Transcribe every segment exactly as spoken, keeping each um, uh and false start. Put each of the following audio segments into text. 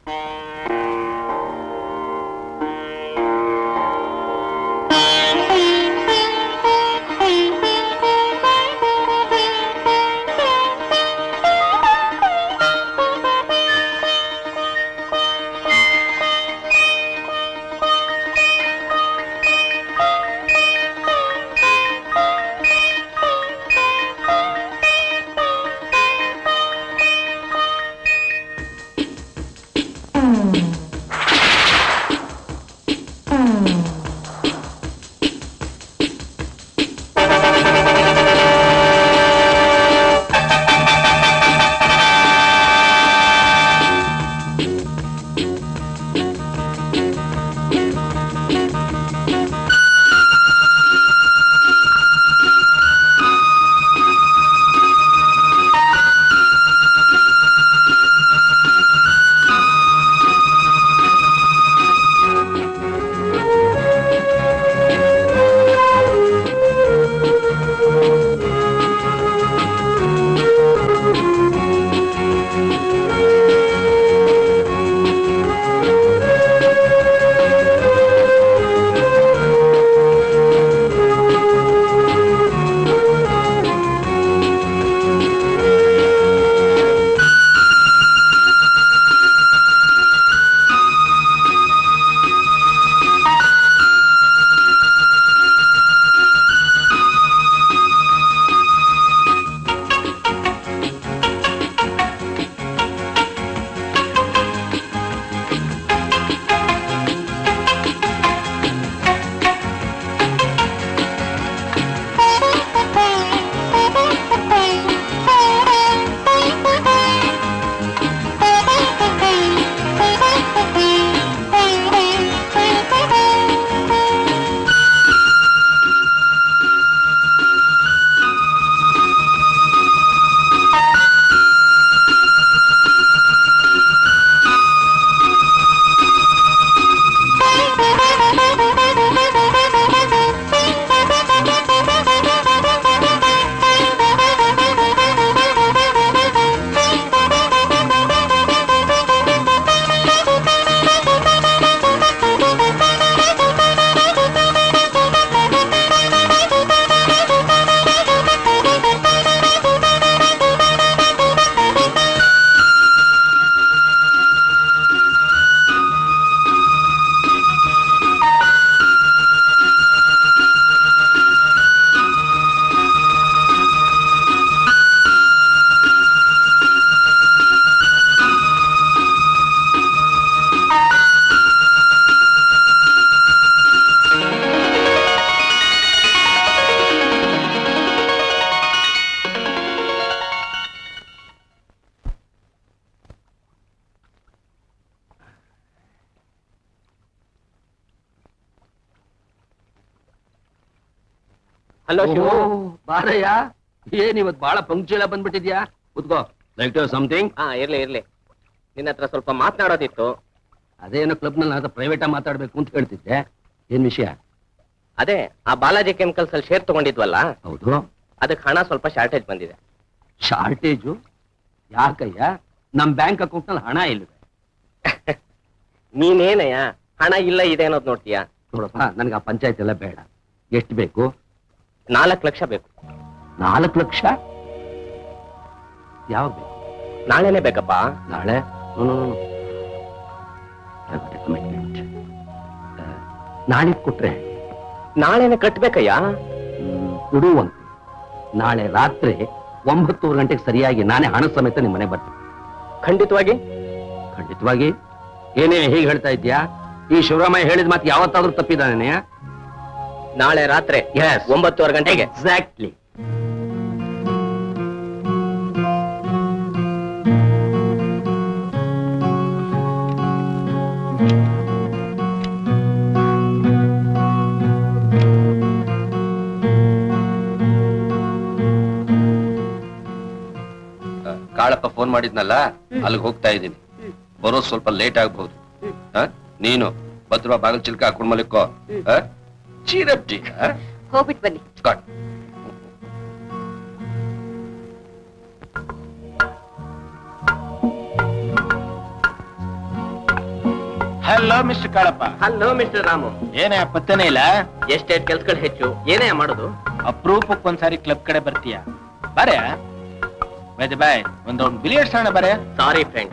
Hello Shivu, ಬಾರಯ್ಯ. ಏನ್ ಇವತ್ ಬಹಳ ಪಂಕ್ಚುಯಲ್ ಆಗಿ ಬಂದ್ಬಿಟ್ಟಿದ್ಯಾ? ಕೂತ್ಕೋ. Like to something. ಹಾ ಇರ್ಲಿ ಇರ್ಲಿ, ನಿನ್ನ ಹತ್ರ ಸ್ವಲ್ಪ ಮಾತನಾಡೋದಿತ್ತು. ಅದೇನೋ ಕ್ಲಬ್ ನಲ್ಲಿ ಪ್ರೈವೇಟ್ ಆಗಿ ಮಾತಾಡ್ಬೇಕು ಅಂತ ಹೇಳ್ತಿದ್ದೆ. ಏನ್ ವಿಷಯ? ಅದೇ ಆ ಬಾಲಾಜಿ ಕೆಮಿಕಲ್ಸ್ ಅಲ್ಲಿ ಶೇರ್ ತಗೊಂಡಿದ್ವಲ್ಲ, ಹೌದು, ಅದಕ್ಕೆ ಹಣ ಸ್ವಲ್ಪ ಶಾರ್ಟೇಜ್ ಬಂದಿದೆ. ಶಾರ್ಟೇಜು? ಯಾಕಯ್ಯ? ನಮ್ ಬ್ಯಾಂಕ್ ಅಕೌಂಟ್ ನಲ್ಲಿ ಹಣ ಇಲ್ವೇ? ನೀನೇನಯ್ಯ ಹಣ ಇಲ್ಲ ಇದೆ ಅನ್ನೋದು ನೋಡ್ತೀಯಾ? ನೋಡಪ್ಪ, ನನ್ಗೆ ಆ ಪಂಚಾಯತ್ ಎಲ್ಲ ಬೇಡ. ಎಷ್ಟು ಬೇಕು? ನಾಲ್ಕು ಲಕ್ಷ ಬೇಕು. ನಾಲ್ಕು ಲಕ್ಷ? ಯಾವಾಗ ಬೇಕು? ನಾಳೆನೆ ಬೇಕಪ್ಪ. ನಾಳೆ? ನಾಳೆ ಕೊಟ್ರೆ? ನಾಳೆನೆ ಕಟ್ಬೇಕಯ್ಯ. ಬಿಡುವಂತ ನಾಳೆ ರಾತ್ರಿ ಒಂಬತ್ತೂರು ಗಂಟೆಗೆ ಸರಿಯಾಗಿ ನಾನೇ ಹಣ ಸಮೇತ ನಿಮ್ಮ ಮನೆ ಬರ್ತೀನಿ. ಖಂಡಿತವಾಗಿ? ಖಂಡಿತವಾಗಿ. ಏನೇ ಹೀಗೆ ಹೇಳ್ತಾ ಇದ್ಯಾ? ಈ ಶಿವರಾಮಯ್ಯ ಹೇಳಿದ ಮಾತು ಯಾವತ್ತಾದ್ರೂ ತಪ್ಪಿದಾನೆ? ನಾಳೆ ರಾತ್ರಿ ಒಂಬತ್ತುವರೆ ಗಂಟೆಗೆ ಎಕ್ಸಾಕ್ಟ್ಲಿ. ಕಾಳಪ್ಪ ಫೋನ್ ಮಾಡಿದ್ನಲ್ಲ, ಅಲ್ಲಿಗೆ ಹೋಗ್ತಾ ಇದ್ದೀನಿ. ಬರೋದು ಸ್ವಲ್ಪ ಲೇಟ್ ಆಗ್ಬಹುದು. ನೀನು ಭದ್ರ ಬಾಗಲ್ ಚಿಲ್ಕ ಹಾಕೊಂಡ್ ಮಲಿಕೋ. ಚೀರಪ್ಟಿ ಹೋಗ್ಬಿಟ್ಟು ಬನ್ನಿ. Hello mister Kalappa. Hello mister Ramu. ಏನೇ ಪತ್ತನೇ ಇಲ್ಲ? ಎಷ್ಟೇಟ್ ಕೆಲ್ಸಗಳು ಹೆಚ್ಚು, ಏನೇ ಮಾಡೋದು? ಅಪ್ರೂಪಕ್ಕೆ ಒಂದ್ಸಾರಿ ಕ್ಲಬ್ ಕಡೆ ಬರ್ತೀಯ? ಬಾರೆ ಬಾಯ್ ಬಾಯ್ ಒಂದೊಂದು ಬಿಲಿಯರ್ಡ್ಸ್ ಆಡೋಣ ಬಾರೆ. Sorry friend.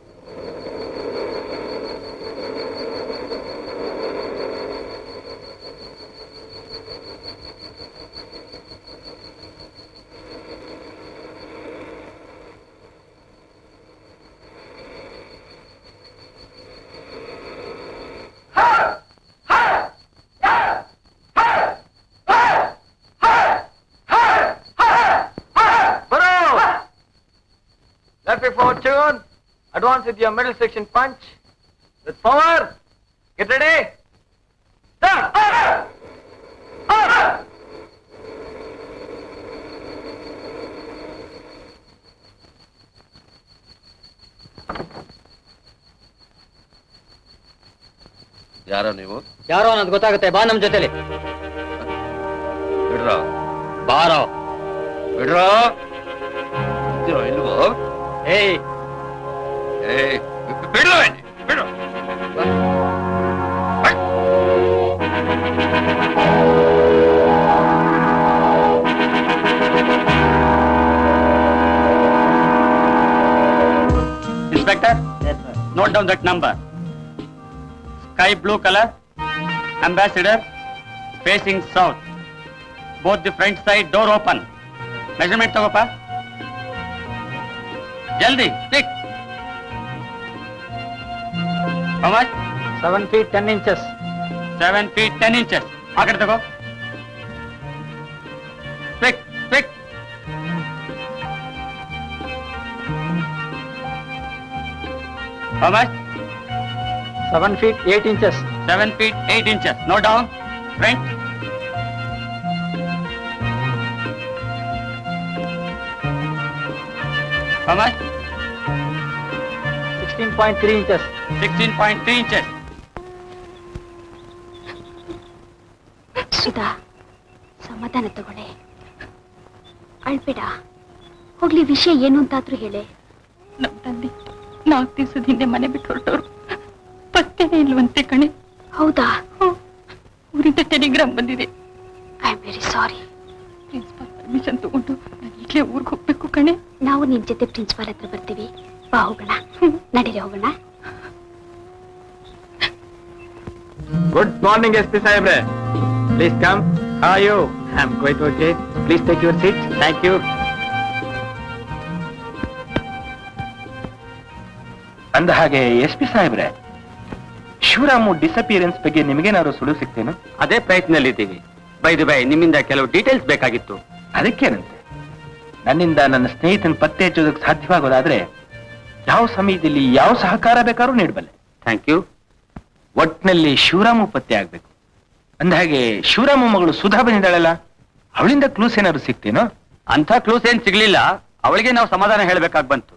Fortune, advance with your middle section punch. With power, get ready. Start. ಯಾರೋ ನೀವು? ಯಾರೋ ಅನ್ನೋದು ಗೊತ್ತಾಗುತ್ತೆ, ಬಾ ನಮ್ ಜೊತೆಲಿ. ಬಿಡ್ರೋ ಬಾರೋ. ಬಿಡ್ರೋ ಇಲ್ವೋ? ಏಯ್ ಏಯ್ ಬಿಡ್ರೋ ಬಿಡ್ರೋ. Inspector, yes, sir. Note down that number. Sky blue color, ambassador, facing south. Both the front side door open. Measurement ತಗೋಪ. ಜಲ್ದಿ, quick. How much? Seven feet ten inches. Seven feet ten inches. ಆ ಕಡೆ ತಗೋ. Quick, quick. How much? Seven feet eight inches. Seven feet eight inches. Note down. Front. How much? Sixteen point three inches. Sixteen point three inches. Sudha, ಸಮಾಧಾನ ತಗೊಳ್ಳೆ, ಅಳ್ಬೇಡ. ಹೋಗ್ಲಿ, ವಿಷಯ ಏನು ಅಂತಾದ್ರೂ ಹೇಳೆ. ನಮ್ ತಂದೆ ನಾಲ್ಕು ದಿವಸದ ಹಿಂದೆ ಮನೆ ಬಿಟ್ಟು ಹೊರಟವ್ರು. ಪತ್ತೆನೇ ಇಲ್ವಂತೆ ಕಣೆ. ಹೌದಾ? ಊರಿಂದ ಟೆಲಿಗ್ರಾಮ್ ಬಂದಿದೆ. I am very sorry. Principal permission ತಗೊಂಡು ನಾನು ಈಗಲೇ ಊರಿಗೆ ಹೋಗ್ಬೇಕು ಕಣೆ. ನಾವು ನಿನ್ ಜೊತೆ ಪ್ರಿನ್ಸಿಪಾಲ್ ಹತ್ರ ಬರ್ತೀವಿ. ಬಾ ಹೋಗೋಣ. ನಡೀರಿ ಹೋಗೋಣ. Good morning, S P Sahibre. Please come. How are you? I'm quite okay. Please take your seat. Thank you. ಅಂದ ಹಾಗೆ ಎಸ್ ಪಿ ಸಾಹೇಬ್ರೆ, ಶಿವರಾಮು ಡಿಸಪಿಯರೆನ್ಸ್ ಬಗ್ಗೆ ನಿಮಗೇನಾದ್ರು ಸುಳು ಸಿಗ್ತೇನು? ಅದೇ ಪ್ರಯತ್ನದಲ್ಲಿದ್ದೀವಿ. ಬೈದು ಬೈ ನಿಮ್ಮಿಂದ ಕೆಲವು ಡೀಟೇಲ್ಸ್ ಬೇಕಾಗಿತ್ತು. ಅದಕ್ಕೇನಂತೆ, ನನ್ನಿಂದ ನನ್ನ ಸ್ನೇಹಿತನ ಪತ್ತೆ ಹಚ್ಚೋದಕ್ಕೆ ಸಾಧ್ಯವಾಗೋದಾದ್ರೆ ಯಾವ ಸಮಯದಲ್ಲಿ ಯಾವ ಸಹಕಾರ ಬೇಕಾದ್ರೂ ನೀಡಬಲ್ಲೆ. Thank you. ಒಟ್ನಲ್ಲಿ ಶಿವರಾಮು ಪತ್ತೆ ಆಗ್ಬೇಕು. ಅಂದಹಾಗೆ ಶಿವರಾಮು ಮಗಳು ಸುಧಾ ಬಂದಿದ್ದಾಳಲ್ಲ, ಅವಳಿಂದ ಕ್ಲೂಸ್ ಏನಾದ್ರು ಸಿಗ್ತೇನೋ? ಅಂಥ ಕ್ಲೂಸ್ ಏನ್ ಸಿಗ್ಲಿಲ್ಲ. ಅವಳಿಗೆ ನಾವು ಸಮಾಧಾನ ಹೇಳಬೇಕಾಗಿ ಬಂತು.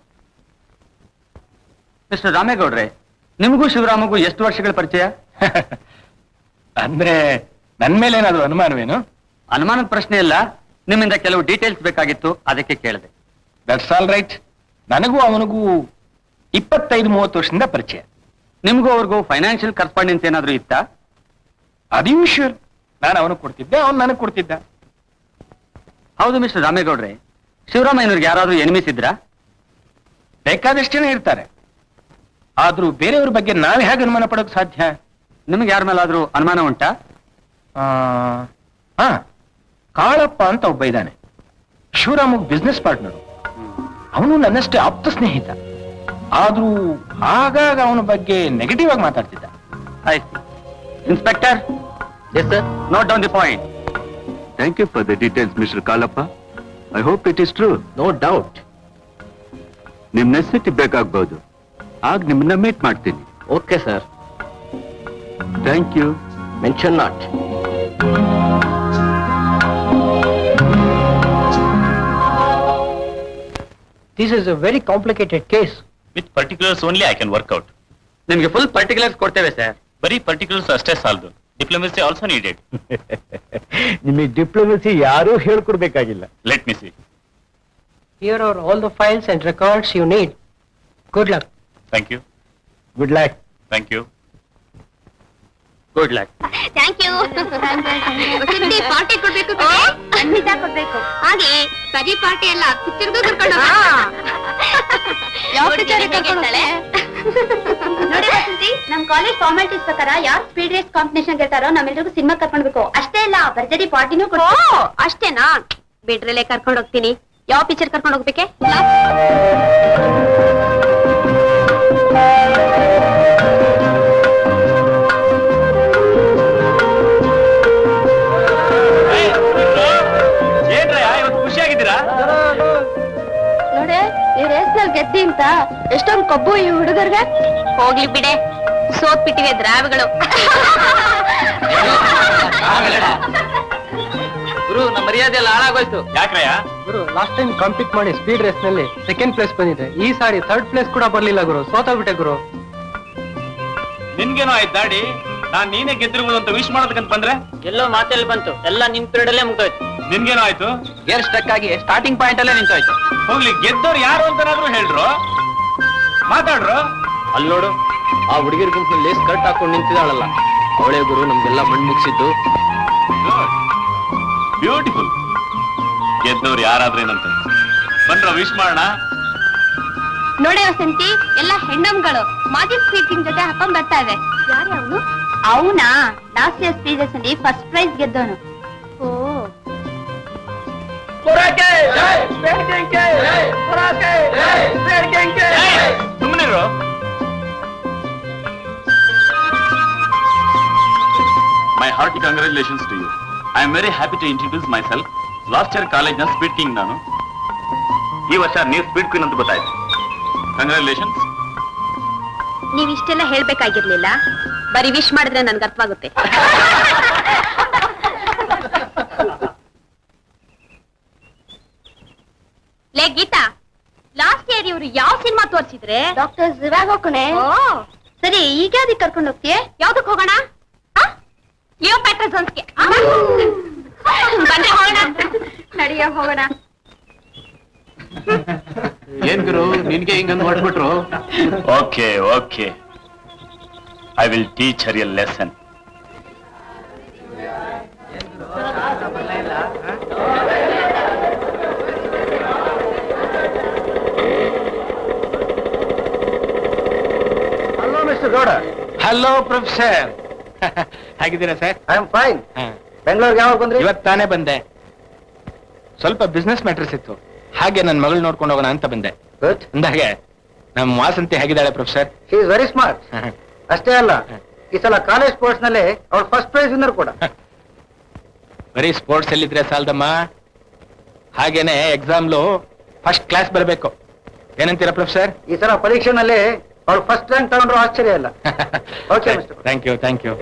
ಮಿಸ್ಟರ್ ರಾಮೇಗೌಡ್ರೆ, ನಿಮಗೂ ಶಿವರಾಮಗೂ ಎಷ್ಟು ವರ್ಷಗಳ ಪರಿಚಯ? ಅಂದ್ರೆ ನನ್ ಮೇಲೆ ಏನಾದ್ರು ಅನುಮಾನವೇನು? ಅನುಮಾನದ ಪ್ರಶ್ನೆ ಇಲ್ಲ, ನಿಮ್ಮಿಂದ ಕೆಲವು ಡೀಟೇಲ್ಸ್ ಬೇಕಾಗಿತ್ತು, ಅದಕ್ಕೆ ಕೇಳಿದೆ. That's all right. ನನಗೂ ಅವನಿಗೂ ಇಪ್ಪತ್ತೈದು ಮೂವತ್ತು ವರ್ಷದಿಂದ ಪರಿಚಯ. ನಿಮ್ಗೂ ಅವ್ರಿಗೂ ಫೈನಾನ್ಷಿಯಲ್ ಕರೆಸ್ಪಾಂಡೆನ್ಸ್ ಏನಾದ್ರು ಇತ್ತಾ? ಅದು ಯೂಶುವಲ್. ನಾನು ಅವನಿಗೆ ಕೊಡ್ತಿದ್ದೆ, ಅವನು ನನಗೆ ಕೊಡ್ತಿದ್ದ. ಹೌದು ಮಿಸ್ಟರ್ ರಾಮೇಗೌಡ್ರೆ, ಶಿವರಾಮಯ್ಯನವ್ರಿಗೆ ಯಾರಾದ್ರೂ ಎನಿಮಿಸ್ ಇದ್ರಾ? ಬೇಕಾದಷ್ಟು ಜನ ಇರ್ತಾರೆ, ಆದ್ರೂ ಬೇರೆಯವ್ರ ಬಗ್ಗೆ ನಾವೇ ಹೇಗೆ ಅನುಮಾನ ಪಡೋಕೆ ಸಾಧ್ಯ? ನಿಮ್ಗೆ ಯಾರ ಮೇಲಾದ್ರೂ ಅನುಮಾನ ಉಂಟಾ? ಹಾ, ಕಾಳಪ್ಪ ಅಂತ ಒಬ್ಬ ಇದ್ದಾನೆ, ಶಿವರಾಮಗ್ ಬಿಸ್ನೆಸ್ ಪಾರ್ಟ್ನರು. ಅವನು ನನ್ನಷ್ಟೇ ಆಪ್ತ ಸ್ನೇಹಿತ, ಆದ್ರೂ ಆಗಾಗ ಅವನ ಬಗ್ಗೆ ನೆಗೆಟಿವ್ ಆಗಿ ಮಾತಾಡ್ತಿದ್ದ. ಆಯ್ತು. Inspector, yes sir. Note down the point. Thank you for the details mister Kalappa. I hope it is true. No doubt. ನಿಮ್ ನೆಸೆಸಿಟಿ ಬೇಕಾಗ್ಬಹುದು, ಆಗ ನಿಮ್ಮನ್ನ ಮೀಟ್ ಮಾಡ್ತೀನಿ. Okay sir. Thank you. Mention not. This is a very complicated case. With particulars only I can work out. ನಿಮ್ಗೆ full particulars ಕೊಡ್ತೇವೆ sir. ಬರೀ particulars ಅಷ್ಟೇ ಸಾಲದು. Diplomacy also needed. ನಿಮಗೆ ಡಿಪ್ಲೊಮಸಿ ಯಾರೂ ಹೇಳ್ಕೊಡ್ಬೇಕಾಗಿಲ್ಲ. Let me see. Here are all the files and records you need. Good luck. Thank you. Good luck. Thank you. Good luck. Thank you. Party ಕೊಡ್ಬೇಕು, ಖಂಡಿತ ಕೊಡ್ಬೇಕು. ಹಾಗೆ ಸರಿ ಪಾರ್ಟಿ ಎಲ್ಲ ಪಿಕ್ಚರ್ಗೂ ಕರ್ಕೊಂಡು ಯಾವ ಪಿಕ್ಚರ್ ಕರ್ಕೊಂಡೋಗ್ತಾಳೆ ನೋಡಿ ವಸಂತಿ. ನಮ್ ಕಾಲೇಜ್ ಫಾರ್ಮಾಲಿಟೀಸ್ ಪ್ರಕಾರ ಯಾರು ಸ್ಪೀಡ್ ರೇಸ್ ಕಾಂಪಿಟೇಷನ್ ಗೆಲ್ತಾರೋ ನಮ್ಮೆಲ್ರಿಗೂ ಸಿನಿಮಾ ಕರ್ಕೊಂಡ್ಬೇಕು. ಅಷ್ಟೇ ಅಲ್ಲ, ಭರ್ಜರಿ ಪಾರ್ಟಿನೂ ಕೊಡು. ಅಷ್ಟೇನಾ? ಬಿಡ್ರಲ್ಲೇ ಕರ್ಕೊಂಡು ಹೋಗ್ತೀನಿ. ಯಾವ ಪಿಕ್ಚರ್ ಕರ್ಕೊಂಡು ಹೋಗ್ಬೇಕೆ? ನೋಡೆ, ಈ ರೇಸ್ ನಲ್ಲಿ ಗೆದ್ದಿ ಅಂತ ಎಷ್ಟೊಂದು ಕೊಬ್ಬು ಈ ಹುಡುಗರ್ಗೆ. ಹೋಗ್ಲಿ ಬಿಡೆ, ಸೋತ್ ಬಿಟ್ಟಿವೆ ದ್ರಾವಗಳು. ಗುರು, ನಮ್ಮ ಮರ್ಯಾದೆ ಎಲ್ಲ ಹಾಳಾಗೋಯ್ತು. ಯಾಕ್ರಯ್ಯ? ಗುರು, ಲಾಸ್ಟ್ ಟೈಮ್ ಕಾಂಪೀಟ್ ಮಾಡಿ ಸ್ಪೀಡ್ ರೇಸ್ ನಲ್ಲಿ ಸೆಕೆಂಡ್ ಪ್ಲೇಸ್ ಬಂದಿದೆ. ಈ ಸಾರಿ ಥರ್ಡ್ ಪ್ಲೇಸ್ ಕೂಡ ಬರ್ಲಿಲ್ಲ ಗುರು, ಸೋತೋಗ್ಬಿಟ್ಟೆ ಗುರು. ನಿನ್ಗೇನೋ ಆಯ್ತು ದಾಡಿ? ನಾನ್ ನೀನೇ ಗೆದ್ದಿರ್ಬೋದು ಅಂತ ವಿಶ್ ಮಾಡೋದಕ್ಕಂತ ಬಂದ್ರೆ ಎಲ್ಲೋ ಮಾತೆಲ್ಲಿ ಬಂತು, ಎಲ್ಲ ನಿನ್ ಪೀರಿಯಡ್ ಅಲ್ಲೇ ಮುಗ್ದೋಯ್ತು. ನಿನ್ಗೇನೋ ಆಯ್ತು? ಏರ್ ಸ್ಟಕ್ ಆಗಿ ಸ್ಟಾರ್ಟಿಂಗ್ ಪಾಯಿಂಟ್ ಅಲ್ಲೇ ನಿಂತೋಯ್ತು. ಹೋಗ್ಲಿ, ಗೆದ್ದವ್ರು ಯಾರು ಅಂತನಾದ್ರೂ ಹೇಳ್ರು, ಮಾತಾಡ್ರು. ಅಲ್ಲಿ ನೋಡು, ಆ ಹುಡುಗಿರ್ ಗುಂಪಿನಲ್ಲಿ ಸ್ಕರ್ಟ್ ಹಾಕೊಂಡು ನಿಂತಿದ್ದಾಳಲ್ಲ, ಅವಳೇ ಗುರು ನಮ್ಗೆಲ್ಲ ಮಣ್ಣು ಮುಗಿಸಿದ್ದು. ಬ್ಯೂಟಿಫುಲ್. ಗೆದ್ದವ್ರು ಯಾರಾದ್ರೇನಂತೆ ಬಂದ್ರ ವಿಶ್ ಮಾಡೋಣ. ನೋಡಿ ವಸಂತಿ, ಎಲ್ಲ ಹೆಣ್ಣಮ್ಗಳು ಮಾಜಿ ಸ್ಪೀಡ್ ಕಿಂಗ್ ಜೊತೆ ಹಾಕೊಂಡ್ ಬರ್ತಾ ಇವೆ. ಯಾರು ಅವನು? ಅವನಾ ಲಾಸ್ಟ್ ಇಯರ್ ಸ್ಪೀಡ್ ರೇಸ್ ಅಲ್ಲಿ ಫಸ್ಟ್ ಪ್ರೈಸ್ ಗೆದ್ದವನು. ಓ, ಸುಮ್ಮನಿರು. My hearty congratulations to you. I am very happy to introduce myself. Last year college ನ ಸ್ಪೀಡ್ ಕಿಂಗ್ ನಾನು. ಈ ವರ್ಷ ನೀವು ಸ್ಪೀಡ್ ಕ್ವೀನ್ ಅಂತ ಗೊತ್ತಾಯ್ತು. ಕಂಗ್ರಾಚುಲೇಷನ್ಸ್. ನೀವ್ ಇಷ್ಟೆಲ್ಲ ಹೇಳ್ಬೇಕಾಗಿರ್ಲಿಲ್ಲ, ಬರೀ ವಿಶ್ ಮಾಡಿದ್ರೆ ನನ್ಗೆ ಅರ್ಥವಾಗುತ್ತೆ. ಲೇ ಗೀತಾ, ಲಾಸ್ಟ್ ಇಯರ್ ಇವ್ರು ಯಾವ ಸಿನಿಮಾ ತೋರಿಸಿದ್ರೆ? ಡಾಕ್ಟರ್ ಜಿರಾಗ್ ಹೋಗೋಣ. ಸರಿ, ಈಗ ಯಾವ್ದಕ್ಕೆ ಕರ್ಕೊಂಡು ಹೋಗ್ತೀಯ? ಯಾವ್ದಕ್ ಹೋಗೋಣ? ಲಿಯೋ ಪ್ಯಾಟ್ರಸನ್ಸ್ಗೆ. ಬನ್ನಿ ಹೋಗೋಣ. ನಡಿಯ ಹೋಗೋಣ. ಏನ್ ಗುರು, ನಿನ್ಗೆ ಹಿಂಗಂದ್ ಮಾಡ್ಬಿಟ್ರು? Okay okay, I will teach her a lesson. Hello mister Gowda. Hello professor. ಹೇಗಿದ್ದೀರಾ ಸರ್? I am fine. ಬೆಂಗಳೂರಿಗೆ ಯಾವಾಗ ಬಂದ್ರಿ? ಇವತ್ತು ತಾನೇ ಬಂದೆ. ಸ್ವಲ್ಪ ಬಿಸ್ನೆಸ್ ಮ್ಯಾಟರ್ಸ್ ಇತ್ತು, ಹಾಗೆ ನನ್ನ ಮಗಳು ನೋಡ್ಕೊಂಡು ಹೋಗೋಣ ಅಂತ ಬಂದೆ. ಗುಡ್. ಅಂದಾಗೆ ನಮ್ಮ ವಾಸಂತಿ ಹೇಗಿದ್ದಾಳೆ professor? She is very smart. ಅಷ್ಟೇ ಅಲ್ಲ, ಈ ಸಲ ಕಾಲೇಜ್ ಸ್ಪೋರ್ಟ್ಸ್ ನಲ್ಲಿ ಅವ್ರ ಫಸ್ಟ್ ಪ್ರೈಸ್ ವಿನ್ನರ್ ಕೂಡ. ಬರೀ ಸ್ಪೋರ್ಟ್ಸ್ ಎಲ್ಲಿದ್ರೆ ಸಾಲದಮ್ಮ, ಹಾಗೇನೆ ಎಕ್ಸಾಮ್ಲು ಫಸ್ಟ್ ಕ್ಲಾಸ್ ಬರಬೇಕು. ಏನಂತೀರಾ ಪ್ರೊಫೆಸರ್? ಈ ಸಲ ಪರೀಕ್ಷೆನಲ್ಲಿ ಅವ್ರು ಫಸ್ಟ್ ರ್ಯಾಂಕ್ ತಗೊಂಡ್ರು ಆಶ್ಚರ್ಯ ಇಲ್ಲ. Okay mister. Thank you thank you.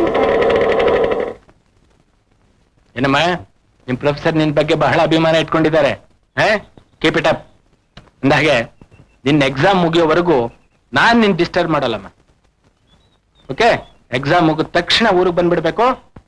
ಏನಮ್ಮ, ನಿಮ್ ಪ್ರೊಫೆಸರ್ ನಿನ್ ಬಗ್ಗೆ ಬಹಳ ಅಭಿಮಾನ ಇಟ್ಕೊಂಡಿದ್ದಾರೆ. Keep it up. ಅಂದಾಗೆ ನಿನ್ನ ಎಕ್ಸಾಮ್ ಮುಗಿಯೋವರೆಗೂ ನಾನ್ ನಿನ್ ಡಿಸ್ಟರ್ಬ್ ಮಾಡಲ್ಲಮ್ಮ. ಓಕೆ? ಎಕ್ಸಾಮ್ ಮುಗಿದ ತಕ್ಷಣ ಊರಿಗೆ ಬಂದ್ಬಿಡ್ಬೇಕು.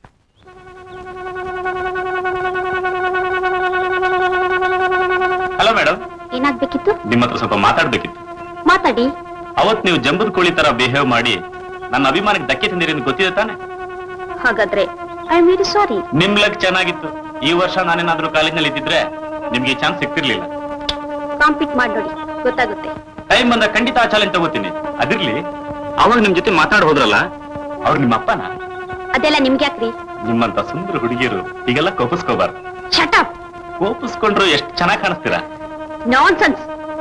Hello madam. ಏನಾಗ್ಬೇಕಿತ್ತು? ನಿಮ್ಮ ಹತ್ರ ಸ್ವಲ್ಪ ಮಾತಾಡ್ಬೇಕಿತ್ತು. ಮಾತಾಡಿ. ಅವತ್ ನೀವು ಜಂಬದ ಕೋಳಿ ತರ ಬಿಹೇವ್ ಮಾಡಿ ನನ್ನ ಅಭಿಮಾನಕ್ಕೆ ಧಕ್ಕೆ ತಂದಿರಿ ಅಂತ ಗೊತ್ತಿದೆ ತಾನೆ? ಹಾಗಾದ್ರೆ ಐ ಆಮ್ ವೆರಿ ಸಾರಿ. ನಿಮ್ ಲಕ್ ಚೆನ್ನಾಗಿತ್ತು. ಈ ವರ್ಷ ನಾನೇನಾದ್ರೂ ಕಾಲೇಜ್ನಲ್ಲಿ ಇದ್ದಿದ್ರೆ ನಿಮ್ಗೆ ಚಾನ್ಸ್ ಸಿಗ್ತಿರ್ಲಿಲ್ಲ. ಕಾಂಪೀಟ್ ಮಾಡಿ ನೋಡಿ, ಗೊತ್ತಾಗುತ್ತೆ. ಟೈಮ್ ಬಂದ ಖಂಡಿತ ಆ ಚಾಲೆಂಜ್ ತಗೋತೀನಿ. ಅದಿರ್ಲಿ, ಅವಾಗ ನಿಮ್ ಜೊತೆ ಮಾತಾಡ್ ಹೋದ್ರಲ್ಲ, ಅವ್ರು ನಿಮ್ಮ ಅಪ್ಪನ? ಅದೆಲ್ಲ ನಿಮ್ಗೆ ಯಾಕ್ರಿ? ನಿಮ್ಮಂತ ಸುಂದರ ಹುಡುಗಿಯರು ಹೀಗೆಲ್ಲ ಕೋಪಿಸ್ಕೋಬಾರ್ದು. Shut up. ಕೋಪಿಸ್ಕೊಂಡ್ರು ಎಷ್ಟು ಚೆನ್ನಾಗಿ ಕಾಣಿಸ್ತೀರಾ. ನಾನ್ಸೆನ್ಸ್.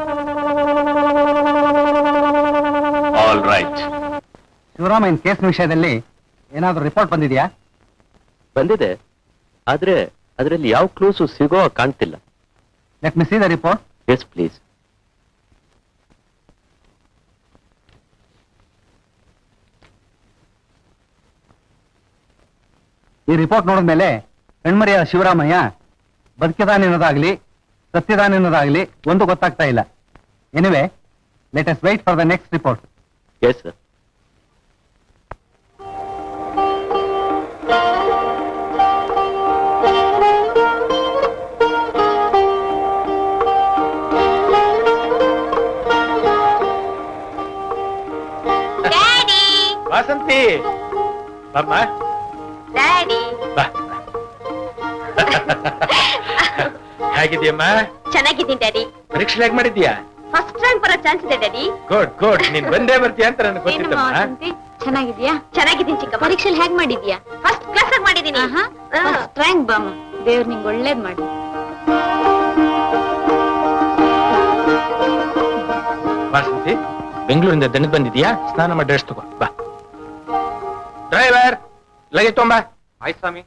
All right. ಶಿವರಾಮಯ್ಯನ ಕೇಸ್ ವಿಷಯದಲ್ಲಿ ಏನಾದ್ರೂ ರಿಪೋರ್ಟ್ ಬಂದಿದ್ಯಾ? ಬಂದಿದೆ, ಆದ್ರೆ ಅದರಲ್ಲಿ ಯಾವ ಕ್ಲೂಸು ಸಿಗೋ ಕಾಣ್ತಿಲ್ಲ. Let me see the report. Yes please. ಈ ರಿಪೋರ್ಟ್ ನೋಡಿದ್ಮೇಲೆ ಹೆಣ್ಮರಿಯ ಶಿವರಾಮಯ್ಯ ಬದುಕಿದಾನೆನ್ನೋದಾಗ್ಲಿ ಸತ್ಯದಾನೆನ್ನೋದಾಗ್ಲಿ ಒಂದು ಗೊತ್ತಾಗ್ತಾ ಇಲ್ಲ. Anyway, let us wait for the next report. Yes sir. Vasanthi, ಅಮ್ಮ ಡ್ಯಾಡಿ ಬಾ ಹೇಗಿದ್ಯಮ್ಮ? ಚೆನ್ನಾಗಿದ್ದೀನಿ ಡ್ಯಾಡಿ. ಪರೀಕ್ಷೆ ಹೇಗ್ ಮಾಡಿದ್ಯಾ? ಫಸ್ಟ್ ರ್ಯಾಂಕ್ ಬರೋ ಚಾನ್ಸ್ ಇದೆ ಡ್ಯಾಡಿ. ಗುಡ್ ಗುಡ್ ನೀನ್ ಬಂದೇ ಬರ್ತೀಯ ಅಂತ ನನಗೆ ಗೊತ್ತಿತ್ತಮ್ಮ. ಚೆನ್ನಾಗಿದ್ಯಾ? ಚೆನ್ನಾಗಿದ್ದೀನಿ ಚಿಕ್ಕ. ಪರೀಕ್ಷೆಲಿ ಹೇಗ್ ಮಾಡಿದ್ಯಾ? ಫಸ್ಟ್ ಕ್ಲಾಸ್ ಆಗಿ ಮಾಡಿದೀನಿ. ಫಸ್ಟ್ ರ್ಯಾಂಕ್ ಬಾಮ. ದೇವ್ರು ನಿಂಗೆ ಒಳ್ಳೇದ್ ಮಾಡಿ. ವಾಸಂತಿ ಬೆಂಗಳೂರಿಂದ ದನಕ್ ಬಂದಿದ್ಯಾ? ಸ್ನಾನ ಮಾಡಿ ಡ್ರೆಸ್ ತಗೋ ಬಾ. ಡ್ರೈವರ್ ಲಗೇಜ್ ತೊಂಬಾ. ಆಯ್ತು ಸ್ವಾಮಿ.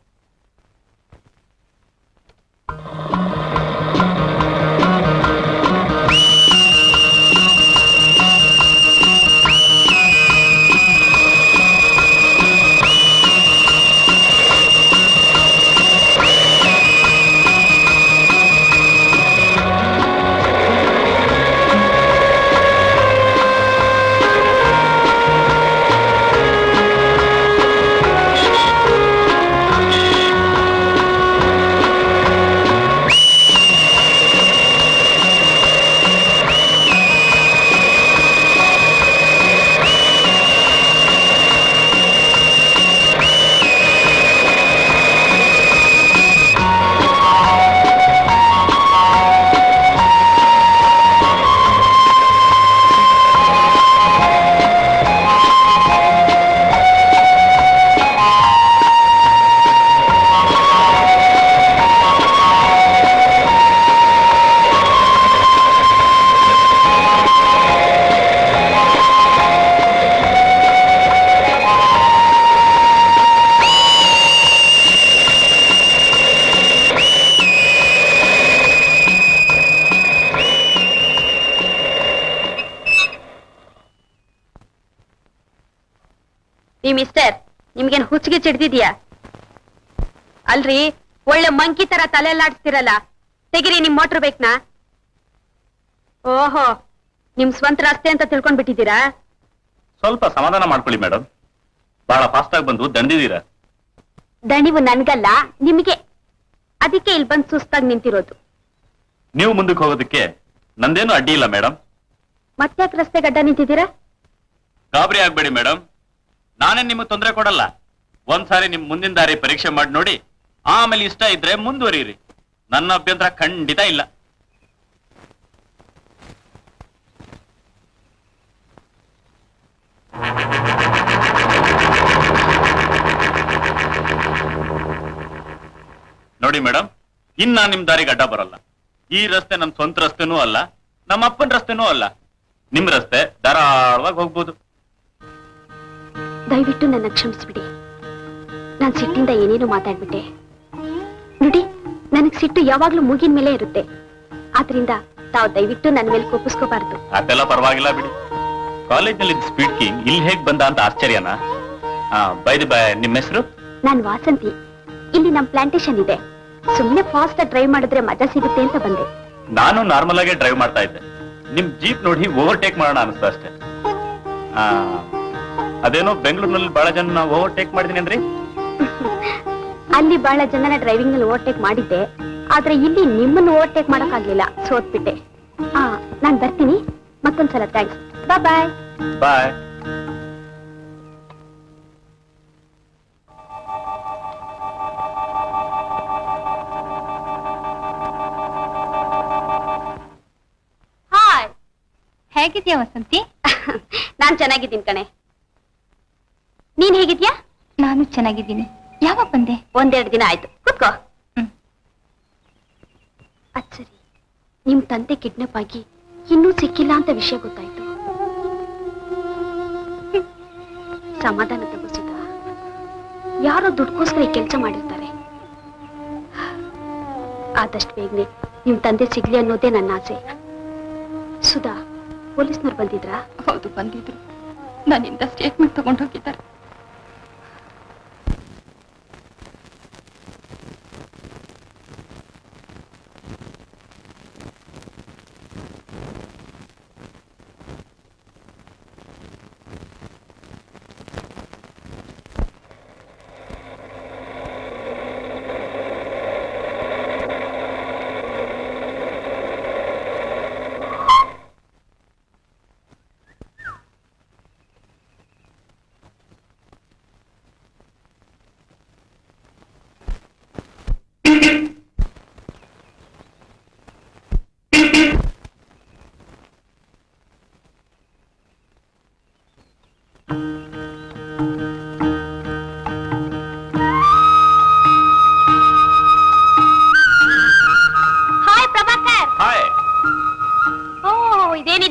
ಮಿಸ್ಟರ್ ನಿಮ್ಗೇನ್ ಹುಚ್ಚಿಗೆ ಚಿಡ್ದಿದ್ಯಾ? ಅಲ್ರಿ ಒಳ್ಳೆ ಮಂಕಿ ತರ ತಲೆಲ್ಲಾಡ್ಸ್ತಿರಲ್ಲ, ತೆಗಿರಿ ನಿಮ್ ಮೋಟ್ರ್ ಬೇಕ್ನಾ? ಓಹೋ ನಿಮ್ ಸ್ವಂತ ರಸ್ತೆ ಅಂತ ತಿಳ್ಕೊಂಡ್ ಬಿಟ್ಟಿದ್ದೀರಾ? ಸ್ವಲ್ಪ ಸಮಾಧಾನ ಮಾಡ್ಕೊಳ್ಳಿ ಮೇಡಮ್, ಬಹಳ ಫಾಸ್ಟ್ ಆಗಿ ಬಂದು ದಂಡಿದೀರಾ. ದಣಿವು ನನ್ಗಲ್ಲ ನಿಮ್ಗೆ, ಅದಕ್ಕೆ ಇಲ್ಲಿ ಬಂದು ಸುಸ್ತಾಗಿ ನಿಂತಿರೋದು. ನೀವು ಮುಂದಕ್ಕೆ ಹೋಗೋದಕ್ಕೆ ನಂದೇನು ಅಡ್ಡಿ ಇಲ್ಲ ಮೇಡಮ್. ಮತ್ತ್ಯಾಕ್ ರಸ್ತೆ ಗಡ್ಡ ನಿಂತಿದ್ದೀರಾ? ಗಾಬರಿ ಆಗ್ಬೇಡಿ ಮೇಡಮ್, ನಾನೇ ನಿಮಗೆ ತೊಂದರೆ ಕೊಡಲ್ಲ. ಒಂದ್ಸಾರಿ ನಿಮ್ ಮುಂದಿನ ದಾರಿ ಪರೀಕ್ಷೆ ಮಾಡಿ ನೋಡಿ, ಆಮೇಲೆ ಇಷ್ಟ ಇದ್ರೆ ಮುಂದುವರಿಯಿರಿ. ನನ್ನ ಅಭ್ಯಂತರ ಖಂಡಿತ ಇಲ್ಲ. ನೋಡಿ ಮೇಡಮ್, ಇನ್ನ ನಿಮ್ ದಾರಿಗೆ ಅಡ್ಡ ಬರಲ್ಲ. ಈ ರಸ್ತೆ ನಮ್ ಸ್ವಂತ ರಸ್ತೆನೂ ಅಲ್ಲ, ನಮ್ಮ ಅಪ್ಪನ ರಸ್ತೆನೂ ಅಲ್ಲ. ನಿಮ್ ರಸ್ತೆ ಧಾರಾಳವಾಗಿ ಹೋಗ್ಬೋದು. ದಯವಿಟ್ಟು ನನ್ನ ಕ್ಷಮಿಸ್ಬಿಡಿ, ನಾನ್ ಸಿಟ್ಟಿಂದ ಏನೇನು ಮಾತಾಡ್ಬಿಟ್ಟೆ. ನೋಡಿ, ನನಗ್ ಸಿಟ್ಟು ಯಾವಾಗ್ಲೂ ಮೂಗಿನ ಮೇಲೆ ಇರುತ್ತೆ, ಆದ್ರಿಂದ ತಾವು ದಯವಿಟ್ಟು ನನ್ನ ಮೇಲೆ ಕೋಪಿಸ್ಕೋಬಾರ್ದು. ಅದೆಲ್ಲ ಪರವಾಗಿಲ್ಲ ಬಿಡಿ. ಕಾಲೇಜ್ನಲ್ಲಿ ಸ್ಪೀಡ್ ಕಿಂಗ್ ಇಲ್ಲಿ ಹೇಗ್ ಬಂದ ಅಂತ ಆಶ್ಚರ್ಯನಾ? ಬೈ ದಿ ಬೈ, ನಿಮ್ಮ ಹೆಸರು? ನಾನ್ ವಾಸಂತಿ. ಇಲ್ಲಿ ನಮ್ ಪ್ಲಾಂಟೇಶನ್ ಇದೆ, ಸುಮ್ನೆ ಫಾಸ್ಟ್ ಡ್ರೈವ್ ಮಾಡಿದ್ರೆ ಮಜಾ ಸಿಗುತ್ತೆ ಅಂತ ಬಂದೆ. ನಾನು ನಾರ್ಮಲ್ ಆಗಿ ಡ್ರೈವ್ ಮಾಡ್ತಾ ಇದ್ದೆ, ನಿಮ್ ಜೀಪ್ ನೋಡಿ ಓವರ್ಟೇಕ್ ಮಾಡೋಣ ಅನಿಸ್ತು ಅಷ್ಟೇ. ಅದೇನೋ ಬೆಂಗಳೂರಿನಲ್ಲಿ ಬಹಳ ಜನ ಓವರ್ಟೇಕ್ ಮಾಡಿದೀನಿ ಅಂದ್ರಿ? ಅಲ್ಲಿ ಬಹಳ ಜನನ ಡ್ರೈವಿಂಗ್ ನಲ್ಲಿ ಓವರ್ಟೇಕ್ ಮಾಡಿದ್ದೆ, ಆದ್ರೆ ಇಲ್ಲಿ ನಿಮ್ಮನ್ನು ಓವರ್ಟೇಕ್ ಮಾಡಕ್ಕಾಗ್ಲಿಲ್ಲ, ಸೋತ್ಬಿಟ್ಟೆ. ಹಾ ನಾನ್ ಬರ್ತೀನಿ, ಮತ್ತೊಂದ್ಸಲ ಥ್ಯಾಂಕ್ಸ್. ಬಾಯ್ ಬಾಯ್. ಬಾಯ್. ಹಾಯ್, ಹೇಗಿದ್ಯಾ ವಸಂತಿ? ನಾನ್ ಚೆನ್ನಾಗಿದ್ದೀನಿ ಕಣೆ, ನೀನ್ ಹೇಗಿದ್ಯಾ? ನಾನು ಚೆನ್ನಾಗಿದ್ದೀನಿ. ಯಾವಾಗ ಬಂದೆ? ಒಂದೆರಡು ದಿನ ಆಯ್ತು, ಕೂತ್ಕೋ. ಅದ್ ಸರಿ, ನಿಮ್ ತಂದೆ ಕಿಡ್ನಾಪ್ ಆಗಿ ಇನ್ನೂ ಸಿಕ್ಕಿಲ್ಲ ಅಂತ ವಿಷಯ ಗೊತ್ತಾಯ್ತು. ಸಮಾಧಾನ ತಗೋ ಸುಧಾ, ಯಾರೋ ದುಡ್ಕೋಸ್ಕರ ಈ ಕೆಲಸ ಮಾಡಿರ್ತಾರೆ. ಆದಷ್ಟು ಬೇಗನೆ ನಿಮ್ ತಂದೆ ಸಿಗ್ಲಿ ಅನ್ನೋದೇ ನನ್ನ ಆಸೆ. ಸುಧಾ, ಪೊಲೀಸ್ನವ್ರು ಬಂದಿದ್ರಾ? ಹೌದು ಬಂದಿದ್ರು, ನನ್ನಿಂದ ಸ್ಟೇಟ್ಮೆಂಟ್ ತಗೊಂಡು ಹೋಗಿದ್ದಾರೆ.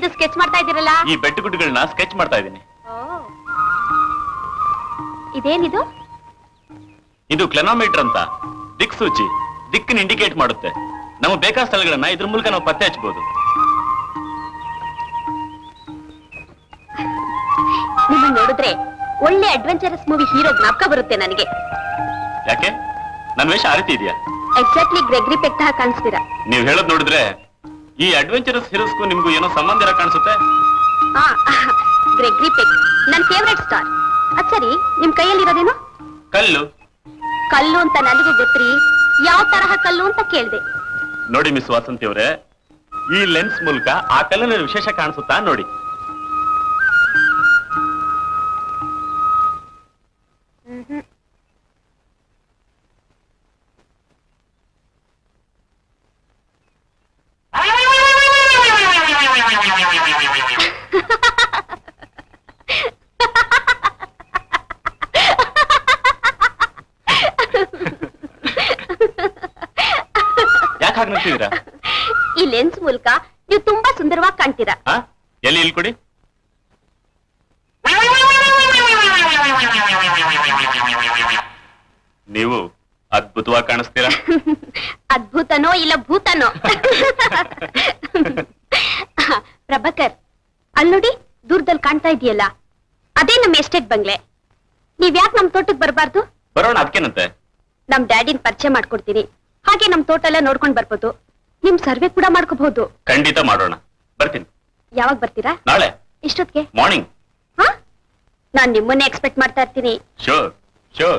ಇದು ಸ್ಕೆಚ್ ಮಾಡ್ತಾ ಇದ್ದೀರಲ್ಲ? ಈ ಬೆಟ್ಟು ಗುಡ್ಡಗಳನ್ನ ಸ್ಕೆಚ್ ಮಾಡ್ತಾ ಇದ್ದೀನಿ. ಇದೇನಿದು? ಇದು ಕ್ಲೆನೋಮೀಟರ್ ಅಂತ ದಿಕ್ ಸೂಚಿ, ದಿಕ್ಕನ್ನು ಇಂಡಿಕೇಟ್ ಮಾಡುತ್ತೆ. ನಮಗೆ ಬೇಕಾದ ಸ್ಥಳಗಳನ್ನ ಇದ್ರ ಮೂಲಕ ನಾವು ಪತ್ತೆ ಹಚ್ಚಬಹುದು. ನಿಮ್ಮನ್ನ ನೋಡಿದ್ರೆ ಒಳ್ಳೆ ಅಡ್ವೆಂಚರಸ್ ಮೂವಿ ಹೀರೋ ಜ್ಞಾಪಕ ಬರುತ್ತೆ ನನಗೆ. ಯಾಕೆ? ನನ್ನ ವೇಷ ಆ ರೀತಿ ಇದೆಯಾ? ಎಕ್ಸಾಕ್ಟ್ಲಿ ಗ್ರೆಗ್ರಿ ಪೆಕ್ ತರ ಕಾಣಿಸ್ತೀರಾ. ನೀವ್ ಹೇಳೋದ್ ನೋಡಿದ್ರೆ ಈ ಅಡ್ವೆಂಚರಸ್ ಹೀರೋಸ್ಗೂ ನಿಮ್ಗೂ ಏನೋ ಸಂಬಂಧ ಇರೋ ಕಾಣಿಸುತ್ತೆ. ಹಾ, ಗ್ರೆಗ್ರಿ ಪೆಕ್ ನನ್ ಫೇವ್ರೆಟ್ ಸ್ಟಾರ್. ಅದ್ ಸರಿ, ನಿಮ್ ಕೈಯಲ್ಲಿರೋದೇನು? ಕಲ್ಲು. ಕಲ್ಲು ಅಂತ ನನಗೂ ಗೊತ್ತ್ರಿ, ಯಾವ ತರಹ ಕಲ್ಲು ಅಂತ ಕೇಳ್ದೆ. ನೋಡಿ ಮಿಸ್ ವಾಸಂತಿ ಅವರೇ, ಈ ಲೆನ್ಸ್ ಮೂಲಕ ಆ ಕಲ್ಲಿನ ವಿಶೇಷ ಕಾಣಿಸುತ್ತಾ ನೋಡಿ. ಯಾಕೆ ಹಾಗೆ ನಗ್ತಿದ್ದೀರಾ? ಈ ಲೆನ್ಸ್ ಮೂಲಕ ನೀವು ತುಂಬಾ ಸುಂದರವಾಗಿ ಕಾಣ್ತೀರಾ. ಎಲ್ಲಿ ಇಲ್ಲಿ ಕೊಡಿ. ನೀವು ಅದ್ಭುತವಾಗಿ ಕಾಣಿಸ್ತೀರಾ. ಅದ್ಭುತನೋ ಇಲ್ಲ ಭೂತನೋ. ಪ್ರಭಾಕರ್, ಅಲ್ಲಿ ನೋಡಿ, ದೂರದಲ್ಲಿ ಕಾಣ್ತಾ ಇದೆಯಲ್ಲ, ಅದೇ ನಮ್ಮ ಎಸ್ಟೇಟ್ ಬಂಗ್ಲೆ. ನೀವ್ ಯಾಕೆ ನಮ್ ತೋಟಕ್ಕೆ ಬರಬಾರ್ದು? ಬರೋಣ, ಅದಕ್ಕೇನಂತೆ. ನಮ್ ಡ್ಯಾಡಿನ ಪರಿಚಯ ಮಾಡ್ಕೊಡ್ತೀನಿ, ಹಾಗೆ ನಮ್ ತೋಟ ಎಲ್ಲ ನೋಡ್ಕೊಂಡ್ ಬರ್ಬೋದು. ನಿಮ್ ಸರ್ವೆ ಕೂಡ ಮಾಡ್ಕೋಬಹುದು. ಖಂಡಿತ ಮಾಡೋಣ, ಬರ್ತೀನಿ. ಯಾವಾಗ ಬರ್ತೀರಾ? ನಾಳೆ. ಇಷ್ಟೊತ್ತಿಗೆ? ಮಾರ್ನಿಂಗ್. ಹಾ, ನಾನ್ ನಿಮ್ಮನ್ನೇ ಎಕ್ಸ್ಪೆಕ್ಟ್ ಮಾಡ್ತಾ ಇರ್ತೀನಿ. Sure sure.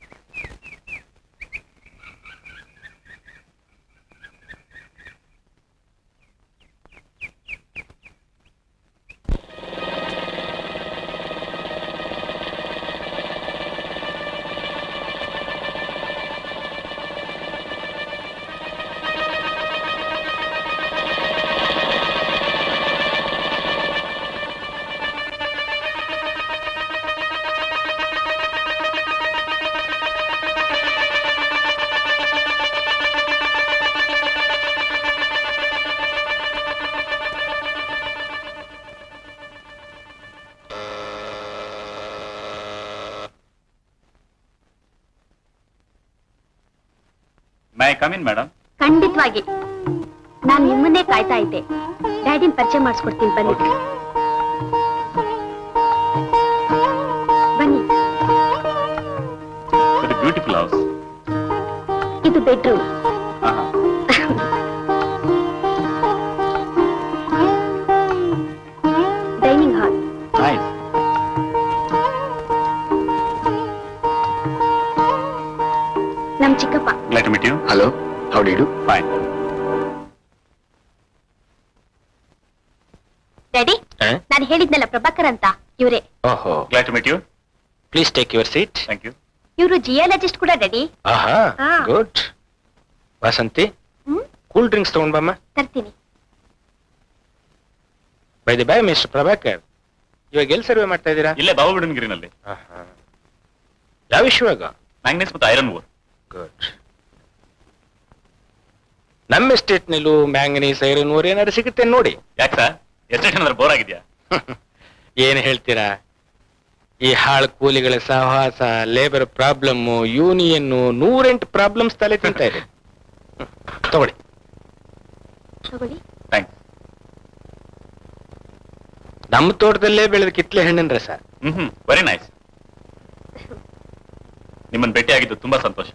May come in madam? ಖಂಡಿತವಾಗಿ. ನಾನ್ ನಿಮ್ಮನ್ನೇ ಕಾಯ್ತಾ ಇದ್ದೆ. ಡ್ಯಾಡಿನ ಪರಿಚಯ ಮಾಡಿಸ್ಕೊಡ್ತೀನಿ, ಬನ್ನಿ. ಬನ್ನಿ. Beautiful house. ಇದು ಬೆಡ್ರೂಮ್. Dining hall. ನೈಸ್. ನಮ್ ಚಿಕ್ಕಪ್ಪ. Glad to meet you. Hello, how do you do? Fine. Daddy, ನಾನು ಹೇಳಿದ್ನಲ್ಲ ಪ್ರಭಾಕರ್ ಅಂತ, ಇವರೇ. ಓಹೋ, Glad to meet you. Please take your seat. Thank you. ಇವರು ಜಿಯಾಲಜಿಸ್ಟ್ ಕೂಡ ಡ್ಯಾಡಿ. ಆಹಾ, ಹಾ. ಗುಡ್. ವಾಸಂತಿ, ಹ್ಮ್, ಕೂಲ್ ಡ್ರಿಂಕ್ಸ್ ತಗೊಂಡ್ ಬಮ್ಮ. ತರ್ತೀನಿ. By the by mister Prabhakar, ಇವಾಗ ಎಲ್ಲಿ ಸರ್ವೆ ಮಾಡ್ತಾ ಇದ್ದೀರಾ? ಇಲ್ಲೇ ಬಾಬುಬಿಡನ್ಗಿರಿನಲ್ಲಿ. ಆಹಾ. ಯಾವ ವಿಷಯವಾಗ? ಮ್ಯಾಂಗ್ನೀಸ್ ಮತ್ತು ಐರನ್ ಓರ್. ಗುಡ್. ನಮ್ಮ ಎಸ್ಟೇಟ್ ನಲ್ಲೂ ಮ್ಯಾಂಗನೀಸ್, ಐರನ್ ಓರ್ ಏನಾದ್ರು ಸಿಗುತ್ತೆ ನೋಡಿ. ಯಾಕೆ ಸರ್, ಎಸ್ಟೇಟ್ ಏನಾದ್ರು ಬೋರ್ ಆಗಿದ್ಯಾ? ಏನ್ ಹೇಳ್ತೀರಾ? ಈ ಹಾಳು ಕೂಲಿಗಳ ಸಹವಾಸ, ಲೇಬರ್ ಪ್ರಾಬ್ಲಮ್, ಯೂನಿಯನ್, ನೂರೆಂಟು ಪ್ರಾಬ್ಲಮ್ಸ್ ತಲೆ ತಿಂತಾ ಇದೆ. ತಗೊಳ್ಳಿ. ತಗೊಳ್ಳಿ. ಥ್ಯಾಂಕ್ಸ್. ನಮ್ಮ ತೋಟದಲ್ಲೇ ಬೆಳೆದ ಕಿತ್ಲೆ ಹಣ್ಣಿನ ರಸ. Hmm hmm very nice. ನಿಮ್ಮನ್ನು ಭೇಟಿ ಆಗಿದ್ದು ತುಂಬಾ ಸಂತೋಷ.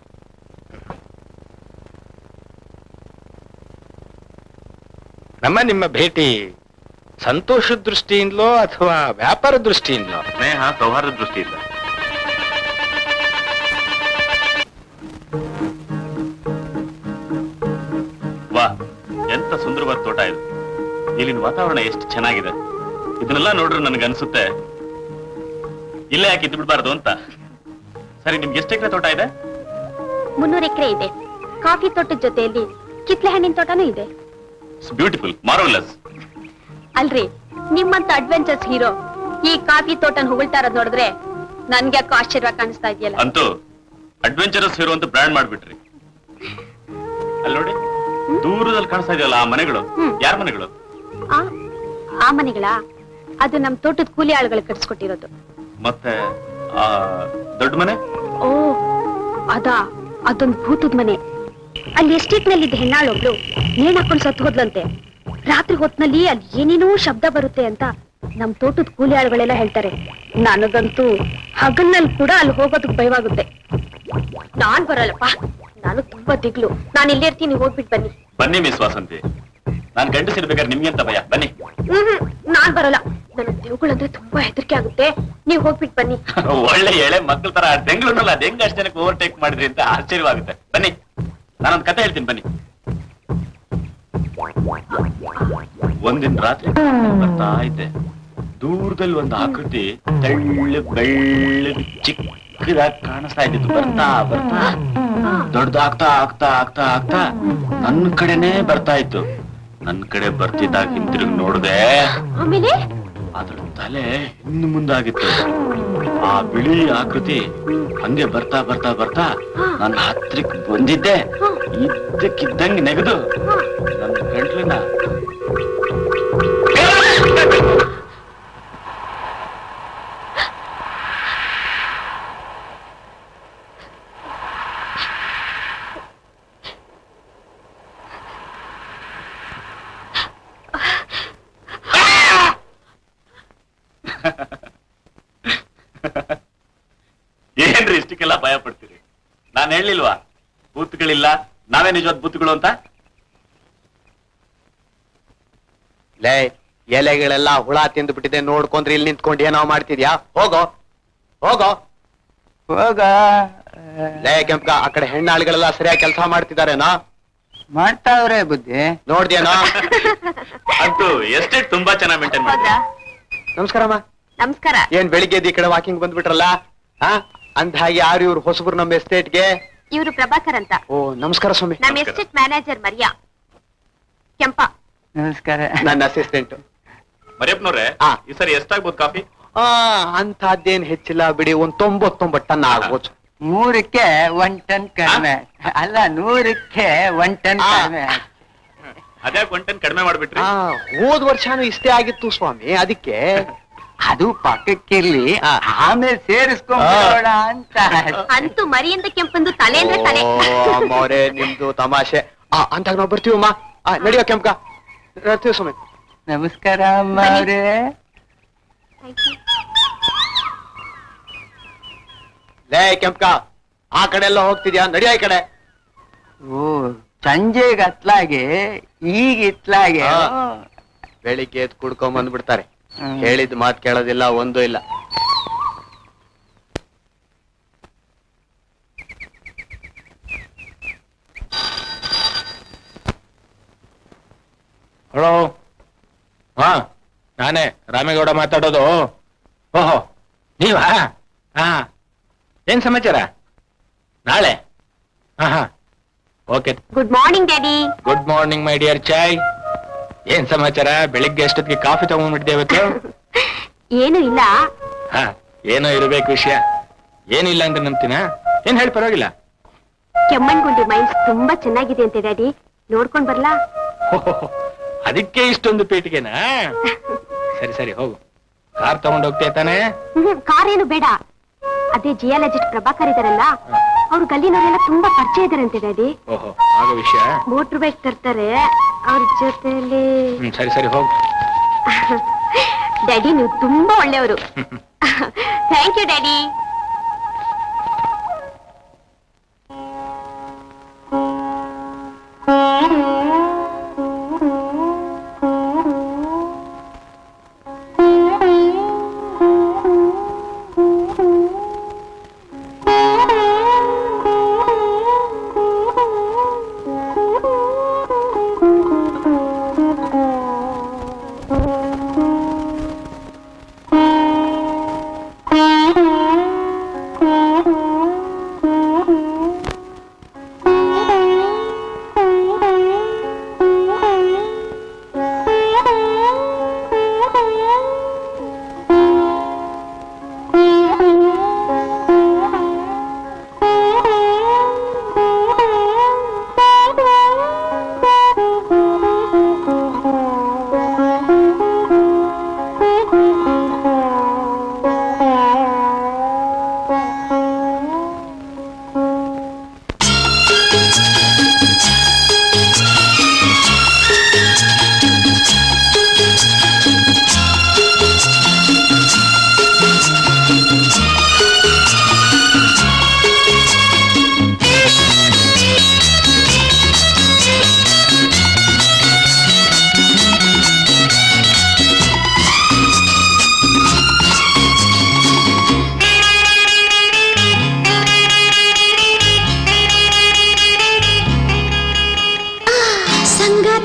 ನಮ್ಮ ನಿಮ್ಮ ಭೇಟಿ ಸಂತೋಷದ ದೃಷ್ಟಿಯಿಂದಲೋ ಅಥವಾ ವ್ಯಾಪಾರ ದೃಷ್ಟಿಯಿಂದಲೋ? ಸ್ನೇಹ, ಸೌಹಾರ್ದ ದೃಷ್ಟಿಯಿಂದ. ವಾ, ಎಂತ ಸುಂದರವಾದ ತೋಟ ಇದು. ಇಲ್ಲಿನ ವಾತಾವರಣ ಎಷ್ಟು ಚೆನ್ನಾಗಿದೆ. ಇದನ್ನೆಲ್ಲ ನೋಡ್ರೆ ನನಗನ್ಸುತ್ತೆ ಇಲ್ಲೇ ಯಾಕೆ ಇದ್ದು ಬಿಡಬಾರ್ದು ಅಂತ. ಸರಿ, ನಿಮ್ಗೆ ಎಷ್ಟು ಎಕರೆ ತೋಟ ಇದೆ? ಮುನ್ನೂರು ಎಕರೆ ಇದೆ. ಕಾಫಿ ತೋಟದ ಜೊತೆಯಲ್ಲಿ ಕಿತ್ಲೆ ಹಣ್ಣಿನ ತೋಟನೂ ಇದೆ. Beautiful, marvellous. ಅಲ್ರಿ, ನಿಮ್ಮಂತ ಅಡ್ವೆಂಚರ್ಸ್ ಹೀರೋ ಈ ಕಾಫಿ ತೋಟನ ಹೊಗಳ್ತಾ ಇರೋದ್ ನೋಡಿದ್ರೆ ನನ್ಗೆ ಯಾಕೋ ಆಶ್ಚರ್ಯ ಕಾಣಿಸ್ತಾ ಇದೆಯಲ್ಲ. ಅಂತೂ ಅಡ್ವೆಂಚರಸ್ ಹೀರೋ ಅಂತ ಬ್ರ್ಯಾಂಡ್ ಮಾಡ್ಬಿಟ್ರಿ. ಅಲ್ಲಿ ನೋಡಿ, ದೂರದಲ್ಲಿ ಕಾಣಿಸ್ತಾ ಇದೆಯಲ್ಲ ಆ ಮನೆಗಳು, ಯಾರ ಮನೆಗಳು? ಆ, ಆ ಮನೆಗಳ ಅದು ನಮ್ ತೋಟದ ಕೂಲಿ ಆಳುಗಳು ಕಟ್ಸ್ಕೊಟ್ಟಿರೋದು. ಮತ್ತೆ ಆ ದೊಡ್ಡ ಮನೆ? ಓ ಅದಾ, ಅದೊಂದು ಭೂತದ ಮನೆ. ಅಲ್ಲಿ ಎಸ್ಟೇಟ್ ನಲ್ಲಿದ್ದ ಹೆಣ್ಣಾಳೊಬ್ಳು ನೇಣ್ ಹಾಕೊಂಡು ಸತ್ತು ಹೋದ್ಲಂತೆ. ರಾತ್ರಿ ಹೊತ್ನಲ್ಲಿ ಅಲ್ಲಿ ಏನೇನೋ ಶಬ್ದ ಬರುತ್ತೆ ಅಂತ ನಮ್ ತೋಟದ ಕೂಲಿ ಆಳುಗಳೆಲ್ಲ ಹೇಳ್ತಾರೆ. ನನಗಂತೂ ಹಗಲ್ನಲ್ಲಿ ಕೂಡ ಅಲ್ಲಿ ಹೋಗೋದಕ್ ಭಯವಾಗುತ್ತೆ. ನಾನ್ ಬರಲ್ಲಪ್ಪ, ನಾನು ತುಂಬಾ ದಿಗ್ಲು. ನಾನು ಇಲ್ಲೇ ಇರ್ತೀನಿ, ಹೋಗ್ಬಿಟ್ಟು ಬನ್ನಿ. ಬನ್ನಿ ಮಿಸ್ ವಾಸಂತಿ, ನಾನ್ ಗಂಡಸಿರ್ಬೇಕಾದ್ರೆ ನಿಮ್ಗೆ ಅಂತ ಭಯ. ಬನ್ನಿ. ಹ್ಮ್ ನಾನ್ ಬರಲ್ಲ, ನನಗ್ ದೇವುಗಳಂದ್ರೆ ತುಂಬಾ ಹೆದರಿಕೆ ಆಗುತ್ತೆ. ನೀವ್ ಹೋಗ್ಬಿಟ್ಟು ಬನ್ನಿ. ಒಳ್ಳೆ ಎಳೆ ಮಕ್ಕಳ ತರ ಬೆಂಗಳೂರಿನಲ್ಲಿ ಅದ್ ಹೆಂಗ್ ಅಷ್ಟು ಜನಕ್ಕೆ ಓವರ್ಟೇಕ್ ಮಾಡಿದ್ರಿ ಅಂತ ಆಶ್ಚರ್ಯವಾಗುತ್ತೆ. ಬನ್ನಿ, ನಾನೊಂದ್ ಕತೆ ಹೇಳ್ತೀನಿ ಬನ್ನಿ. ಒಂದಿನ ರಾತ್ರಿ ಬರ್ತಾ ಇದ್ದೆ, ದೂರದಲ್ಲಿ ಒಂದು ಆಕೃತಿ ತೆಳ್ಳು ಬೆಳ್ಳಗ್ ಚಿಕ್ಕದಾಗಿ ಕಾಣಿಸ್ತಾ ಇದ್ದಿದ್ದು. ಬರ್ತಾ ಬರ್ತಾ ದೊಡ್ಡದಾಗ್ತಾ ಆಗ್ತಾ ಆಗ್ತಾ ಆಗ್ತಾ ನನ್ನ ಕಡೆನೇ ಬರ್ತಾ ಇತ್ತು. ನನ್ ಕಡೆ ಬರ್ತಿದ್ದಾಗ ಹಿಂತಿರುಗಿ ನೋಡ್ದೆ, ಆಮೇಲೆ ಅದ್ರ ತಲೆ ಹಿಂದ್ ಮುಂದಾಗಿತ್ತು. ಆ ಬಿಳಿ ಆಕೃತಿ ಹಂಗೆ ಬರ್ತಾ ಬರ್ತಾ ಬರ್ತಾ ನನ್ನ ಹತ್ರಕ್ಕೆ ಬಂದಿದ್ದೆ. ಇದ್ದಕ್ಕಿದ್ದಂಗೆ ನೆಗೆದು ನನ್ನ ಗಂಟ್ಲನ್ನ ಏನ್ರಿ ಇಷ್ಟಕ್ಕೆಲ್ಲ ಭಯ ಪಡ್ತೀರಿ? ನಾನ್ ಹೇಳಿಲ್ವಾ ಭೂತಗಳಿಲ್ಲ, ನಾವೇ ನಿಜವಾದ ಭೂತಗಳು ಅಂತ? ಲೇ, ಎಲೆಗಳೆಲ್ಲ ಹುಳ ತಿಂದು ಬಿಟ್ಟಿದೆ, ನೋಡ್ಕೊಂಡ್ರೆ ಇಲ್ಲಿ ನಿಂತ್ಕೊಂಡು ಏನೋ ಮಾಡ್ತಿದ್ಯಾ? ಹೋಗೋ ಹೋಗೋ ಹೋಗ. ಲೇ ಕೆಂಪ್ಕ, ಆ ಕಡೆ ಹೆಣ್ಣಾಳುಗಳೆಲ್ಲ ಸರಿಯಾಗಿ ಕೆಲಸ ಮಾಡ್ತಿದಾರೇನೋ? ಮಾಡ್ತಾವ್ರೆ ಬುದ್ಧಿ. ನೋಡ್ದೇನೋ? ಅಂತೂ ಎಸ್ಟೇಟ್ ತುಂಬಾ ಚೆನ್ನಾಗಿ ಮೇಂಟೈನ್ ಮಾಡಿದ್ರೆ. ನಮಸ್ಕಾರಮ್ಮ. ನಮಸ್ಕಾರ. ಏನ್ ಬೆಳಿಗ್ಗೆ ಈ ಕಡೆ ವಾಕಿಂಗ್ ಬಂದ್ಬಿಟ್ರಲ್ಲ? ಹಾ, ಅಂದ ಹಾಗೆ ಯಾರು ಇವ್ರು ಹೊಸಬ್ರು ನಮ್ಮ ಎಸ್ಟೇಟ್ಗೆ? ಇವ್ರು ಪ್ರಭಾಕರ್ ಅಂತ. ಓ ನಮಸ್ಕಾರ ಸ್ವಾಮಿ. ನಮ್ಮ ಎಸ್ಟೇಟ್ ಮ್ಯಾನೇಜರ್ ಮರಿಯಾ. ಕೆಂಪ. ನಮಸ್ಕಾರ. ನನ್ನ ಅಸಿಸ್ಟೆಂಟ್. ಮರಿಯಪ್ಪನವ್ರೆ, ಈ ಸರಿ ಎಷ್ಟಾಗ್ಬೋದು ಕಾಫಿ? ಆ ಅಂತದ್ದೇನ್ ಹೆಚ್ಚಿಲ್ಲ ಬಿಡಿ, ಒಂದ್ ತೊಂಬತ್ತೊಂಬತ್ತು ಟನ್ ಆಗ್ಬೋದು. ಮೂರಕ್ಕೆ ಒನ್ ಟನ್ ಕಡಿಮೆ. ಅಲ್ಲ, ನೂರಕ್ಕೆ ಒನ್ ಟನ್ ಕಡಿಮೆ. ಅದ್ಯಾಕೆ ಒನ್ ಟನ್ ಕಡಿಮೆ ಮಾಡ್ಬಿಟ್ರಿ? ಹೋದ್ ವರ್ಷನೂ ಇಷ್ಟೇ ಆಗಿತ್ತು ಸ್ವಾಮಿ, ಅದಕ್ಕೆ. ಅದು ಪಕ್ಕಕ್ಕಿರ್ಲಿ, ಆಮೇಲೆ ಸೇರಿಸ್ಕೊಂಡ ಅಂತ. ಅಂತೂ ಮರಿ ಅಂತ ಕೆಂಪಂದು ತಲೆ ಅಂದ್ರೆ ತಲೆ. ಅಮ್ಮವ್ರೆ, ನಿಮ್ದು ತಮಾಷೆ. ಆ ಅಂತಾಗ ನಾವ್ ಬರ್ತೀವಮ್ಮ. ನಡಿಯೋ ಕೆಂಪ್ಕ, ಬರ್ತೀವಿ ಸ್ವಾಮಿ. ನಮಸ್ಕಾರ ಅಮ್ಮ ಅವ್ರೆ. ಲೇ ಕೆಂಪ್ಕ, ಆ ಕಡೆ ಎಲ್ಲ ಹೋಗ್ತಿದ್ಯಾ? ನಡಿಯೋ ಈ ಕಡೆ. ಓ, ಸಂಜೆಗೆ ಹತ್ಲಾಗೆ ಈಗ ಇತ್ಲಾಗೆ. ಬೆಳಿಗ್ಗೆ ಎದ್ದು ಕುಡ್ಕೊಂಡ್ ಬಂದ್ಬಿಡ್ತಾರೆ. ಹೇಳಿದ ಮಾತು ಕೇಳೋದಿಲ್ಲ, ಒಂದು ಇಲ್ಲ. ಹಲೋ. ಹಾ, ನಾನೇ ರಾಮೇಗೌಡ ಮಾತಾಡೋದು. ಓಹೋ, ನೀವಾ? ಹಾ, ಏನ್ ಸಮಾಚಾರ? ನಾಳೆ? ಹಾ ಹಾ, okay. Good morning daddy. Good morning my dear ಚಾಯ್. ಏನ್ ಸಮಾಚಾರ? ಬೆಳಿಗ್ಗೆ ಎಷ್ಟೊತ್ತಿಗೆ ಕಾಫಿ ತಗೊಂಡ್ಬಿಟ್ಟಿದೆ ಇವತ್ತು? ಏನು ಇಲ್ಲ. ಹಾ, ಏನೋ ಇರ್ಬೇಕು ವಿಷಯ. ಏನಿಲ್ಲ ಅಂದ್ರೆ ನಂಬ್ತೀನ? ಏನ್ ಹೇಳಿ ಪರವಾಗಿಲ್ಲ. ಕೆಮ್ಮಣ್ಗುಂಡಿ ಮೈನ್ಸ್ ತುಂಬಾ ಚೆನ್ನಾಗಿದೆ ಅಂತೆ ಡ್ಯಾಡಿ, ನೋಡ್ಕೊಂಡ್ ಬರ್ಲಾ? ಅದಕ್ಕೆ ಇಷ್ಟೊಂದು ಪೇಟಿಗೆನಾ? ಸರಿ ಸರಿ, ಹೋಗು. ಕಾರ್ ತಗೊಂಡ್ ಹೋಗ್ತೇ ತಾನೆ? ಕಾರ್ ಏನು ಬೇಡ, ಅದೇ ಜಿಯಾಲಜಿಸ್ಟ್ ಪ್ರಭಾಕರ್ ಇದಾರಲ್ಲ, ಅವ್ರು ಗಲ್ಲಿನವರೆಲ್ಲ ತುಂಬಾ ಪರಿಚಯ ಇದಾರಂತೆ ಡ್ಯಾಡಿ. ಓಹೋ, ಆಗೋ ವಿಷಯ. ಮೋಟರ್ ಬೈಕ್ ತರ್ತಾರೆ, ಅವ್ರ ಜೊತೆಲಿ. ಹ್ಮ್, ಸರಿ ಸರಿ, ಹೋಗು. ಡ್ಯಾಡಿ, ನೀವು ತುಂಬಾ ಒಳ್ಳೆಯವರು. Thank you daddy.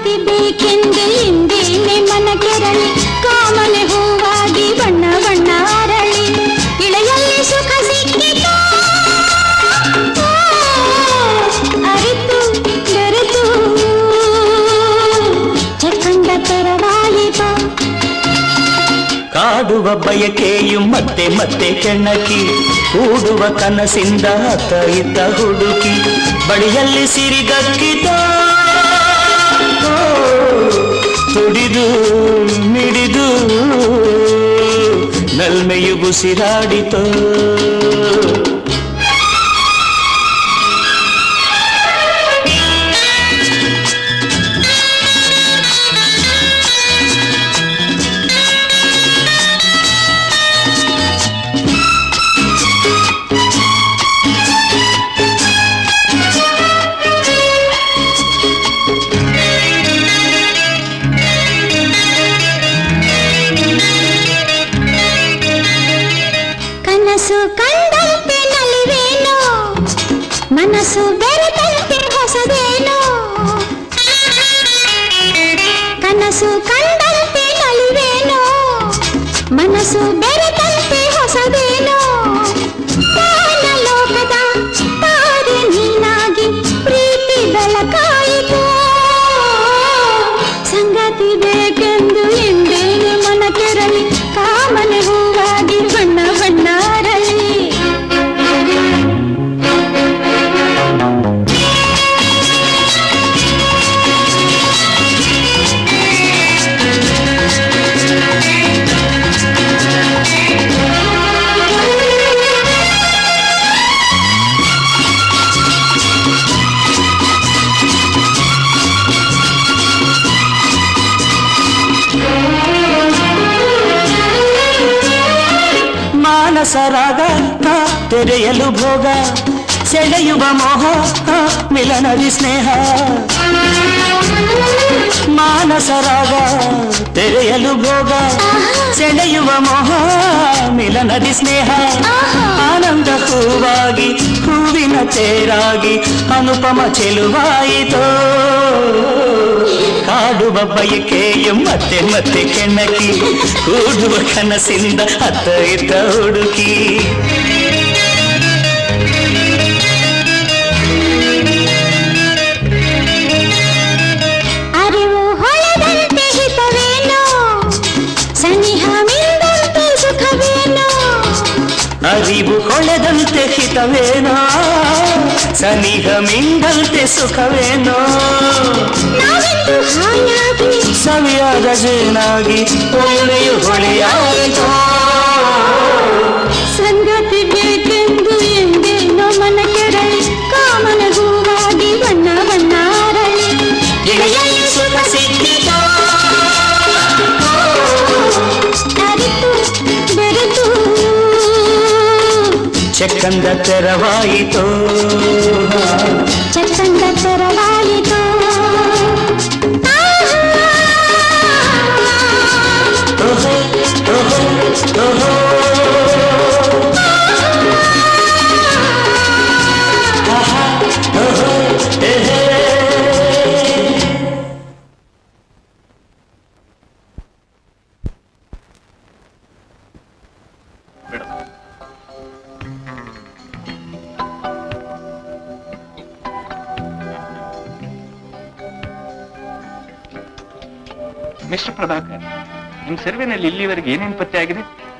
ಸಂಗತಿ ಬೇಕೆಂದು ಹಿಂದೇನೆ ಮನ ಕೆರಳಿ ಕಾಮನೆ ಹೂವಾಗಿ ಬಣ್ಣ ಬಣ್ಣ ಅರಳಿ ಇಳೆಯಲ್ಲಿ ಸುಖ ಸಿಕ್ಕಿತು ಅರಿತು ಬೆರೆತು ಚಕ್ಕಂದ ತೆರವಾಯಿತು ಕಾಡುವ ಬಯಕೆಯು ಮತ್ತೆ ಮತ್ತೆ ಕೆಣಕಿ ಕೂಡುವ ಕನಸಿಂದ ಅತ್ತ ಇತ್ತ ಹುಡುಕಿ ಬಳಿಯಲ್ಲಿ ಸಿರಿಗಕ್ಕಿತ ತುಡಿದು ಮಿಡಿದು ನಲ್ಮೆಯು ಗುಸಿರಾಡಿತು ಕನಸು ಕಂಡಂತೆ ನಲಿವೇನೋ ಮನಸ್ಸು ಬೆರೆತಂತೆ ಹೊಸದೇನೋ ಕನಸು ಕಂಡಂತೆ ನಲಿವೇನೋ ಮನಸ್ಸು ಬೆರೆತಂತೆ ಹೊಸದೇನೋ ಲೋಕದ ತಾರೆ ನೀನಾಗಿ ಪ್ರೀತಿ ಬೆಳಕಾಯಿತು ಸಂಗತಿ ಬೇಕೆಂದು ಎಂದೇನೆ ಮನ ಕೆರಳಿ ಕಾಮನೆ ಹೂವಾಗಿ ಬಣ್ಣ ಬಣ್ಣ ಅರಳಿ ಮಾನಸರಾಗ ತೆರೆಯಲು ಭೋಗ ಸೆಳೆಯುವ ಮೋಹ ಮಿಲನದಿ ಸ್ನೇಹ ಮಾನಸರಾಗ ತೆರೆಯಲು ಭೋಗ ಸೆಳೆಯುವ ಮೋಹ ಮಿಲನದಿ ಸ್ನೇಹ ಆನಂದ ಹೂವಾಗಿ ಹೂವಿನ ತೇರಾಗಿ ಅನುಪಮ ಚೆಲುವಾಯಿತೋ ಕಾಡುವ ಬಯಕೆಯು ಮತ್ತೆ ಮತ್ತೆ ಕೆಣಕಿ ಕೂಡುವ ಕನಸಿಂದ ಅತ್ತ ಇತ್ತ ಹುಡುಕಿ ಅರಿವು ಹೊಳೆದಂತೆ ಹಿತವೇನೋ ಸನಿಹ ಮಿಂದಂತೆ ಸುಖವೇನೋ ಅರಿವು ಹೊಳೆದಂತೆ ಹಿತವೇನೋ ಸನಿಹ ಮಿಂದಂತೆ ಸುಖವೇನೋ ನಾವೆಂದು ಹಾಯಾಗಿ ಸವಿಯಾದ ಜೇನಾಗಿ ಒಳ್ಳೆಯು ಹೊಳೆಯಾಯಿತೋ ಸಂಗತಿ ಬೇಕೆಂದು ಎಂದೇನೋ ಮನ ಕೆರಳಿ ಕಾಮನ ಹೂವಾಗಿ ಬಣ್ಣ ಬಣ್ಣ ಅರಳಿ ಇಳೆಯಲ್ಲಿ ಸುಖ ಸಿಕ್ಕಿತೋ ಅರಿತು ಬೆರೆತು ಚಕ್ಕಂದ ತೆರವಾಯಿತೋ ಚಕ್ಕಂದ ತೆರವಾಯಿತು ಓಹೋ ಓಹೋ ಓಹೋ ಆಹಾ ಓಹೋ ಏಹೇ ಮಿಸ್ಟರ್ ಪ್ರಭಾಕರ್, ನಿಮ್ ಸರ್ವೆನಲ್ಲಿ ಇಲ್ಲಿವರೆಗೆ ಏನೇನು ಪತ್ತೆ ಆಗಿದೆ?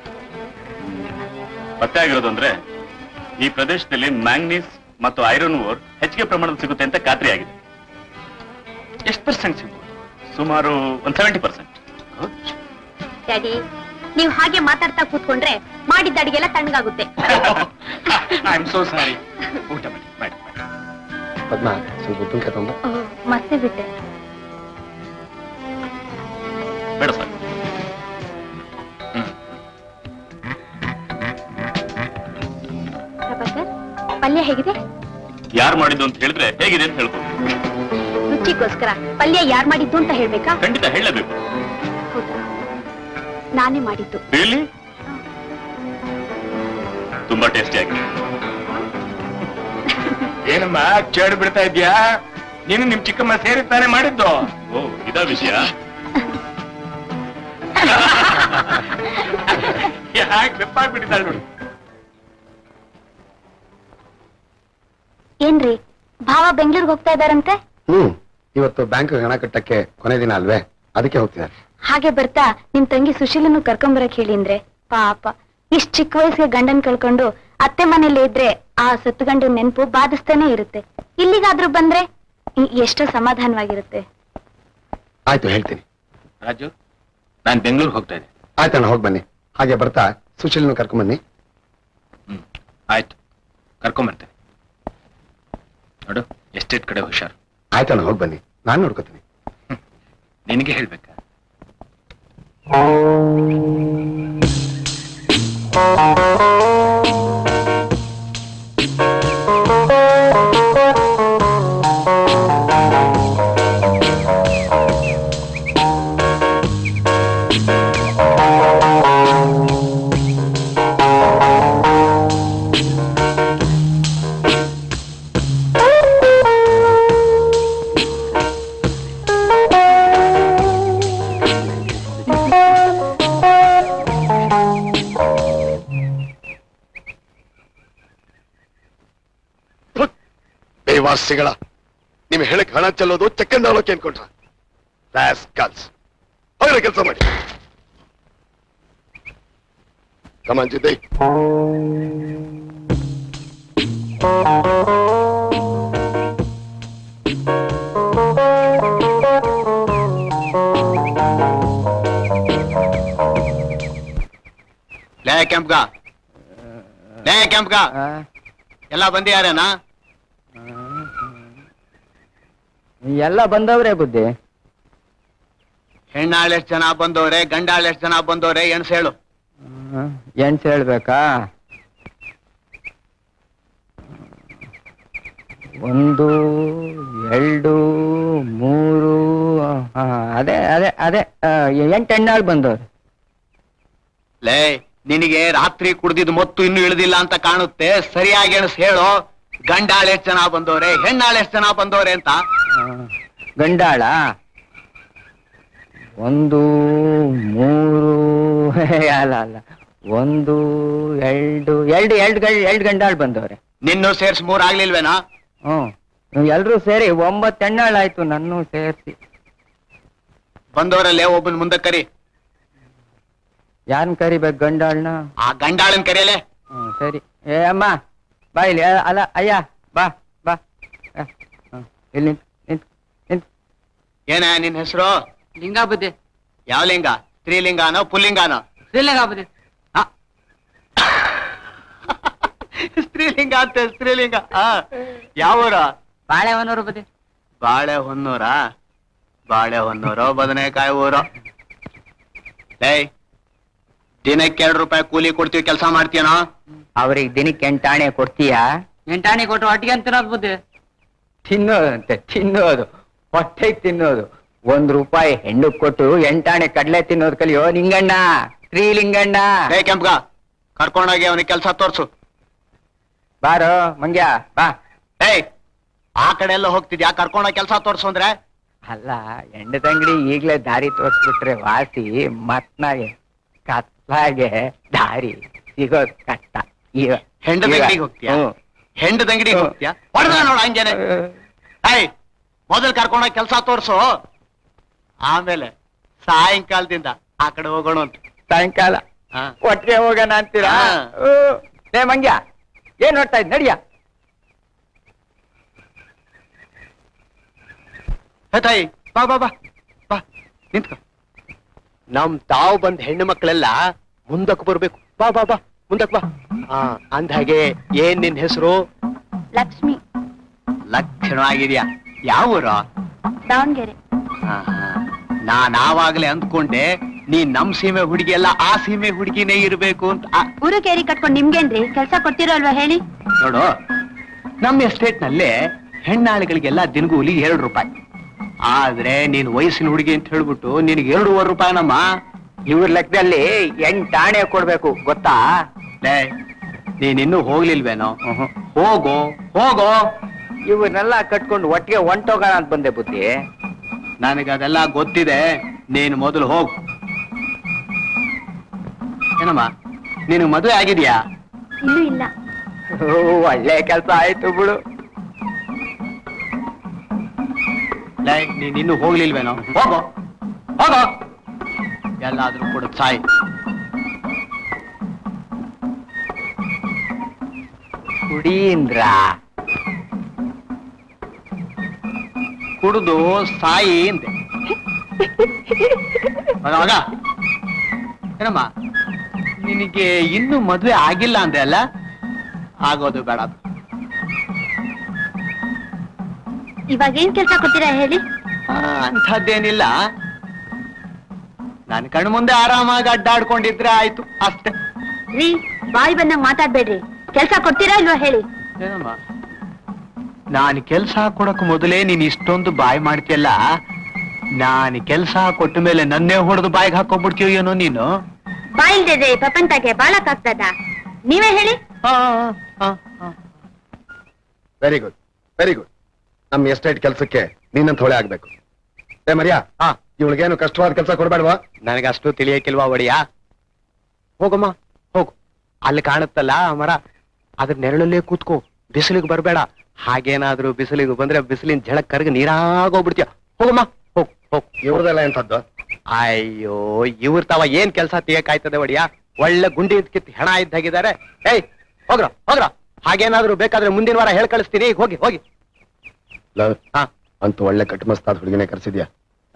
ಪತ್ತೆ ಆಗಿರೋದು ಅಂದ್ರೆ ಈ ಪ್ರದೇಶದಲ್ಲಿ ಮ್ಯಾಂಗ್ನೀಸ್ ಮತ್ತು ಐರನ್ ಓರ್ ಹೆಚ್ಚಿಗೆ ಪ್ರಮಾಣದಲ್ಲಿ ಸಿಗುತ್ತೆ ಅಂತ ಖಾತ್ರಿ ಆಗಿದೆ. ಎಷ್ಟು ಪರ್ಸೆಂಟ್ ಸಿಗ್ಬೋದು? ಸುಮಾರು ಒಂದ್ ಸೆವೆಂಟಿ ಪರ್ಸೆಂಟ್. ಡ್ಯಾಡಿ, ನೀವು ಹಾಗೆ ಮಾತಾಡ್ತಾ ಕೂತ್ಕೊಂಡ್ರೆ ಮಾಡಿದ್ದ ಅಡಿಗೆಲ್ಲ ತಣ್ಣಗಾಗುತ್ತೆ. I am so sorry. ಊಟ ಮಾಡಿ ಮಾಡಿ ಪದ್ಮ ಸ್ವಲ್ಪ ಉಪ್ಪಿನಕಾಯಿ ತಗೊಂಡು ಮತ್ತೆ ಬಿಟ್ಟೆ. ಬೇಡ ಸರ್. ಪ್ರಭಾಕರ್, ಪಲ್ಯ ಹೇಗಿದೆ? ಯಾರು ಮಾಡಿದ್ದು ಅಂತ ಹೇಳಿದ್ರೆ ಹೇಗಿದೆ ಅಂತ ಹೇಳ್ಬೋದು. ರುಚಿಗೋಸ್ಕರ ಪಲ್ಯ ಯಾರು ಮಾಡಿದ್ದು ಅಂತ ಹೇಳ್ಬೇಕಾ? ಖಂಡಿತ ಹೇಳಲೇಬೇಕು. ಹೌದಾ? ನಾನೇ ಮಾಡಿದ್ದು. ರಿಯಲಿ? ತುಂಬಾ ಟೇಸ್ಟಿ ಆಗಿದೆ. ಏನಮ್ಮ ಚೇಡ್ ಬಿಡ್ತಾ ಇದ್ಯಾ? ನೀನು ನಿಮ್ ಚಿಕ್ಕಮ್ಮ ಸೇರಿ ತಾನೇ ಮಾಡಿದ್ದು. ಓ ಇದ ವಿಷಯ. ಯಾಕೆ ಬೆಪ್ಪಾಗ್ಬಿಟ್ಟಿದ್ದಾಳೆ ನೋಡಿ. ಏನ್ರಿ ಭಾವ ಬೆಂಗಳೂರಿಗೆ ಹೋಗ್ತಾ ಇದಾರಂತೆ? ಹ್ಮ್ ಇವತ್ತು ಬ್ಯಾಂಕ್ ಹಣ ಕಟ್ಟಕ್ಕೆ ಕೊನೆ ದಿನ ಅಲ್ವೇ, ಅದಕ್ಕೆ ಹೋಗ್ತಿದ್ದಾರೆ. ಹಾಗೆ ಬರ್ತಾ ನಿಮ್ ತಂಗಿ ಸುಶೀಲನ್ನು ಕರ್ಕೊಂಬರಕ್ ಹೇಳಿ ಅಂದ್ರೆ. ಪಾಪ ಇಷ್ಟ್ ಚಿಕ್ಕ ವಯಸ್ಸಿಗೆ ಗಂಡನ್ ಕಳ್ಕೊಂಡು ಅತ್ತೆ ಮನೇಲಿ ಇದ್ರೆ ಆ ಸತ್ತು ಗಂಡನ ನೆನಪು ಬಾಧಿಸ್ತಾನೆ ಇರುತ್ತೆ. ಇಲ್ಲಿಗಾದ್ರೂ ಬಂದ್ರೆ ಎಷ್ಟೋ ಸಮಾಧಾನವಾಗಿರುತ್ತೆ. ಆಯ್ತು ಹೇಳ್ತೀನಿ. ರಾಜು, ನಾನ್ ಬೆಂಗಳೂರಿಗೆ ಹೋಗ್ತಾ ಇದ್ದೆ. ಆಯ್ತಣ್ಣ ಹೋಗಿ ಬನ್ನಿ. ಹಾಗೆ ಬರ್ತಾ ಸುಶೀಲನ್ನು ಕರ್ಕೊಂಡ್ ಬನ್ನಿ. ಹ್ಮ್ ಆಯ್ತು, ಕರ್ಕೊಂಬರ್ತೇನೆ. ನೋಡು, ಎಸ್ಟೇಟ್ ಕಡೆ ಹುಷಾರು. ಆಯ್ತಣ್ಣ ಹೋಗಿ ಬನ್ನಿ, ನಾನು ನೋಡ್ಕೋತೀನಿ. ನಿನಗೆ ಹೇಳ್ಬೇಕಾ? ವಾಸಿಗಳ ನಿಮ್ ಹೇಳಕ್ ಹಣ ಚೆಲ್ಲೋದು ಚೆಕ್ಕಂದ ಆಳೋಕೆ ಅನ್ಕೊಂಡ್ರ? ಅವರ ಕೆಲಸ ಮಾಡಿ. ಕಮಾನ್ ಜಿದ್ದೆ. ಲೇ ಕೆಂಪ್ಗ, ಲೇ ಕೆಂಪ್ಗ, ಎಲ್ಲ ಬಂದಿಯಾರೇನಾ? ಎಲ್ಲ ಬಂದವ್ರೆ ಬುದ್ಧಿ. ಹೆಣ್ಣಾಳ್ ಎಷ್ಟ್ ಜನ ಬಂದವ್ರೆ, ಗಂಡಾಳ್ ಎಷ್ಟ್ ಜನ ಬಂದವ್ರೆ ಎಣ್ಸ್ ಹೇಳು. ಎಣ್ಸ್ ಹೇಳ್ಬೇಕಾ? ಒಂದು, ಎರಡು, ಮೂರು, ಅದೇ ಅದೇ ಅದೇ ಎಂಟು ಹೆಣ್ಣಾಳ್ ಬಂದವ್ರೆ. ಲೇ ನಿನಗೆ ರಾತ್ರಿ ಕುಡ್ದಿದ್ ಮತ್ತು ಇನ್ನು ಇಳಿದಿಲ್ಲ ಅಂತ ಕಾಣುತ್ತೆ. ಸರಿಯಾಗಿ ಎಣ್ಸ್ ಹೇಳು. ಗಂಡಾಳ್ ಎಷ್ಟ್ ಜನ ಬಂದವ್ರೆ, ಹೆಣ್ಣಾಳ್ ಎಷ್ಟ್ ಜನ ಬಂದವ್ರೆ ಅಂತ. ಗಂಡಾಳ ಒಂದು, ಮೂರು, ಅಲ್ಲ ಅಲ್ಲ ಒಂದು, ಎರಡು ಎರಡು ಎರಡು ಎರಡು ಗಂಡಾಳ್ ಬಂದವ್ರೆ. ನಿನ್ನೂ ಸೇರ್ಸಿ ಮೂರ್ ಆಗ್ಲಿಲ್ವೇನಾ? ಹ್ಮ್ ಎಲ್ರೂ ಸೇರಿ ಒಂಬತ್ತು ಹೆಣ್ಣಾಳ್ ಆಯ್ತು, ನನ್ನೂ ಸೇರ್ಸಿ. ಬಂದವರಲ್ಲೇ ಒಬ್ಬನ್ ಮುಂದೆ ಕರಿ. ಯಾರನ್ ಕರಿಬೇಕು? ಗಂಡಾಳ್ನ? ಆ ಗಂಡಾಳನ್ ಕರಿಯಲೆ. ಹ್ಮ್ ಸರಿ. ಏ ಅಮ್ಮ ಬಾ ಇಲ್ಲಿ. ಅಲ್ಲ ಅಯ್ಯ ಬಾ ಬಾ ಇಲ್ಲಿ ನಿಂತ್ ನಿಂತ್ ನಿಂತ್. ಏನ ನಿನ್ ಹೆಸರು? ಲಿಂಗ ಬುದ್ಧಿ. ಯಾವ ಲಿಂಗ? ಸ್ತ್ರೀಲಿಂಗಾನೋ ಪುಲ್ಲಿಂಗಾನೋ? ಶ್ರೀಲಿಂಗ ಬುದ್ಧಿ. ಸ್ತ್ರೀಲಿಂಗ ಅಂತ ಸ್ತ್ರೀಲಿಂಗ. ಯಾವೂರ? ಬಾಳೆಹೊನ್ನೂರು ಬುದ್ಧಿ. ಬಾಳೆ ಹೊನ್ನೂರ? ಬಾಳೆ ಹೊನ್ನೂರು ಬದನೆಕಾಯಿ ಊರು. ಲೈ ದಿನಕ್ಕೆ ಎರಡು ರೂಪಾಯಿ ಕೂಲಿ ಕೊಡ್ತೀವಿ, ಕೆಲಸ ಮಾಡ್ತೀಯನೋ? ಅವ್ರಿಗೆ ದಿನಕ್ಕೆ ಎಂಟಾಣೆ ಕೊಡ್ತೀಯಾ? ಎಂಟಾಣೆ ಕೊಟ್ಟು ಹೊಟ್ಟಿಗೆ ಅಂತ ತಿನ್ನೋದು ಬುದ್ಧಿ. ತಿನ್ನೋದಂತೆ ತಿನ್ನೋದು, ಹೊಟ್ಟೆಗೆ ತಿನ್ನೋದು. ಒಂದ್ ರೂಪಾಯಿ ಹೆಣ್ಣು ಕೊಟ್ಟು ಎಂಟಾಣೆ ಕಡ್ಲೆ ತಿನ್ನೋದು ಕಲಿಯೋ ನಿಂಗಣ್ಣ, ಸ್ತ್ರೀಲಿಂಗಣ್ಣ. ಹೇ ಕೆಂಪ್ಗ, ಕರ್ಕೊಂಡೋಗಿ ಅವನಿಗೆ ಕೆಲಸ ತೋರ್ಸು. ಬಾರೋ ಮಂಗ್ಯ ಬಾ. ಏಯ್ ಆ ಕಡೆ ಎಲ್ಲ ಹೋಗ್ತಿದ್ಯಾ? ಕರ್ಕೊಂಡೋಗಿ ಕೆಲಸ ತೋರ್ಸು ಅಂದ್ರೆ. ಅಲ್ಲ ಹೆಂಡದ ಅಂಗಡಿ ಈಗ್ಲೇ ದಾರಿ ತೋರ್ಸ್ಬಿಟ್ರೆ ವಾಸಿ ಮತ್ನಾಗೆ ಕತ್ಲಾಗೆ ದಾರಿ ಸಿಗೋದ್ ಕಷ್ಟ. ಈಗ ಹೆಂಡದ ಅಂಗಡಿಗೆ ಹೋಗ್ತೀಯಾ? ಹೆಂಡದ ಅಂಗಡಿಗೆ ಹೋಗ್ತೀಯಾ? ಹೊಡೆದ ನೋಡ ಹಂಗೇನೆ. ಏಯ್ ಮೊದಲು ಕರ್ಕೊಂಡೋಗಿ ಕೆಲಸ ತೋರ್ಸು, ಆಮೇಲೆ ಸಾಯಂಕಾಲದಿಂದ ಆ ಕಡೆ ಹೋಗೋಣ ಅಂತ. ಸಾಯಂಕಾಲ ಒಟ್ಟಿಗೆ ಹೋಗೋಣ ಅಂತೀರಾ? ಏ ಮಂಗ್ಯ ಏನ್ ನೋಡ್ತಾ ಇದ್ ನಡಿಯ. ಹೇ ತಾಯಿ ಬಾ ಬಾ ಬಾ ಬಾ ನಿಂತ್ಕೊ. ನಮ್ ತಾವು ಬಂದ್ ಹೆಣ್ಣು ಮಕ್ಕಳೆಲ್ಲ ಮುಂದಕ್ಕೆ ಬರ್ಬೇಕು. ಬಾ ಬಾ ಬಾ ಮುಂದಕ್ ಬಾ. ಹಾ ಅಂದ ಹಾಗೆ ಏನ್ ನಿನ್ ಹೆಸರು? ಲಕ್ಷ್ಮಿ. ಲಕ್ಷಣವಾಗಿದ್ಯಾ? ಯಾವ ಊರು? ದಾವಣಗೆರೆ. ನಾನ್ ಆವಾಗ್ಲೇ ಅಂದ್ಕೊಂಡೆ ನೀ ನಮ್ ಸೀಮೆ ಹುಡುಗಿ ಎಲ್ಲ ಆ ಸೀಮೆ ಹುಡುಗಿನೇ ಇರ್ಬೇಕು ಅಂತ. ಊರು ಕೇರಿ ಕಟ್ಕೊಂಡ್ ನಿಮ್ಗೇನ್ರಿ ಕೆಲ್ಸ ಕೊಡ್ತಿರೋಲ್ವಾ ಹೇಳಿ? ನೋಡು, ನಮ್ ಎಸ್ಟೇಟ್ ನಲ್ಲಿ ಹೆಣ್ಣಾಳಿಗಳಿಗೆಲ್ಲ ದಿನಗೂಲಿ ಎರಡು ರೂಪಾಯಿ. ಆದ್ರೆ ನೀನ್ ವಯಸ್ಸಿನ ಹುಡುಗಿ ಅಂತ ಹೇಳ್ಬಿಟ್ಟು ನಿನ್ಗೆ ಎರಡೂವರೆ ರೂಪಾಯಿ ನಮ್ಮ. ಇವ್ರ ಲೆಕ್ಕದಲ್ಲಿ ಎಂಟಾಣೆ ಕೊಡ್ಬೇಕು ಗೊತ್ತಾ? ಲೇ ನೀನ್ ಇನ್ನೂ ಹೋಗ್ಲಿಲ್ವೇನೋ? ಹೋಗೋ ಹೋಗೋ. ಇವನ್ನೆಲ್ಲ ಕಟ್ಕೊಂಡು ಒಟ್ಟಿಗೆ ಹೊಂಟೋಗೋಣ ಅಂತ ಬಂದೆ ಬುದ್ಧಿ. ನನಗದೆಲ್ಲ ಗೊತ್ತಿದೆ, ನೀನು ಮೊದಲು ಹೋಗು. ಏನಮ್ಮ ನೀನು ಮದುವೆ ಆಗಿದ್ಯಾ? ಇನ್ನೂ ಇಲ್ಲ. ಒಳ್ಳೆ ಕೆಲಸ ಆಯ್ತು ಬಿಡು. ನೀನ್ ಇನ್ನೂ ಹೋಗ್ಲಿಲ್ವೇನೋ? ಹೋಗೋ ಹೋಗೋ, ಎಲ್ಲಾದ್ರೂ ಕೊಡು ಸಾಯಿ. ಕುಡೀಂದ್ರ ಕುಡಿದು ಸಾಯಿ ಅಂತೆ. ಮಗ ಏನಮ್ಮ ನಿನಗೆ ಇನ್ನೂ ಮದ್ವೆ ಆಗಿಲ್ಲ ಅಂದೆ ಅಲ್ಲ? ಆಗೋದು ಬೇಡ. ಇವಾಗ ಏನ್ ಕೆಲ್ಸ ಕೊಡ್ತೀರಾ ಹೇಳಿ? ಅಂಥದ್ದೇನಿಲ್ಲ, ನನ್ ಕಣ್ಣು ಮುಂದೆ ಆರಾಮಾಗಿ ಅಡ್ಡಾಡ್ಕೊಂಡಿದ್ರೆ ಆಯ್ತು ಅಷ್ಟೇ. ರೀ, ಬಾಯಿ ಬಂದಂಗ್ ಮಾತಾಡ್ಬೇಡ್ರಿ. ಕೆಲ್ಸ ಕೊಡ್ತೀರಾ ಇಲ್ವಾ ಹೇಳಿ? ಏನಮ್ಮ ನಾನು ಕೆಲ್ಸ ಕೊಡಕ್ ಮೊದಲೇ ನೀನ್ ಇಷ್ಟೊಂದು ಬಾಯಿ ಮಾಡ್ತೀಯಲ್ಲ, ನಾನು ಕೆಲ್ಸ ಕೊಟ್ಟ ಮೇಲೆ ನನ್ನೇ ಹೊಡೆದು ಬಾಯಿಗೆ ಹಾಕೊಂಡ್ಬಿಡ್ತೀವಿ ಏನೋ ನೀನು. ಬಾಯಿಲ್ದೆ ಪ್ರಪಂಚಕ್ಕೆ ಬಾಳಕ್ ಆಗ್ತದ? ನೀವೇ ಹೇಳಿ. Very good very good. ನಮ್ ಎಸ್ಟೇಟ್ ಕೆಲ್ಸಕ್ಕೆ ನೀನಂತ ಹೊಳೆ ಆಗ್ಬೇಕು. ಏ ಮರಿಯಾ, ಇವಳಿಗೇನು ಕಷ್ಟವಾದ ಕೆಲಸ ಕೊಡ್ಬೇಡ್ವಾ? ನನಗಷ್ಟು ತಿಳಿಯಕಿಲ್ವಾ ಒಡಿಯ? ಹೋಗಮ್ಮ ಹೋಗು, ಅಲ್ಲಿ ಕಾಣುತ್ತಲ್ಲ ಮರ, ಅದ್ರ ನೆರಳಲ್ಲೇ ಕೂತ್ಕೋ, ಬಿಸಿಲಿಗೆ ಬರ್ಬೇಡ. ಹಾಗೇನಾದ್ರೂ ಬಿಸಿಲಿಗೆ ಬಂದ್ರೆ ಬಿಸಿಲಿನ ಝಳಕ್ ಕರ್ಗ ನೀರಾಗೋಗ್ಬಿಡ್ತೀಯ. ಹೋಗಮ್ಮ ಹೋಗ್ ಹೋಗ್. ಇವ್ರದೆಲ್ಲ ಎಂಥದ್ದು? ಅಯ್ಯೋ, ಇವ್ರ ತಾವ ಏನ್ ಕೆಲ್ಸ ತೆಗಿಯಕಾಯ್ತದೆ ಒಡಿಯ? ಒಳ್ಳೆ ಗುಂಡಿ ಕಿತ್ತು ಹೆಣ ಇದ್ದಾಗಿದ್ದಾರೆ. ಏಯ್ ಹೋಗ್ರ ಹೋಗ್ರ, ಹಾಗೇನಾದ್ರೂ ಬೇಕಾದ್ರೆ ಮುಂದಿನ ವಾರ ಹೇಳ್ ಕಳಿಸ್ತೀನಿ. ಈಗ ಹೋಗಿ ಹೋಗಿ. ಅಂತೂ ಒಳ್ಳೆ ಕಟ್ಮಸ್ತಾದ ಹುಡುಗಿನೇ ಕರ್ಸಿದ್ಯಾ?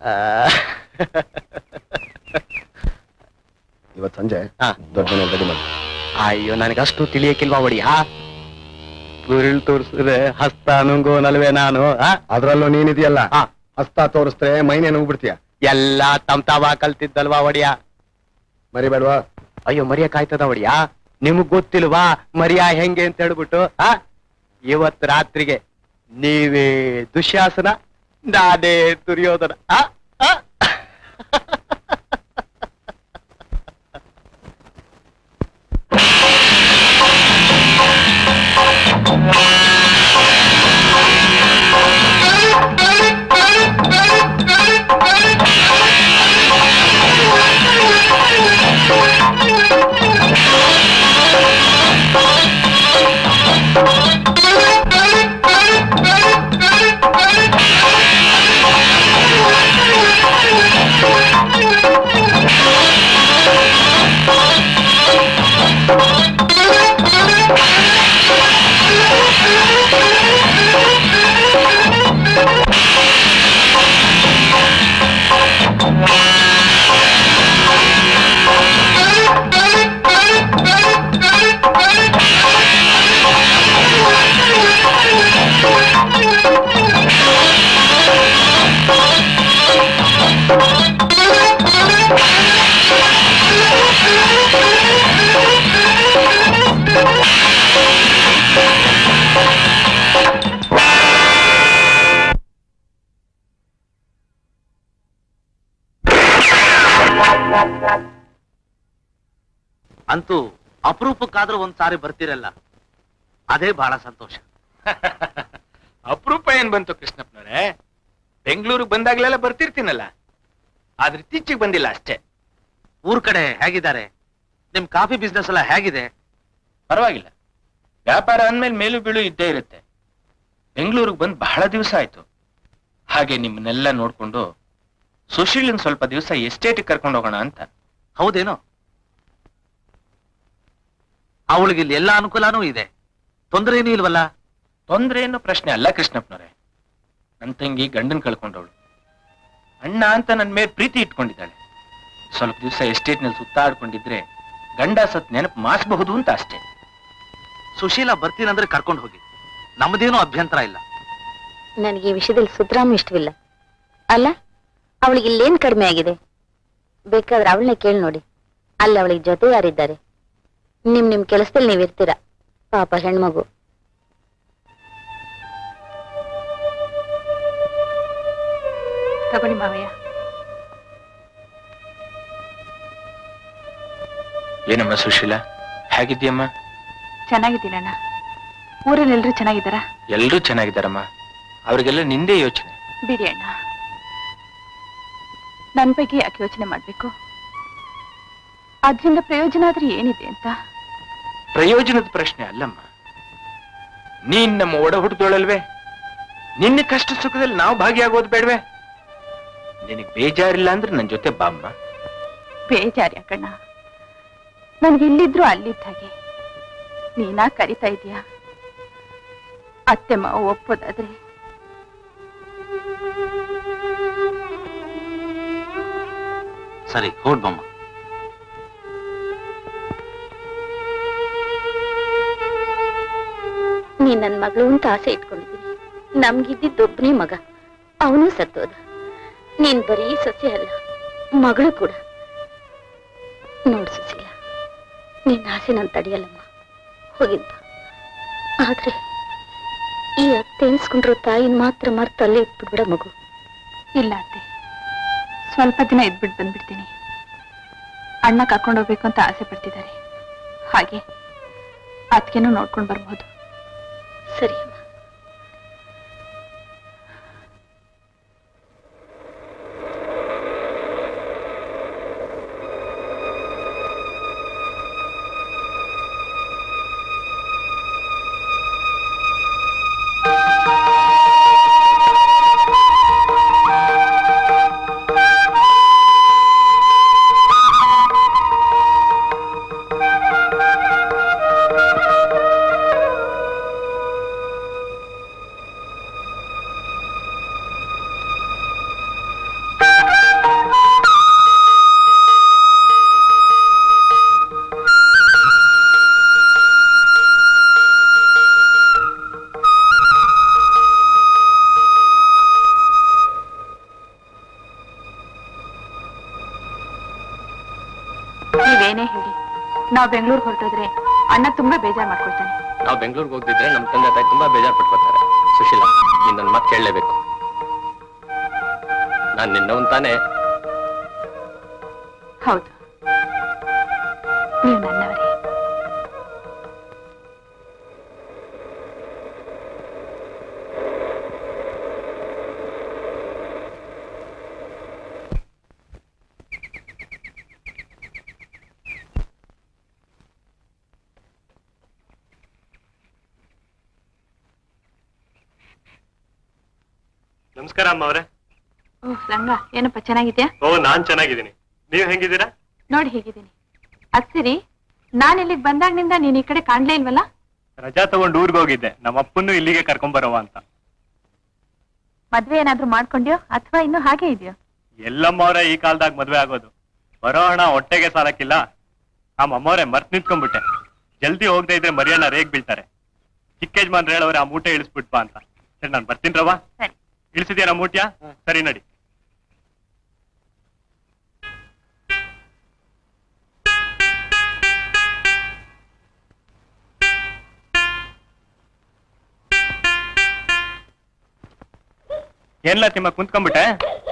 ಇವತ್ ಸಂಜೆ ದೊಡ್ಡ ಮನೆ ರೆಡಿ ಮಾಡಿ. ಅಯ್ಯೋ, ನನಗಷ್ಟು ತಿಳಿಯಕಿಲ್ವಾ ಒಡಿಯ? ಗುರಿಲ್ ತೋರಿಸಿದ್ರೆ ಹಸ್ತ ನುಂಗೋ ನಲ್ವೇ ನಾನು. ಅದ್ರಲ್ಲೂ ನೀನಿದೆಯಲ್ಲ, ಹಸ್ತ ತೋರಿಸ್ರೆ ಮೈನೇ ನುಗ್ಬಿಡ್ತೀಯ. ಎಲ್ಲಾ ತಮ್ ತಾವ ಕಲ್ತಿದ್ದಲ್ವಾ ಒಡಿಯ? ಮರಿಬೇಡ್ವಾ? ಅಯ್ಯೋ, ಮರಿಯಕ್ಕಾಯ್ತದ ಒಡಿಯ? ನಿಮಗ್ ಗೊತ್ತಿಲ್ವಾ ಮರಿಯಾ ಹೆಂಗೆ ಅಂತ ಹೇಳ್ಬಿಟ್ಟು? ಆ ಇವತ್ ರಾತ್ರಿಗೆ ನೀವೇ ದುಶ್ಯಾಸನ, ನಾನೇ ದುರ್ಯೋಧನ. ಆ ಅಂತೂ ಅಪರೂಪಕ್ಕಾದ್ರೂ ಒಂದ್ ಸಾರಿ ಬರ್ತಿರಲ್ಲ, ಅದೇ ಬಹಳ ಸಂತೋಷ. ಅಪರೂಪ ಏನ್ ಬಂತು ಕೃಷ್ಣಪ್ಪನವ್ರೆ? ಬೆಂಗಳೂರಿಗೆ ಬಂದಾಗ್ಲೆಲ್ಲ ಬರ್ತಿರ್ತೀನಲ್ಲ, ಆದ್ರೆ ಇತ್ತೀಚೆಗೆ ಬಂದಿಲ್ಲ ಅಷ್ಟೇ. ಊರ್ ಕಡೆ ಹೇಗಿದ್ದಾರೆ? ನಿಮ್ ಕಾಫಿ ಬಿಸ್ನೆಸ್ ಎಲ್ಲ ಹೇಗಿದೆ? ಪರವಾಗಿಲ್ಲ, ವ್ಯಾಪಾರ ಅಂದ್ಮೇಲೆ ಮೇಲು ಬೀಳು ಇದ್ದೇ ಇರುತ್ತೆ. ಬೆಂಗಳೂರಿಗೆ ಬಂದ್ ಬಹಳ ದಿವಸ ಆಯ್ತು. ಹಾಗೆ ನಿಮ್ಮನ್ನೆಲ್ಲ ನೋಡ್ಕೊಂಡು ಸುಶೀಲನ್ ಸ್ವಲ್ಪ ದಿವಸ ಎಸ್ಟೇಟ್ ಕರ್ಕೊಂಡು ಹೋಗೋಣ ಅಂತ. ಹೌದೇನೋ? ಅವಳಿಗೆ ಇಲ್ಲಿ ಎಲ್ಲ ಅನುಕೂಲನೂ ಇದೆ, ತೊಂದರೆ ಏನೂ ಇಲ್ವಲ್ಲ? ತೊಂದ್ರೆ ಏನೋ ಪ್ರಶ್ನೆ ಅಲ್ಲ ಕೃಷ್ಣಪ್ಪನವ್ರೆ. ನನ್ ತಂಗಿ ಗಂಡನ್ ಕಳ್ಕೊಂಡವಳು, ಅಣ್ಣ ಅಂತ ನನ್ ಮೇಲೆ ಪ್ರೀತಿ ಇಟ್ಕೊಂಡಿದ್ದಾಳೆ. ಸ್ವಲ್ಪ ದಿವಸ ಎಸ್ಟೇಟ್ ನಲ್ಲಿ ಸುತ್ತಾಡ್ಕೊಂಡಿದ್ರೆ ಗಂಡ ಸತ್ ನೆನಪು ಮಾಸಬಹುದು ಅಂತ ಅಷ್ಟೇ. ಸುಶೀಲಾ ಬರ್ತೀನಂದ್ರೆ ಕರ್ಕೊಂಡು ಹೋಗಿ, ನಮ್ಮದೇನೂ ಅಭ್ಯಂತರ ಇಲ್ಲ. ನನಗೆ ಈ ವಿಷಯದಲ್ಲಿ ಸುತರಾಮ್ ಇಷ್ಟವಿಲ್ಲ. ಅಲ್ಲ, ಅವಳಿಗೆ ಇಲ್ಲೇನ್ ಕಡಿಮೆ ಆಗಿದೆ? ಬೇಕಾದ್ರೆ ಅವಳನ್ನೇ ಕೇಳಿ ನೋಡಿ, ಅಲ್ಲಿ ಅವಳಿಗೆ ಜೊತೆ ಯಾರಿದ್ದಾರೆ? ನಿಮ್ ನಿಮ್ ಕೆಲಸದಲ್ಲಿ ನೀವಿರ್ತೀರ, ಪಾಪ ಹೆಣ್ಮಗು. ತಗೊಳ್ಳಿ ಮಾವಯ್ಯ. ಏನಮ್ಮ ಸುಶೀಲಾ, ಹೇಗಿದ್ದೀಯಮ್ಮ? ಚೆನ್ನಾಗಿದ್ದೀನಣ್ಣ. ಊರಲ್ಲಿ ಎಲ್ರು ಚೆನ್ನಾಗಿದ್ದಾರಾ? ಎಲ್ರೂ ಚೆನ್ನಾಗಿದ್ದಾರಮ್ಮ. ಅವ್ರಿಗೆಲ್ಲ ನಿಂದೇ ಯೋಚನೆ. ಬಿಡಿ ಅಣ್ಣ, ನನ್ ಬಗ್ಗೆ ಯಾಕೆ ಯೋಚನೆ ಮಾಡ್ಬೇಕು? ಅದ್ರಿಂದ ಪ್ರಯೋಜನ ಆದ್ರೆ ಏನಿದೆ ಅಂತ. ಪ್ರಯೋಜನದ ಪ್ರಶ್ನೆ ಅಲ್ಲಮ್ಮ. ನೀನ್ ನಮ್ಮ ಒಡ ಹುಟ್ಟದೊಳಲ್ವೇ? ನಿನ್ನ ಕಷ್ಟ ಸುಖದಲ್ಲಿ ನಾವು ಭಾಗಿಯಾಗೋದು ಬೇಡ್ವೆ? ನಿನಗ್ ಬೇಜಾರಿಲ್ಲ ಅಂದ್ರೆ ನನ್ ಜೊತೆ ಬಾಮ್ಮ. ಬೇಜಾರ್ ಯಾಕಣ್ಣ, ನನ್ಗೆ ಇಲ್ಲಿದ್ರು ಅಲ್ಲಿದ್ದ ಹಾಗೆ. ನೀನಾ ಕರಿತಾ ಇದೀಯಾ? ಅತ್ತೆ ಮಾವ ಒಪ್ಪೋದಾದ್ರೆ ಸರಿ ಹೊರಡ್ ಬಮ್ಮ. ನೀನ್ ನನ್ ಮಗಳು ಅಂತ ಆಸೆ ಇಟ್ಕೊಂಡಿದ್ದೀನಿ. ನಮ್ಗಿದ್ದಿದ್ದೊಬ್ಬನೇ ಮಗ, ಅವನು ಸತ್ತೋದ. ನೀನ್ ಬರೀ ಸೊಸೆ ಅಲ್ಲ, ಮಗಳು ಕೂಡ. ನೋಡ್ ಸುಶೀಲ, ನಿನ್ನ ಆಸೆ ನಾನು ತಡೆಯಲ್ಲಮ್ಮ, ಹೋಗಿದ್ದ. ಆದ್ರೆ ಈ ಅತ್ತೆ ಎನ್ಸ್ಕೊಂಡ್ರು ತಾಯಿನ ಮಾತ್ರ ಮರ್ತು ಅಲ್ಲೇ ಇಟ್ಬಿಡ್ಬಿಡ ಮಗು. ಇಲ್ಲ ಅತ್ತೆ, ಸ್ವಲ್ಪ ದಿನ ಇದ್ಬಿಟ್ಟು ಬಂದ್ಬಿಡ್ತೀನಿ. ಅಣ್ಣ ಕರ್ಕೊಂಡು ಹೋಗ್ಬೇಕು ಅಂತ ಆಸೆ ಪಡ್ತಿದ್ದಾರೆ. ಹಾಗೆ ಅದಕ್ಕೇನು ನೋಡ್ಕೊಂಡು ಬರ್ಬೋದು. ಸರಿ. ನೀವೇನೇ ಹೇಳಿ, ನಾವು ಬೆಂಗಳೂರಿಗೆ ಹೊರಟೋದ್ರೆ ಅಣ್ಣ ತುಂಬಾ ಬೇಜಾರ್ ಮಾಡ್ಕೊಳ್ತಾನೆ. ನಾವು ಬೆಂಗಳೂರಿಗೆ ಹೋಗ್ದಿದ್ರೆ ನಮ್ ತಂದೆ ತಾಯಿ ತುಂಬಾ ಬೇಜಾರ್ ಪಟ್ಕೋತಾರೆ. ಸುಶೀಲಾ, ನೀನ್ ನನ್ನ ಮಾತು ಕೇಳಲೇಬೇಕು. ನಾನ್ ನಿನ್ನವನ್ ತಾನೇ? ಹೌದು, ನೀವು ನನ್ನವರೇ. ನಮಸ್ಕಾರ ಅಮ್ಮ ಅವ್ರೆ. ಓಹ್ ರಂಗ, ಏನಪ್ಪ ಚೆನ್ನಾಗಿದ್ಯಾ? ಓ, ನಾನ್ ಚೆನ್ನಾಗಿದ್ದೀನಿ. ನೀವ್ ಹೆಂಗಿದ್ದೀರಾ? ನೋಡಿ ಹೇಗಿದ್ದೀನಿ. ಅದ್ ಸರಿ, ನಾನ್ ಇಲ್ಲಿಗೆ ಬಂದಾಗ್ನಿಂದ ನೀನ್ ಈ ಕಡೆ ಕಾಣ್ಲೇ ಇಲ್ವಲ್ಲ? ರಜಾ ತಗೊಂಡು ಊರ್ಗ್ ಹೋಗಿದ್ದೆ. ನಮ್ಮ ಅಪ್ಪನ್ನು ಇಲ್ಲಿಗೆ ಕರ್ಕೊಂಬರವ ಅಂತ. ಮದ್ವೆ ಏನಾದ್ರೂ ಮಾಡ್ಕೊಂಡ್ಯೋ ಅಥವಾ ಇನ್ನು ಹಾಗೆ ಇದೆಯೋ? ಎಲ್ಲಮ್ಮ ಅವ್ರೆ ಈ ಕಾಲದಾಗ ಮದ್ವೆ ಆಗೋದು? ಬರೋ ಹಣ ಹೊಟ್ಟೆಗೆ ಸಾಲಕ್ಕಿಲ್ಲ. ನಮ್ಮಮ್ಮವ್ರೆ ಮರ್ತ್ ನಿಂತ್ಕೊಂಡ್ಬಿಟ್ಟೆ. ಜಲ್ದಿ ಹೋಗದೆ ಇದ್ರೆ ಮರಿಯಣ್ಣ ರೇಗ್ ಬೀಳ್ತಾರೆ. ಚಿಕ್ಕ ಯಜಮಾನ್ರು ಹೇಳವ್ರೆ ಆ ಮೂಟೆ ಇಳಿಸ್ಬಿಟ್ಬಾ ಅಂತ. ಸರಿ, ನಾನ್ ಬರ್ತೀನ್ರವ. ಸರಿ. ಇಳಿಸಿದ್ಯಾ ನಮ್ಮ ಮೂಟ್ಯ? ಸರಿ, ನಡಿ. ಏನ್ಲ ತಿಮ್ಮ ಕುಂತ್ಕೊಂಡ್ಬಿಟ್ಟೆ?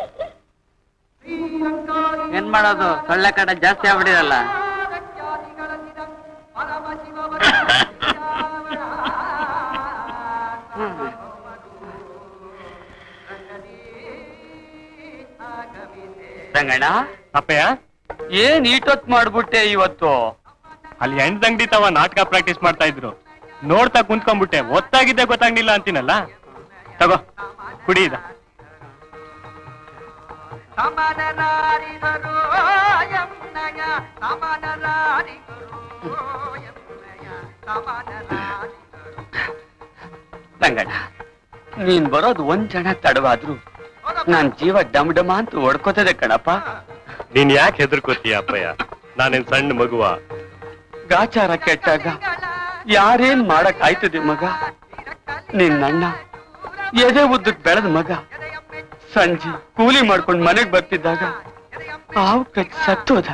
ಏನ್ ಮಾಡೋದು, ಸೊಳ್ಳೆ ಕಡೆ ಜಾಸ್ತಿ ಆಗ್ಬಿಟ್ಟಿರಲ್ಲ. ರಂಗಣ್ಣ, ಅಪ್ಪಯ್ಯ, ಏನ್ ಈಟೊತ್ ಮಾಡ್ಬಿಟ್ಟೆ ಇವತ್ತು? ಅಲ್ಲಿ ಎಂಟಂಗಡಿ ತವ ನಾಟಕ ಪ್ರಾಕ್ಟೀಸ್ ಮಾಡ್ತಾ ಇದ್ರು. ನೋಡ್ತಾ ಕುಂತ್ಕೊಂಡ್ಬಿಟ್ಟೆ. ಒತ್ತಾಗಿದ್ದೆ ಗೊತ್ತಾಗ್ಲಿಲ್ಲ ಅಂತೀನಲ್ಲ. ತಗೋ, ಕುಡಿ ಇದ. ರಂಗಣ್ಣ, ನೀನ್ ಬರೋದು ಒಂದ್ ಜನ ತಡವಾದ್ರು ನಾನ್ ಜೀವ ಡಮ್ ಡಮ ಅಂತ ಹೊಡ್ಕೋತದೆ ಕಣಪ್ಪ. ನೀನ್ ಯಾಕೆ ಹೆದರ್ಕೋತೀಯ ಅಪ್ಪಯ್ಯ? ನಾನೇನ್ ಸಣ್ಣ ಮಗುವ? ಗಾಚಾರ ಕೆಟ್ಟಾಗ ಯಾರೇನ್ ಮಾಡಕ್ ಆಯ್ತದೆ ಮಗ? ನಿನ್ನಣ್ಣ ಎದೆ ಉದ್ದಕ್ ಬೆಳೆದ ಮಗ ಸಂಜೆ ಕೂಲಿ ಮಾಡ್ಕೊಂಡ್ ಮನೆಗ್ ಬರ್ತಿದ್ದಾಗ ಹಾವು ಕಚ್ಚಿ ಸತ್ತೋದ.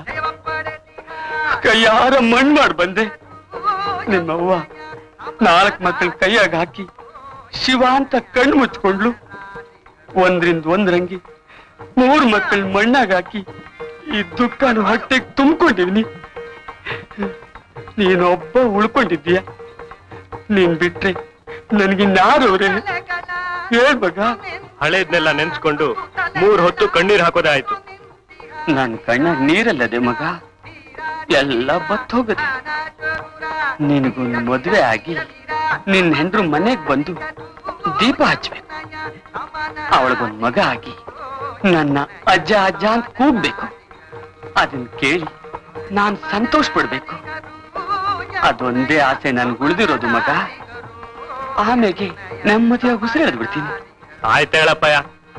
ಕೈಯಾರ ಮಣ್ ಮಾಡ್ ಬಂದೆ. ನಿಮ್ಮವ್ವ ನಾಲ್ಕ್ ಮಕ್ಕಳ ಕೈಯಾಗ ಹಾಕಿ ಶಿವ ಅಂತ ಕಣ್ಣು ಮುಚ್ಕೊಂಡ್ಲು. ಒಂದ್ರಿಂದ ಒಂದ್ರಂಗಿ ಮೂರ್ ಮಕ್ಕಳ ಮಣ್ಣಾಗ ಹಾಕಿ ಈ ದುಃಖನು ಹೊಟ್ಟೆಗೆ ತುಂಬಿಕೊಂಡಿವ್ನಿ. ನೀನೊಬ್ಬ ಉಳ್ಕೊಂಡಿದ್ದೀಯ. ನೀನ್ ಬಿಟ್ರೆ ನನ್ಗಿನ್ಯಾರು ಅವ್ರೆ ಹೇಳ್ ಮಗ. ಹಳೇದ್ನೆಲ್ಲ ನೆನ್ಸ್ಕೊಂಡು ಮೂರ್ ಹೊತ್ತು ಕಣ್ಣೀರ್ ಹಾಕೋದೇ ಆಯ್ತು. ನನ್ ಕಣ್ಣಾಗ ನೀರಲ್ಲದೆ ಮಗ, ಎಲ್ಲ ಬತ್ ಹೋಗದೆ. ನಿನಗೊಂದು ಮದ್ವೆ ಆಗಿ ನಿನ್ ಹೆಂಡ್ರು ಮನೆಗ್ ಬಂದು ದೀಪ ಹಚ್ಬೇಕು. ಅವಳಿಗೊಂದ್ ಮಗ ಆಗಿ ನನ್ನ ಅಜ್ಜ ಅಜ್ಜ ಅಂತ ಕೂಗ್ಬೇಕು. ಅದನ್ ಕೇಳಿ ನಾನ್ ಸಂತೋಷ ಪಡ್ಬೇಕು. ಅದೊಂದೇ ಆಸೆ ನನ್ಗೆ ಉಳಿದಿರೋದು ಮಗ. ಆಮೇಲೆ ನೆಮ್ಮದಿಯಾಗಿ ಉಸಿರೆಳೆದು ಬಿಡ್ತೀನಿ. ಆಯ್ತು ಹೇಳಪ್ಪಯ್ಯ,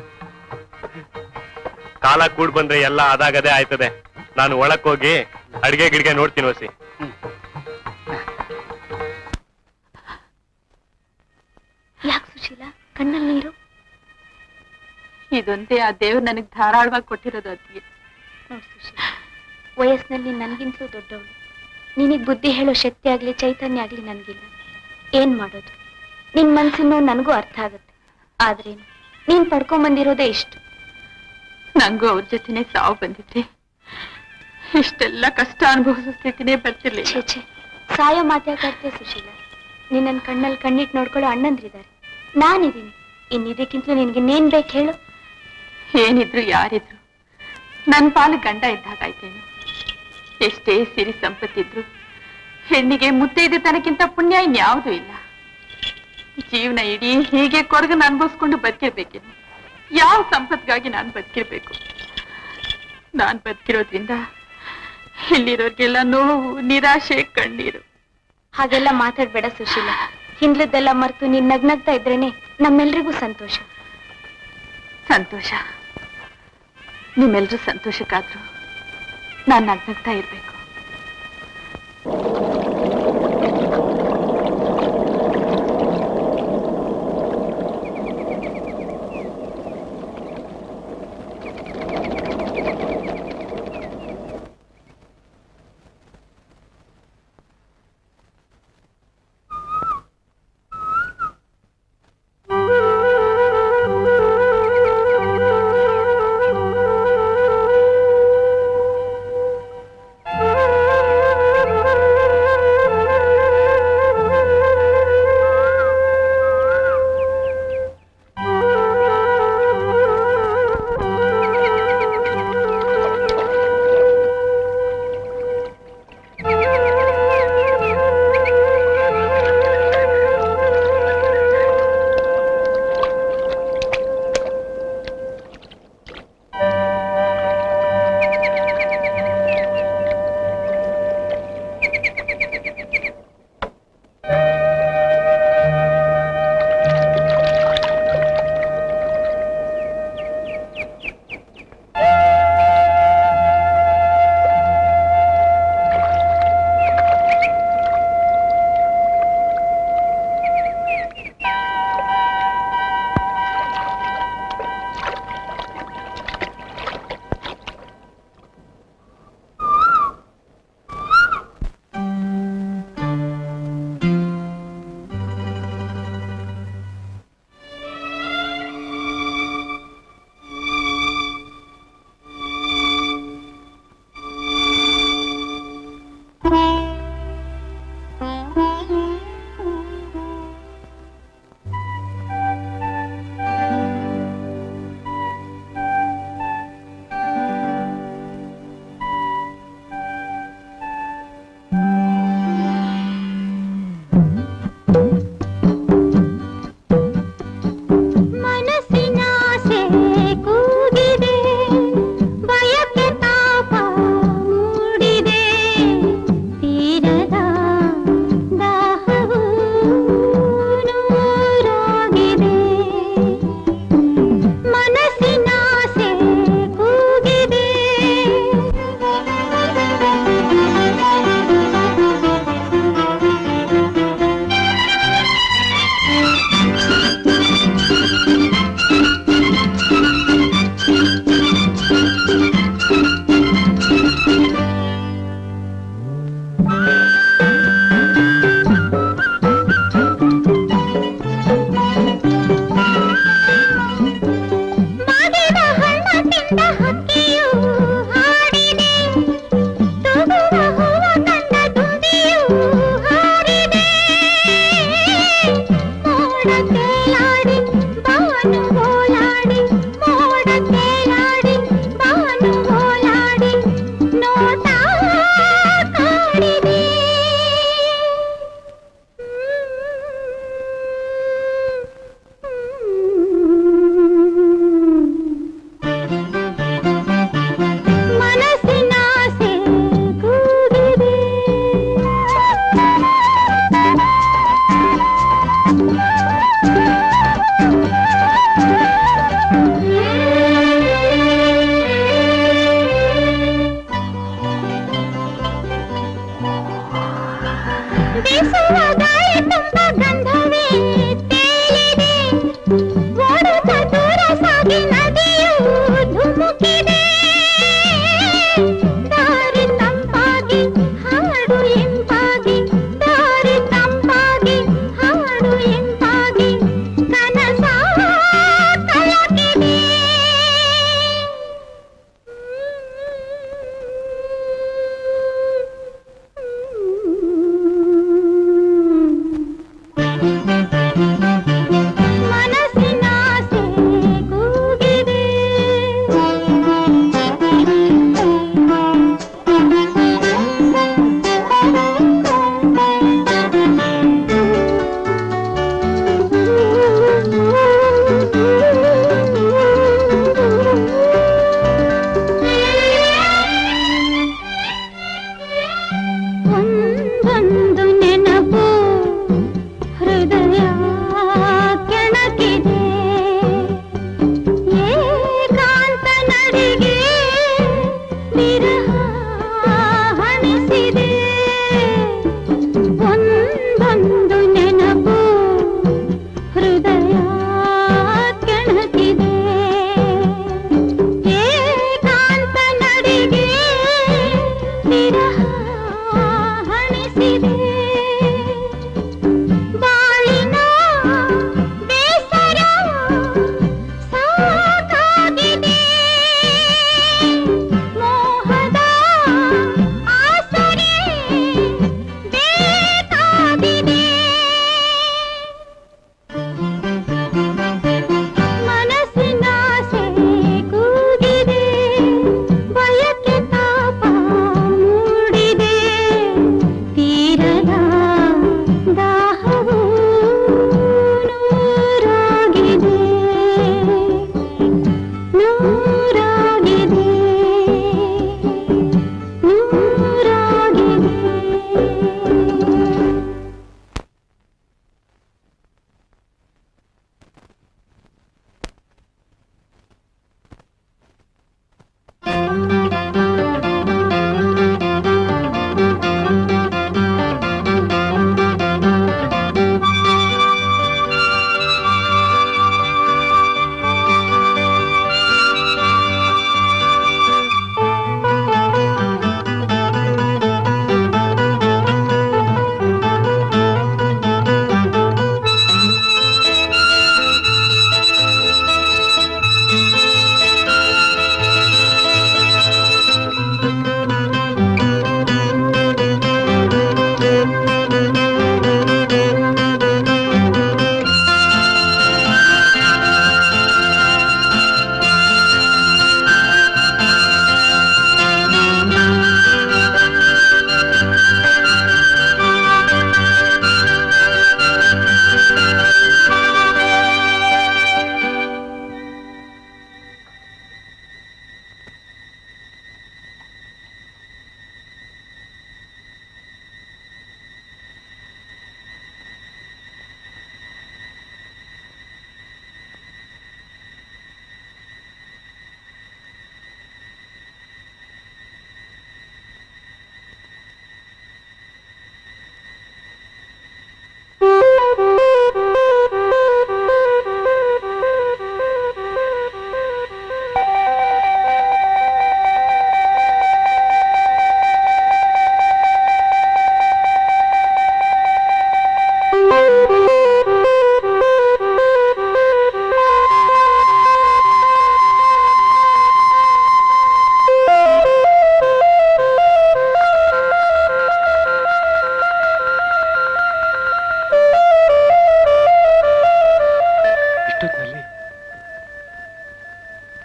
ಕಾಲ ಕೂಡ್ ಬಂದ್ರೆ ಎಲ್ಲ ಅದಾಗದೇ ಆಯ್ತದೆ. ನಾನು ಒಳಕ್ ಹೋಗಿ ಅಡ್ಗೆ ಗಿಡ್ಗೆ ನೋಡ್ತೀನಿ ವಸಿ. ಯಾಕೆ ಸುಶೀಲ ಕಣ್ಣಲ್ಲಿ ನೀರು? ಇದೊಂದೇ ಆ ದೇವ್ರು ನನಗ್ ಧಾರಾಳವಾಗಿ ಕೊಟ್ಟಿರೋದು ಅದಕ್ಕೆ. ನೋಡ್ ಸುಶೀಲ, ವಯಸ್ಸಿನಲ್ಲಿ ನನ್ಗಿಂತಲೂ ದೊಡ್ಡವಳು. ನಿನಗ್ ಬುದ್ಧಿ ಹೇಳೋ ಶಕ್ತಿ ಆಗ್ಲಿ ಚೈತನ್ಯ ಆಗ್ಲಿ ನನ್ಗಿಲ್ಲ. ಏನ್ ಮಾಡೋದು? ನಿನ್ ಮನ್ಸಿನೋ ನನಗೂ ಅರ್ಥ ಆಗುತ್ತೆ. ಆದ್ರೇನು, ನೀನ್ ಪಡ್ಕೊಂಬಂದಿರೋದೇ ಇಷ್ಟು. ನಂಗೂ ಅವ್ರ ಜೊತೆನೆ ಸಾವು ಬಂದಿದ್ರೆ ಇಷ್ಟೆಲ್ಲ ಕಷ್ಟ ಅನುಭವಿಸೋ ಸ್ಥಿತಿನೇ ಬರ್ತಿರ್ಲಿಲ್ಲ. ಛೇ, ಸಾಯೋ ಮಾತಾಡ್ತೆ ಸುಶೀಲ. ನಿನ್ನ ಕಣ್ಣಲ್ಲಿ ಕಣ್ಣಿಟ್ಟು ನೋಡ್ಕೊಳ್ಳೋ ಅಣ್ಣಂದ್ರಿದ್ದಾರೆ, ನಾನಿದ್ದೀನಿ. ಇನ್ನಿದಕ್ಕಿಂತಲೂ ನಿನ್ಗೆ ನೇನ್ ಬೇಕು ಹೇಳು? ಏನಿದ್ರು ಯಾರಿದ್ರು ನನ್ ಪಾಲು ಗಂಡ ಇದ್ದಾಗಾಯ್ತೇನು. ಎಷ್ಟೇ ಸಿರಿ ಸಂಪತ್ತಿದ್ರು ಹೆಣ್ಣಿಗೆ ಮುತ್ತೈದೆ ತನಕ್ಕಿಂತ ಪುಣ್ಯ ಇನ್ಯಾವುದೂ ಇಲ್ಲ. ಜೀವನ ಇಡೀ ಹೀಗೆ ಕೊರಗನ ಅನುಭವಿಸ್ಕೊಂಡು ಬದುಕಿರ್ಬೇಕೇನು? ಯಾವ ಸಂಪತ್ಗಾಗಿ ನಾನು ಬದುಕಿರ್ಬೇಕು? ನಾನ್ ಬದುಕಿರೋದ್ರಿಂದ ಇಲ್ಲಿರೋರ್ಗೆಲ್ಲ ನೋವು, ನಿರಾಶೆ, ಕಣ್ಣೀರು. ಹಾಗೆಲ್ಲ ಮಾತಾಡ್ಬೇಡ ಸುಶೀಲ. ಹಿಂದ್ಲದ್ದೆಲ್ಲ ಮರೆತು ನೀನ್ ನಗ್ನಗ್ತಾ ಇದ್ರೇನೆ ನಮ್ಮೆಲ್ರಿಗೂ ಸಂತೋಷ. ಸಂತೋಷ? ನಿಮ್ಮೆಲ್ರೂ ಸಂತೋಷಕ್ಕಾದ್ರು ನಾನ್ ನಗ್ನಗ್ತಾ ಇರ್ಬೇಕು.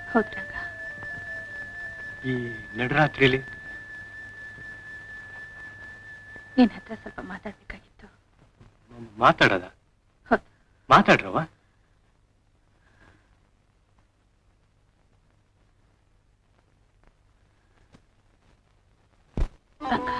ಹೌದು ರಂಗ. ಈ ನಡರಾತ್ರಿಯಲ್ಲಿ ನಿನ್ ಹತ್ರ ಸ್ವಲ್ಪ ಮಾತಾಡ್ಬೇಕಾಗಿತ್ತು. ಮಾತಾಡದ? ಹೌದು. ಮಾತಾಡ್ರವ. ರಂಗ,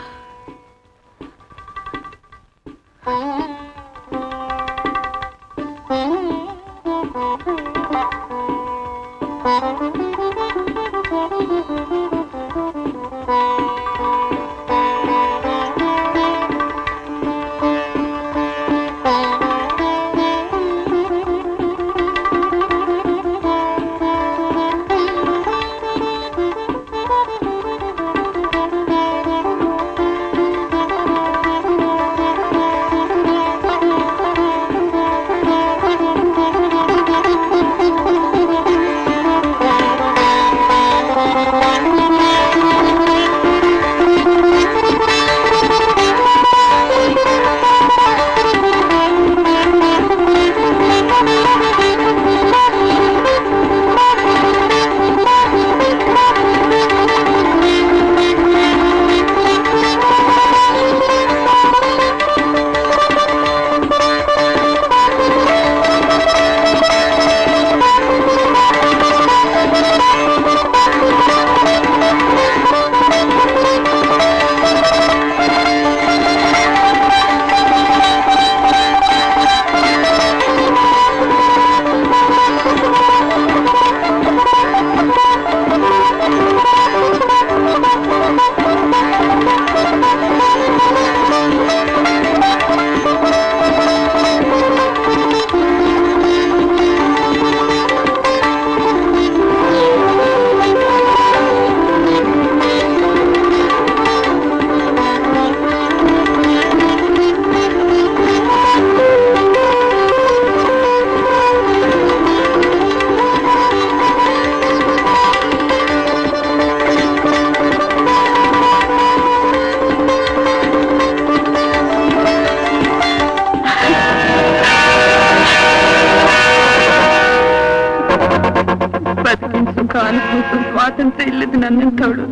ಸ್ವಾತಂತ್ರ್ಯ ಇಲ್ಲದ ನನ್ನಂತವಳು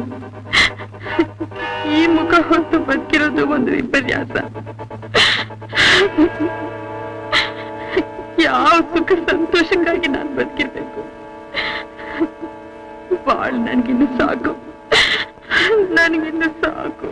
ಈ ಮುಖ ಹೊತ್ತು ಬದುಕಿರೋದು ಒಂದು ವಿಪರ್ಯಾಸ. ಯಾವ ಸುಖ ಸಂತೋಷಕ್ಕಾಗಿ ನಾನು ಬದುಕಿರ್ಬೇಕು? ಬಾಳ್ ನನ್ಗಿನ್ನು ಸಾಕು, ನನ್ಗಿನ್ನು ಸಾಕು.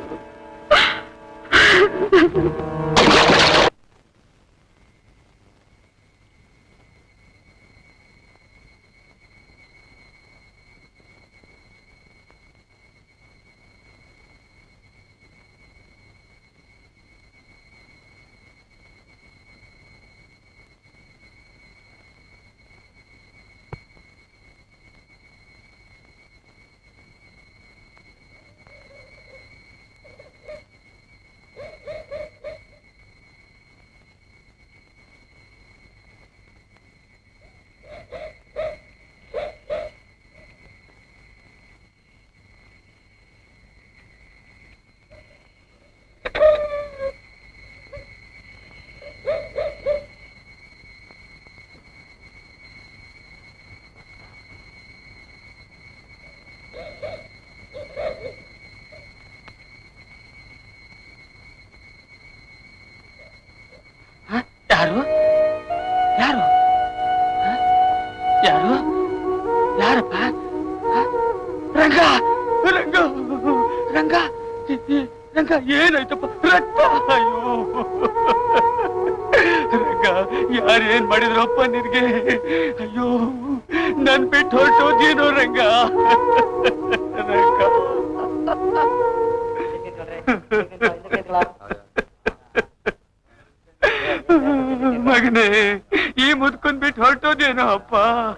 ಯಾರು ಯಾರು ಯಾರು ಯಾರಪ್ಪ? ರಂಗ ರಂಗ ರಂಗ ರಂಗ ಏನಾಯ್ತಪ್ಪ? ರಕ್ತ! ಅಯ್ಯೋ ರಂಗ, ಯಾರೇನ್ ಮಾಡಿದ್ರಪ್ಪ ನಿನ್ಗೆ? ಅಯ್ಯೋ ನನ್ ಬಿಟ್ಟು ಹೊರಟೋದೇನೋ ರಂಗ. ರಂಗ ಮಗನೇ, ಈ ಮುದ್ಕೊಂಡ್ ಬಿಟ್ಟು ಹೊರಟೋದೇನೋ ಅಪ್ಪ.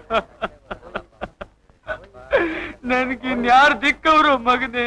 ನನ್ಗಿನ್ಯಾರು ದಿಕ್ಕವ್ರು ಮಗನೇ?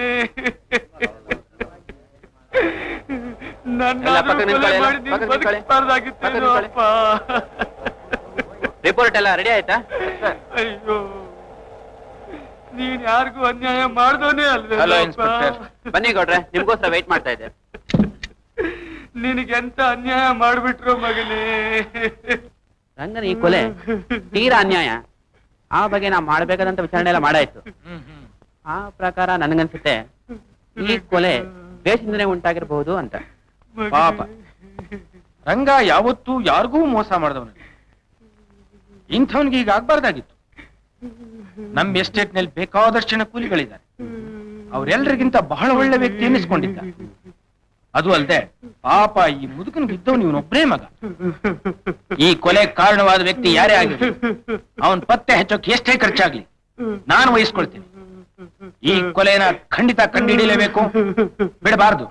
ನನ್ನ ಬದುಕಬಾರ್ದಾಗಿತ್ತೇನೋ ಅಪ್ಪ. ರಿಪೋರ್ಟ್ ಎಲ್ಲ ರೆಡಿ ಆಯ್ತಾ? ಅಯ್ಯೋ, ನೀನ್ ಯಾರಿಗೂ ಅನ್ಯಾಯ ಮಾಡ್ದೋನೇ ಅಲ್ವೇ? ಬನ್ನಿ ಗೌಡ್ರೆ, ನಿಮ್ಗೋಸ್ಕರ ವೆಯ್ಟ್ ಮಾಡ್ತಾ ಇದ್ದೆ. ನಿನಗೆಂತ ಅನ್ಯಾಯ ಮಾಡ್ಬಿಟ್ರು ಮಗನೇ? ರಂಗನ ಈ ಕೊಲೆ ತೀರಾ ಅನ್ಯಾಯ. ಆ ಬಗ್ಗೆ ನಾ ಮಾಡ್ಬೇಕಾದಂತ ವಿಚಾರಣೆ ಎಲ್ಲ ಮಾಡಾಯ್ತು. ಆ ಪ್ರಕಾರ ನನಗನ್ಸುತ್ತೆ ಈ ಕೊಲೆ ದೇಶದಿಂದನೇ ಉಂಟಾಗಿರಬಹುದು ಅಂತ. ಪಾಪ ರಂಗ ಯಾವತ್ತೂ ಯಾರಿಗೂ ಮೋಸ ಮಾಡಿದವನು. ಇಂಥವನಿಗೆ ಈಗ ಆಗ್ಬಾರ್ದಾಗಿತ್ತು. ನಮ್ಮ ಎಸ್ಟೇಟ್ ನಲ್ಲಿ ಬೇಕಾದಷ್ಟು ಜನ ಕೂಲಿಗಳಿದ್ದಾರೆ. ಅವ್ರೆಲ್ರಿಗಿಂತ ಬಹಳ ಒಳ್ಳೆ ವ್ಯಕ್ತಿ ಎನ್ನಿಸ್ಕೊಂಡಿದ್ದ. ಅದು ಅಲ್ಲದೆ ಪಾಪ ಈ ಮುದುಕನಿಗೆ ಇದ್ದವನು ಇವನೊಬ್ಬರೇ ಮಗ. ಈ ಕೊಲೆ ಕಾರಣವಾದ ವ್ಯಕ್ತಿ ಯಾರೇ ಆಗಿರಲಿ ಅವನ್ ಪತ್ತೆ ಹಚ್ಚೋಕೆ ಎಷ್ಟೇ ಖರ್ಚಾಗ್ಲಿ ನಾನು ವಹಿಸ್ಕೊಳ್ತೀನಿ. ಈ ಕೊಲೆನ ಖಂಡಿತ ಕಂಡುಹಿಡಿಯಲೇಬೇಕು, ಬಿಡಬಾರ್ದು.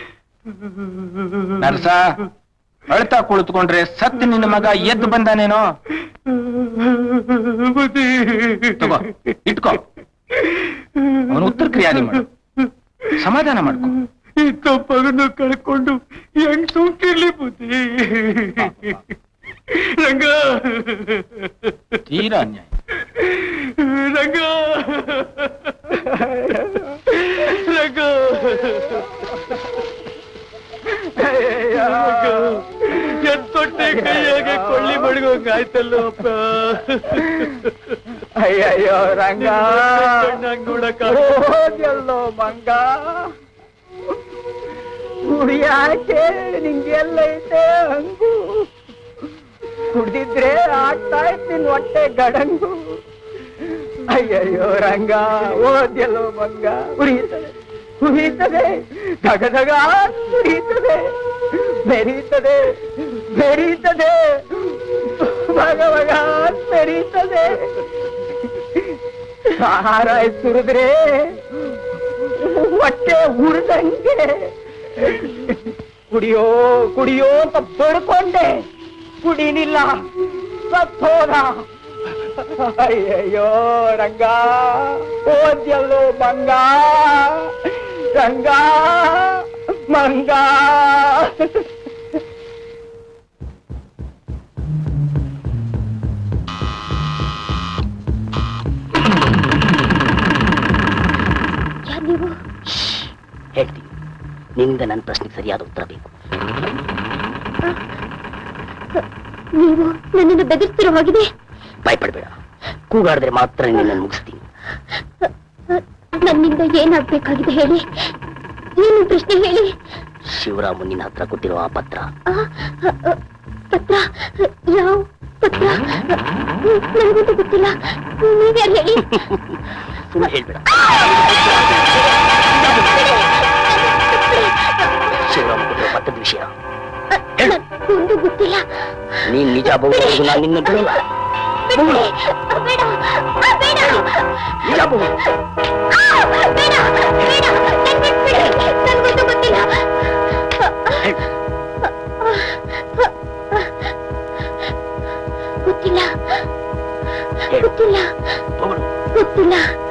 ನರ್ಸ ಅಳ್ತಾ ಕುಳಿತುಕೊಂಡ್ರೆ ಸತ್ತು ನಿನ್ನ ಮಗ ಎದ್ದು ಬಂದಾನೇನೋ. ತಗೋ ಇಟ್ಕೋ, ಅವನು ಉತ್ತರ ಕ್ರಿಯಾದಿ ಮಾಡು, ಸಮಾಧಾನ ಮಾಡ್ಕೊ. ಈ ತಪ್ಪನ್ನು ಕಳ್ಕೊಂಡು ಹೆಂಗ್ ಸುಮ್ಕಿರ್ಲಿ ಬುದ್ಧಿ. ರಂಗ ತೀರಾ ಅನ್ಯಾಯ. ರಂಗ ರಂಗ ಎತ್ತೊಟ್ಟೆ ಕೈಯಾಗೆ ಕೊಳ್ಳಿ ಮಡ್ಗೋಂಗಾಯ್ತಲ್ಲೋ ಅಪ್ಪ. ಅಯ್ಯಯ್ಯೋ ರಂಗ ನೋಡಕ್ಕಾಗಲ್ಲೋ ಮಂಗ. ಕುಡಿಯಾಕೆ ನಿಂಗೆಲ್ಲೈತೆ ಹಂಗು, ಕುಡ್ದಿದ್ರೆ ಆಗ್ತಾ ಇರ್ತೀನಿ ಹೊಟ್ಟೆ ಗಡಂಗು. ಅಯ್ಯಯ್ಯೋ ರಂಗ ಓದ್ಯಲ್ಲೋ ಮಂಗ. ಉರಿಯುತ್ತದೆ ಉರಿಯುತ್ತದೆ ಧಗಧಗ ಉರಿಯುತ್ತದೆ, ಬೆರೀತದೆ ಬೆರೀತದೆ ಭಗ ಭಗ ಬೆರೀತದೆ. ಆಹಾರ ಸುರಿದ್ರೆ ಹೊಟ್ಟೆ ಉರಿದಂಗೆ. ಕುಡಿಯೋ ಕುಡಿಯೋ ಅಂತ ಬಡ್ಕೊಂಡೆ, ಕುಡಿನಿಲ್ಲ, ಸತ್ತೋದ. ಅಯ್ಯಯ್ಯೋ ರಂಗ ಓದ್ಯಲ್ಲೋ ಮಂಗ. ರಂಗ ಮಂಗ. ನೀವು ಹೇಳ್ತೀನಿ, ನಿಮ್ಮಿಂದ ನನ್ನ ಪ್ರಶ್ನೆಗೆ ಸರಿಯಾದ ಉತ್ತರ ಬೇಕು. ನೀವು ನನ್ನನ್ನು ಬೆದರಿಸ್ತಿರೋ ಹೋಗಿದೆ. ಭಯಪಡಬೇಡ, ಕೂಗಾಡಿದ್ರೆ ಮಾತ್ರ ನಿನ್ನನ್ನು ಮುಗಿಸ್ತೀನಿ. ನನ್ನಿಂದ ಏನಾಗ್ಬೇಕಾಗಿದೆ ಹೇಳಿ, ಏನು ಪ್ರಶ್ನೆ ಹೇಳಿ. ಶಿವರಾಮು ನಿನ್ನ ಹತ್ರ ಕೊಟ್ಟಿರುವ ಆ ಪತ್ರ. ಪತ್ರ? ಯಾವ ಪತ್ರ? ನನಗಂತೂ ಗೊತ್ತಿಲ್ಲ, ನೀವ್ಯಾರು ಹೇಳಿ. ಸುಮ್ಮನೆ ಹೇಳ್ಬೇಡ. ಶಿವರಾಮ ಕೊಟ್ಟಿರುವ ಪತ್ರದ ವಿಷಯ ಒಂದು ಗೊತ್ತಿಲ್ಲ. ನೀನ್ ನಿಜ ಬಹುವರೆಗೂ ನಾನು ನಿನ್ನ ಬಿಡಲ್ಲ. ನಿಜ ಬಹು ಗೊತ್ತಿಲ್ಲ ಗೊತ್ತಿಲ್ಲ ಗೊತ್ತಿಲ್ಲ.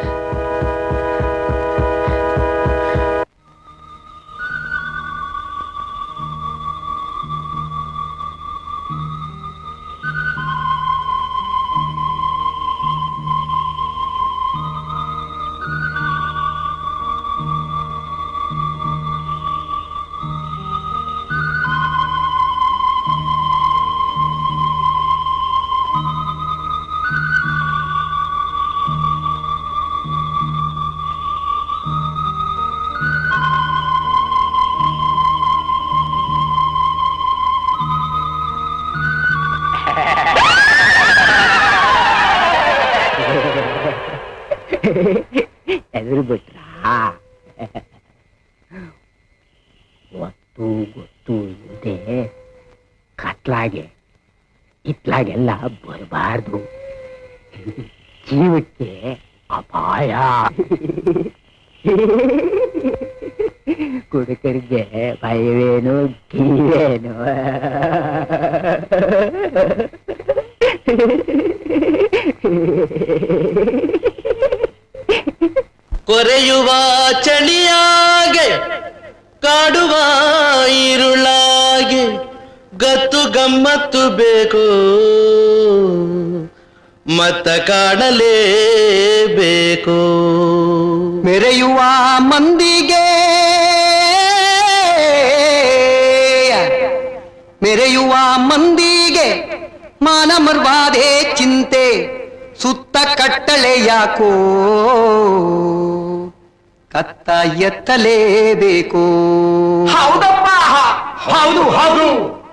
ಎದುರು ಬಿಟ್ರಾ? ಒತ್ತು ಗೊತ್ತು ಇಲ್ಲದೆ ಕತ್ಲಾಗೆ ಇತ್ಲಾಗೆಲ್ಲ ಬರಬಾರ್ದು. ಜೀವಕ್ಕೆ ಅಪಾಯ. ಕುಡುಕರಿಗೆ ಭಯವೇನು ಕೀವೇನು. ಕೊರೆಯುವ ಚಳಿಯಾಗೆ ಕಾಡುವ ಇರುಳಾಗೆ ಗತ್ತು ಗಮ್ಮತ್ತು ಬೇಕು, ಮತ್ತ ಕಾಡಲೇಬೇಕು. ಮೆರೆಯುವ ಮಂದಿಗೆ ಮೆರೆಯುವ ಮಂದಿಗೆ ಮಾನ ಮರ್ವಾದೆ ಚಿಂತೆ, ಸುತ್ತ ಕಟ್ಟ ತೊಂದರೆ ಯಾಕೋ ಕತ್ತ ಎತ್ತಲೇಬೇಕು. ಹೌದಪ್ಪ, ಹೌದು ಹೌದು.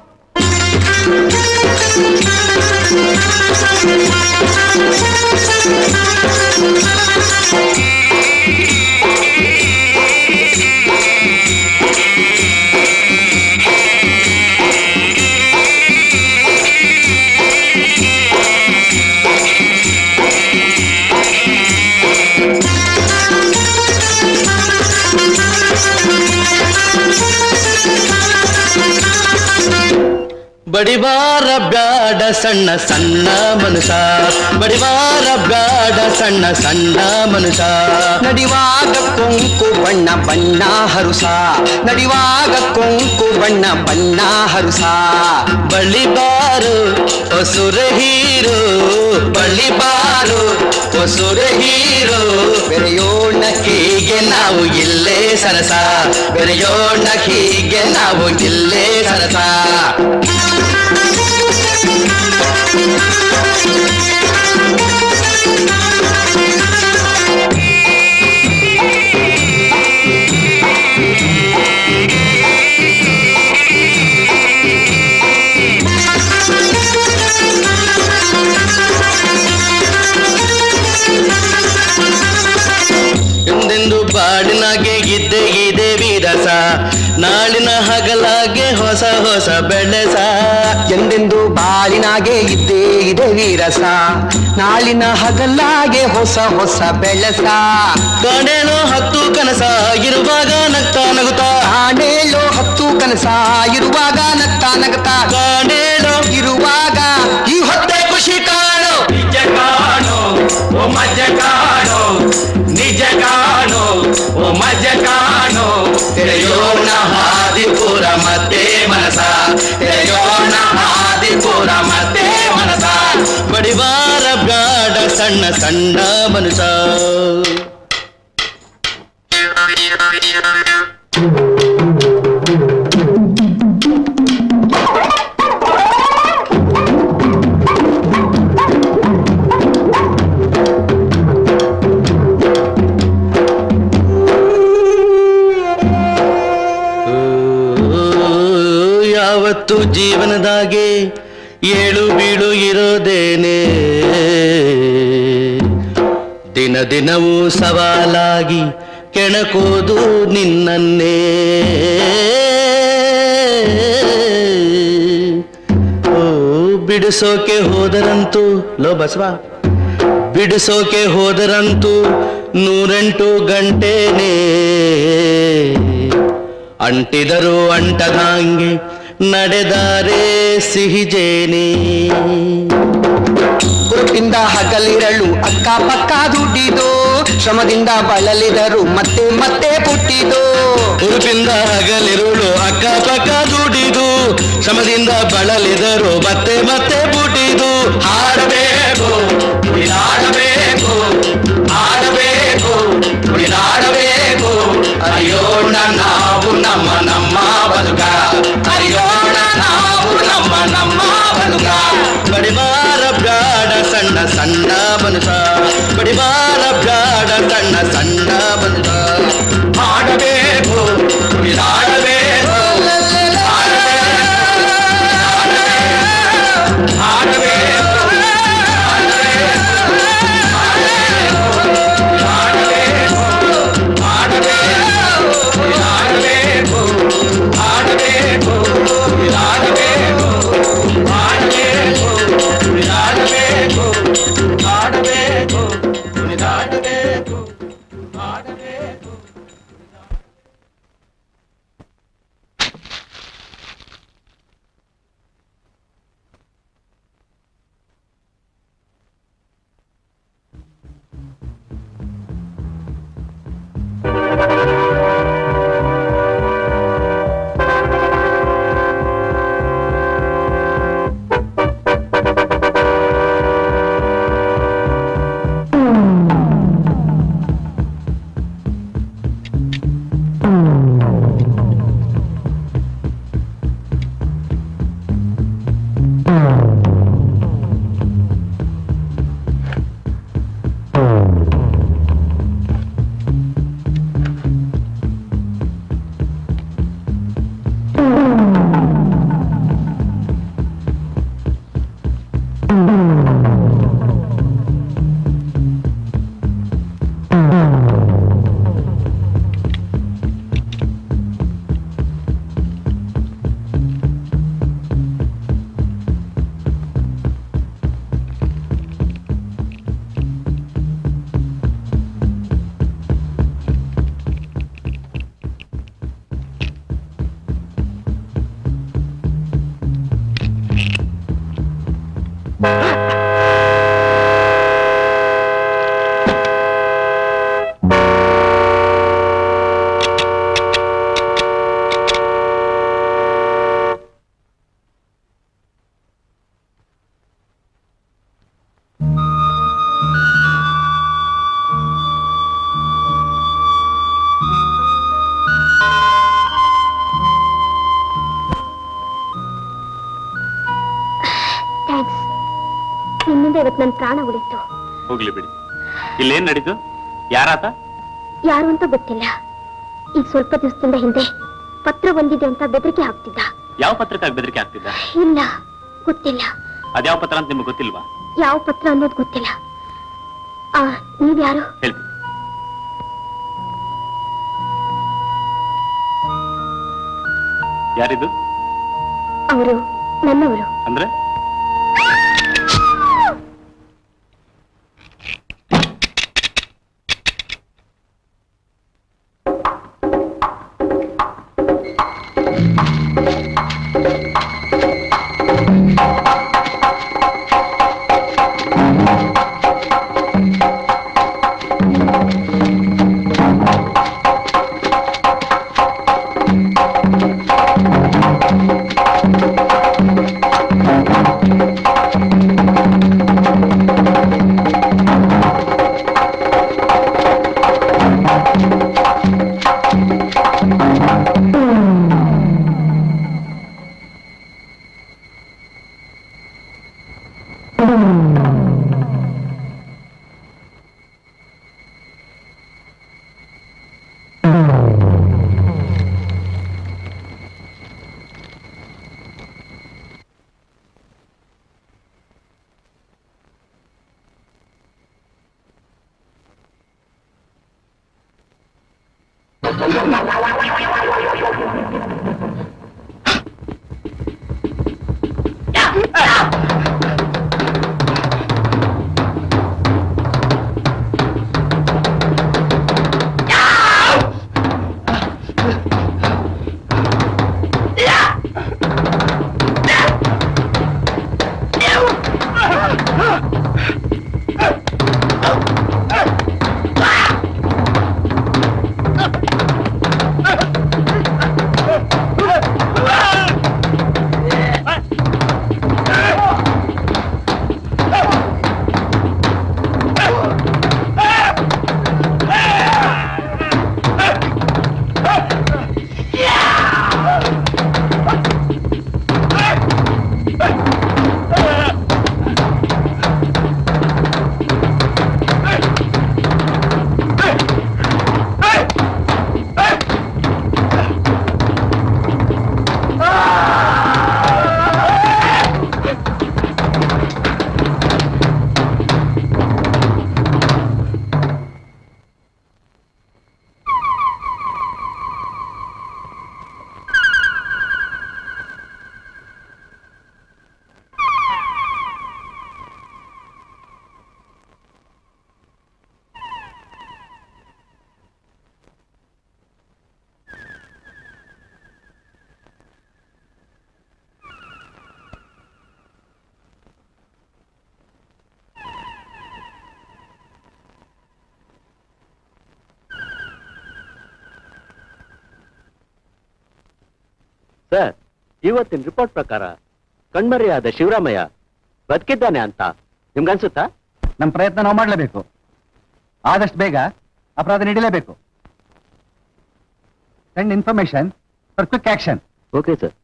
ಬಡಿವಾರ ಬ್ಯಾಡ ಸಣ್ಣ ಸಣ್ಣ ಮನುಷ್ಯ, ಬಡಿವಾರ ಬ್ಯಾಡ ಸಣ್ಣ ಸಣ್ಣ ಮನುಷ್ಯ. ನಡಿವಾಗ ಕೊಂಕು ಬಣ್ಣ ಬಣ್ಣ ಹರುಸ, ನಡಿವಾಗ ಕೊಂಕು ಬಣ್ಣ ಬಣ್ಣ ಹರುಸ. ಬಳಿಬಾರು ಹೊಸುರ ಹೀರೋ, ಬಳಿಬಾರು ಹೊಸುರ ಹೀರೋ. ಬೆರೆಯೋಣ ಹೀಗೆ ನಾವು ಇಲ್ಲೇ ಸರಸ, ಬೆರೆಯೋಣ ಹೀಗೆ ನಾವು ಇಲ್ಲೇ ಸರಸ. ಎಂದೆಂದು ಬಾಡಿನಾಗೆ ಇದ್ದೆ ಇದೆ ವಿರಸ, ನಾಳಿನ ಹಗಲಾಗೆ ಹೊಸ ಹೊಸ ಬೆಳೆಸ. ಎಂದೆಂದು ಬಾಳಿನಾಗೆ ಇದ್ದೇ ಇದೆ ವಿರಸ, ನಾಳಿನ ಹಗಲಾಗೆ ಹೊಸ ಹೊಸ ಬೆಳೆಸ. ಕಾಣೇಳೋ ಹತ್ತು ಕನಸ ಇರುವಾಗ ನಗ್ತಾ ನಗುತ್ತಾ, ಕಾಣೇಳೋ ಹತ್ತು ಕನಸ ಇರುವಾಗ ನಗ್ತಾ ನಗುತ್ತಾ. ಕಾಣೇಳೋ ಇರುವಾಗ ಈ ಹೊತ್ತೆ ಖುಷಿ ಕಾಣೋ, ನಿಜ ಕಾಣೋ ಓ ಮಜ ಕಾಣೋ, ನಿಜ ಕಾಣೋ ಓ ಮಜ ಕಾಣೋ. ತೆರೆಯೋಣ ಹಾದಿಪುರ ಮತ್ತೆ ಮನಸ, ತೆರೆಯೋಣ ಹಾದಿಪುರ ಮತ್ತೆ ಮನಸ. ಬಡಿವಾರ ಬ್ಯಾಡ ಸಣ್ಣ ಸಣ್ಣ ಮನುಷ್ಯ. ಯಾವತ್ತು ಜೀವನದಾಗೆ ಏಳು ಬೀಳು ಇರೋದೇನೆ, ದಿನ ದಿನವೂ ಸವಾಲಾಗಿ ಕೆಣಕೋದು ನಿನ್ನನ್ನೇ. ಓ ಬಿಡಿಸೋಕೆ ಹೋದರಂತೂ ಲೋ ಬಸವ, ಬಿಡಿಸೋಕೆ ಹೋದರಂತೂ ನೂರೆಂಟು ಗಂಟೆನೇ. ಅಂಟಿದರು ಅಂಟದಂಗೆ ನಡೆದಾರೆ ಸಿಹಿಜೇನೆ. ಗುರುಪಿಂದ ಹಗಲಿರಳು ಅಕ್ಕ ಪಕ್ಕ ದುಡ್ಡಿದು, ಶ್ರಮದಿಂದ ಬಳಲಿದರು ಮತ್ತೆ ಮತ್ತೆ ಪುಟ್ಟಿದು. ಗುರುಪಿಂದ ಹಗಲಿರುಳು ಅಕ್ಕ ಪಕ್ಕ ದುಡಿದು, ಶ್ರಮದಿಂದ ಬಳಲಿದರು ಮತ್ತೆ ಮತ್ತೆ ಪುಟ್ಟಿದು. ಹಾಡಬೇಕು ಕುಣಿದಾಡಬೇಕು, ಆಡಬೇಕು ಕುಣಿದಾಡಬೇಕು. ಅರಿಯೋಣ ನಾವು ನಮ್ಮ ನಮ್ಮ ಬದುಕ, ಅರಿಯೋಣ ನಾವು ನಮ್ಮ ನಮ್ಮ ಬದುಕ. ಬಡಿವಾರ ಬ್ಯಾಡ ಸಣ್ಣ ಸಣ್ಣ ಮನುಷ್ಯ, ಬಡಿವಾರ ಬ್ಯಾಡ ಸಣ್ಣ ಸಣ್ಣ ಮನುಷ್ಯ. ಆಡಬೇಕು ಕುಣಿದಾಡಬೇಕು, ಆಡಬೇಕು ನನ್ ಪ್ರಾಣ ಉಳಿತು. ಹೋಗ್ಲಿ ಬಿಡಿ. ಇಲ್ಲೇನ್ ನಡೀತು? ಯಾರಾತ? ಯಾರು ಅಂತ ಗೊತ್ತಿಲ್ಲ. ಈಗ ಸ್ವಲ್ಪ ದಿವಸದಿಂದ ಹಿಂದೆ ಪತ್ರ ಬಂದಿದೆ ಅಂತ ಬೆದರಿಕೆ ಹಾಕ್ತಿದ್ದ. ಯಾವ ಪತ್ರಕ್ಕಾಗಿ ಬೆದರಿಕೆ ಆಗ್ತಿದ್ದ? ಇಲ್ಲ, ಗೊತ್ತಿಲ್ಲ. ಅದ್ಯಾವ ಪತ್ರ ಅಂತ ನಿಮ್ಗೆ ಗೊತ್ತಿಲ್ವಾ? ಯಾವ ಪತ್ರ ಅನ್ನೋದು ಗೊತ್ತಿಲ್ಲ. ಆ ನೀವ್ಯಾರು? ಹೇಳ್ತೀನಿ. ಯಾರಿದು? ಅವರು ನನ್ನವರು. ಅಂದ್ರೆ ಸರ್, ಇವತ್ತಿನ ರಿಪೋರ್ಟ್ ಪ್ರಕಾರ ಕಣ್ಮರೆಯಾದ ಶಿವರಾಮಯ್ಯ ಬದುಕಿದ್ದಾನೆ ಅಂತ ನಿಮ್ಗನ್ಸುತ್ತಾ? ನಮ್ಮ ಪ್ರಯತ್ನ ನಾವು ಮಾಡಲೇಬೇಕು. ಆದಷ್ಟು ಬೇಗ ಅಪರಾಧ ನೀಡಲೇಬೇಕು. Send information for quick action. Okay sir.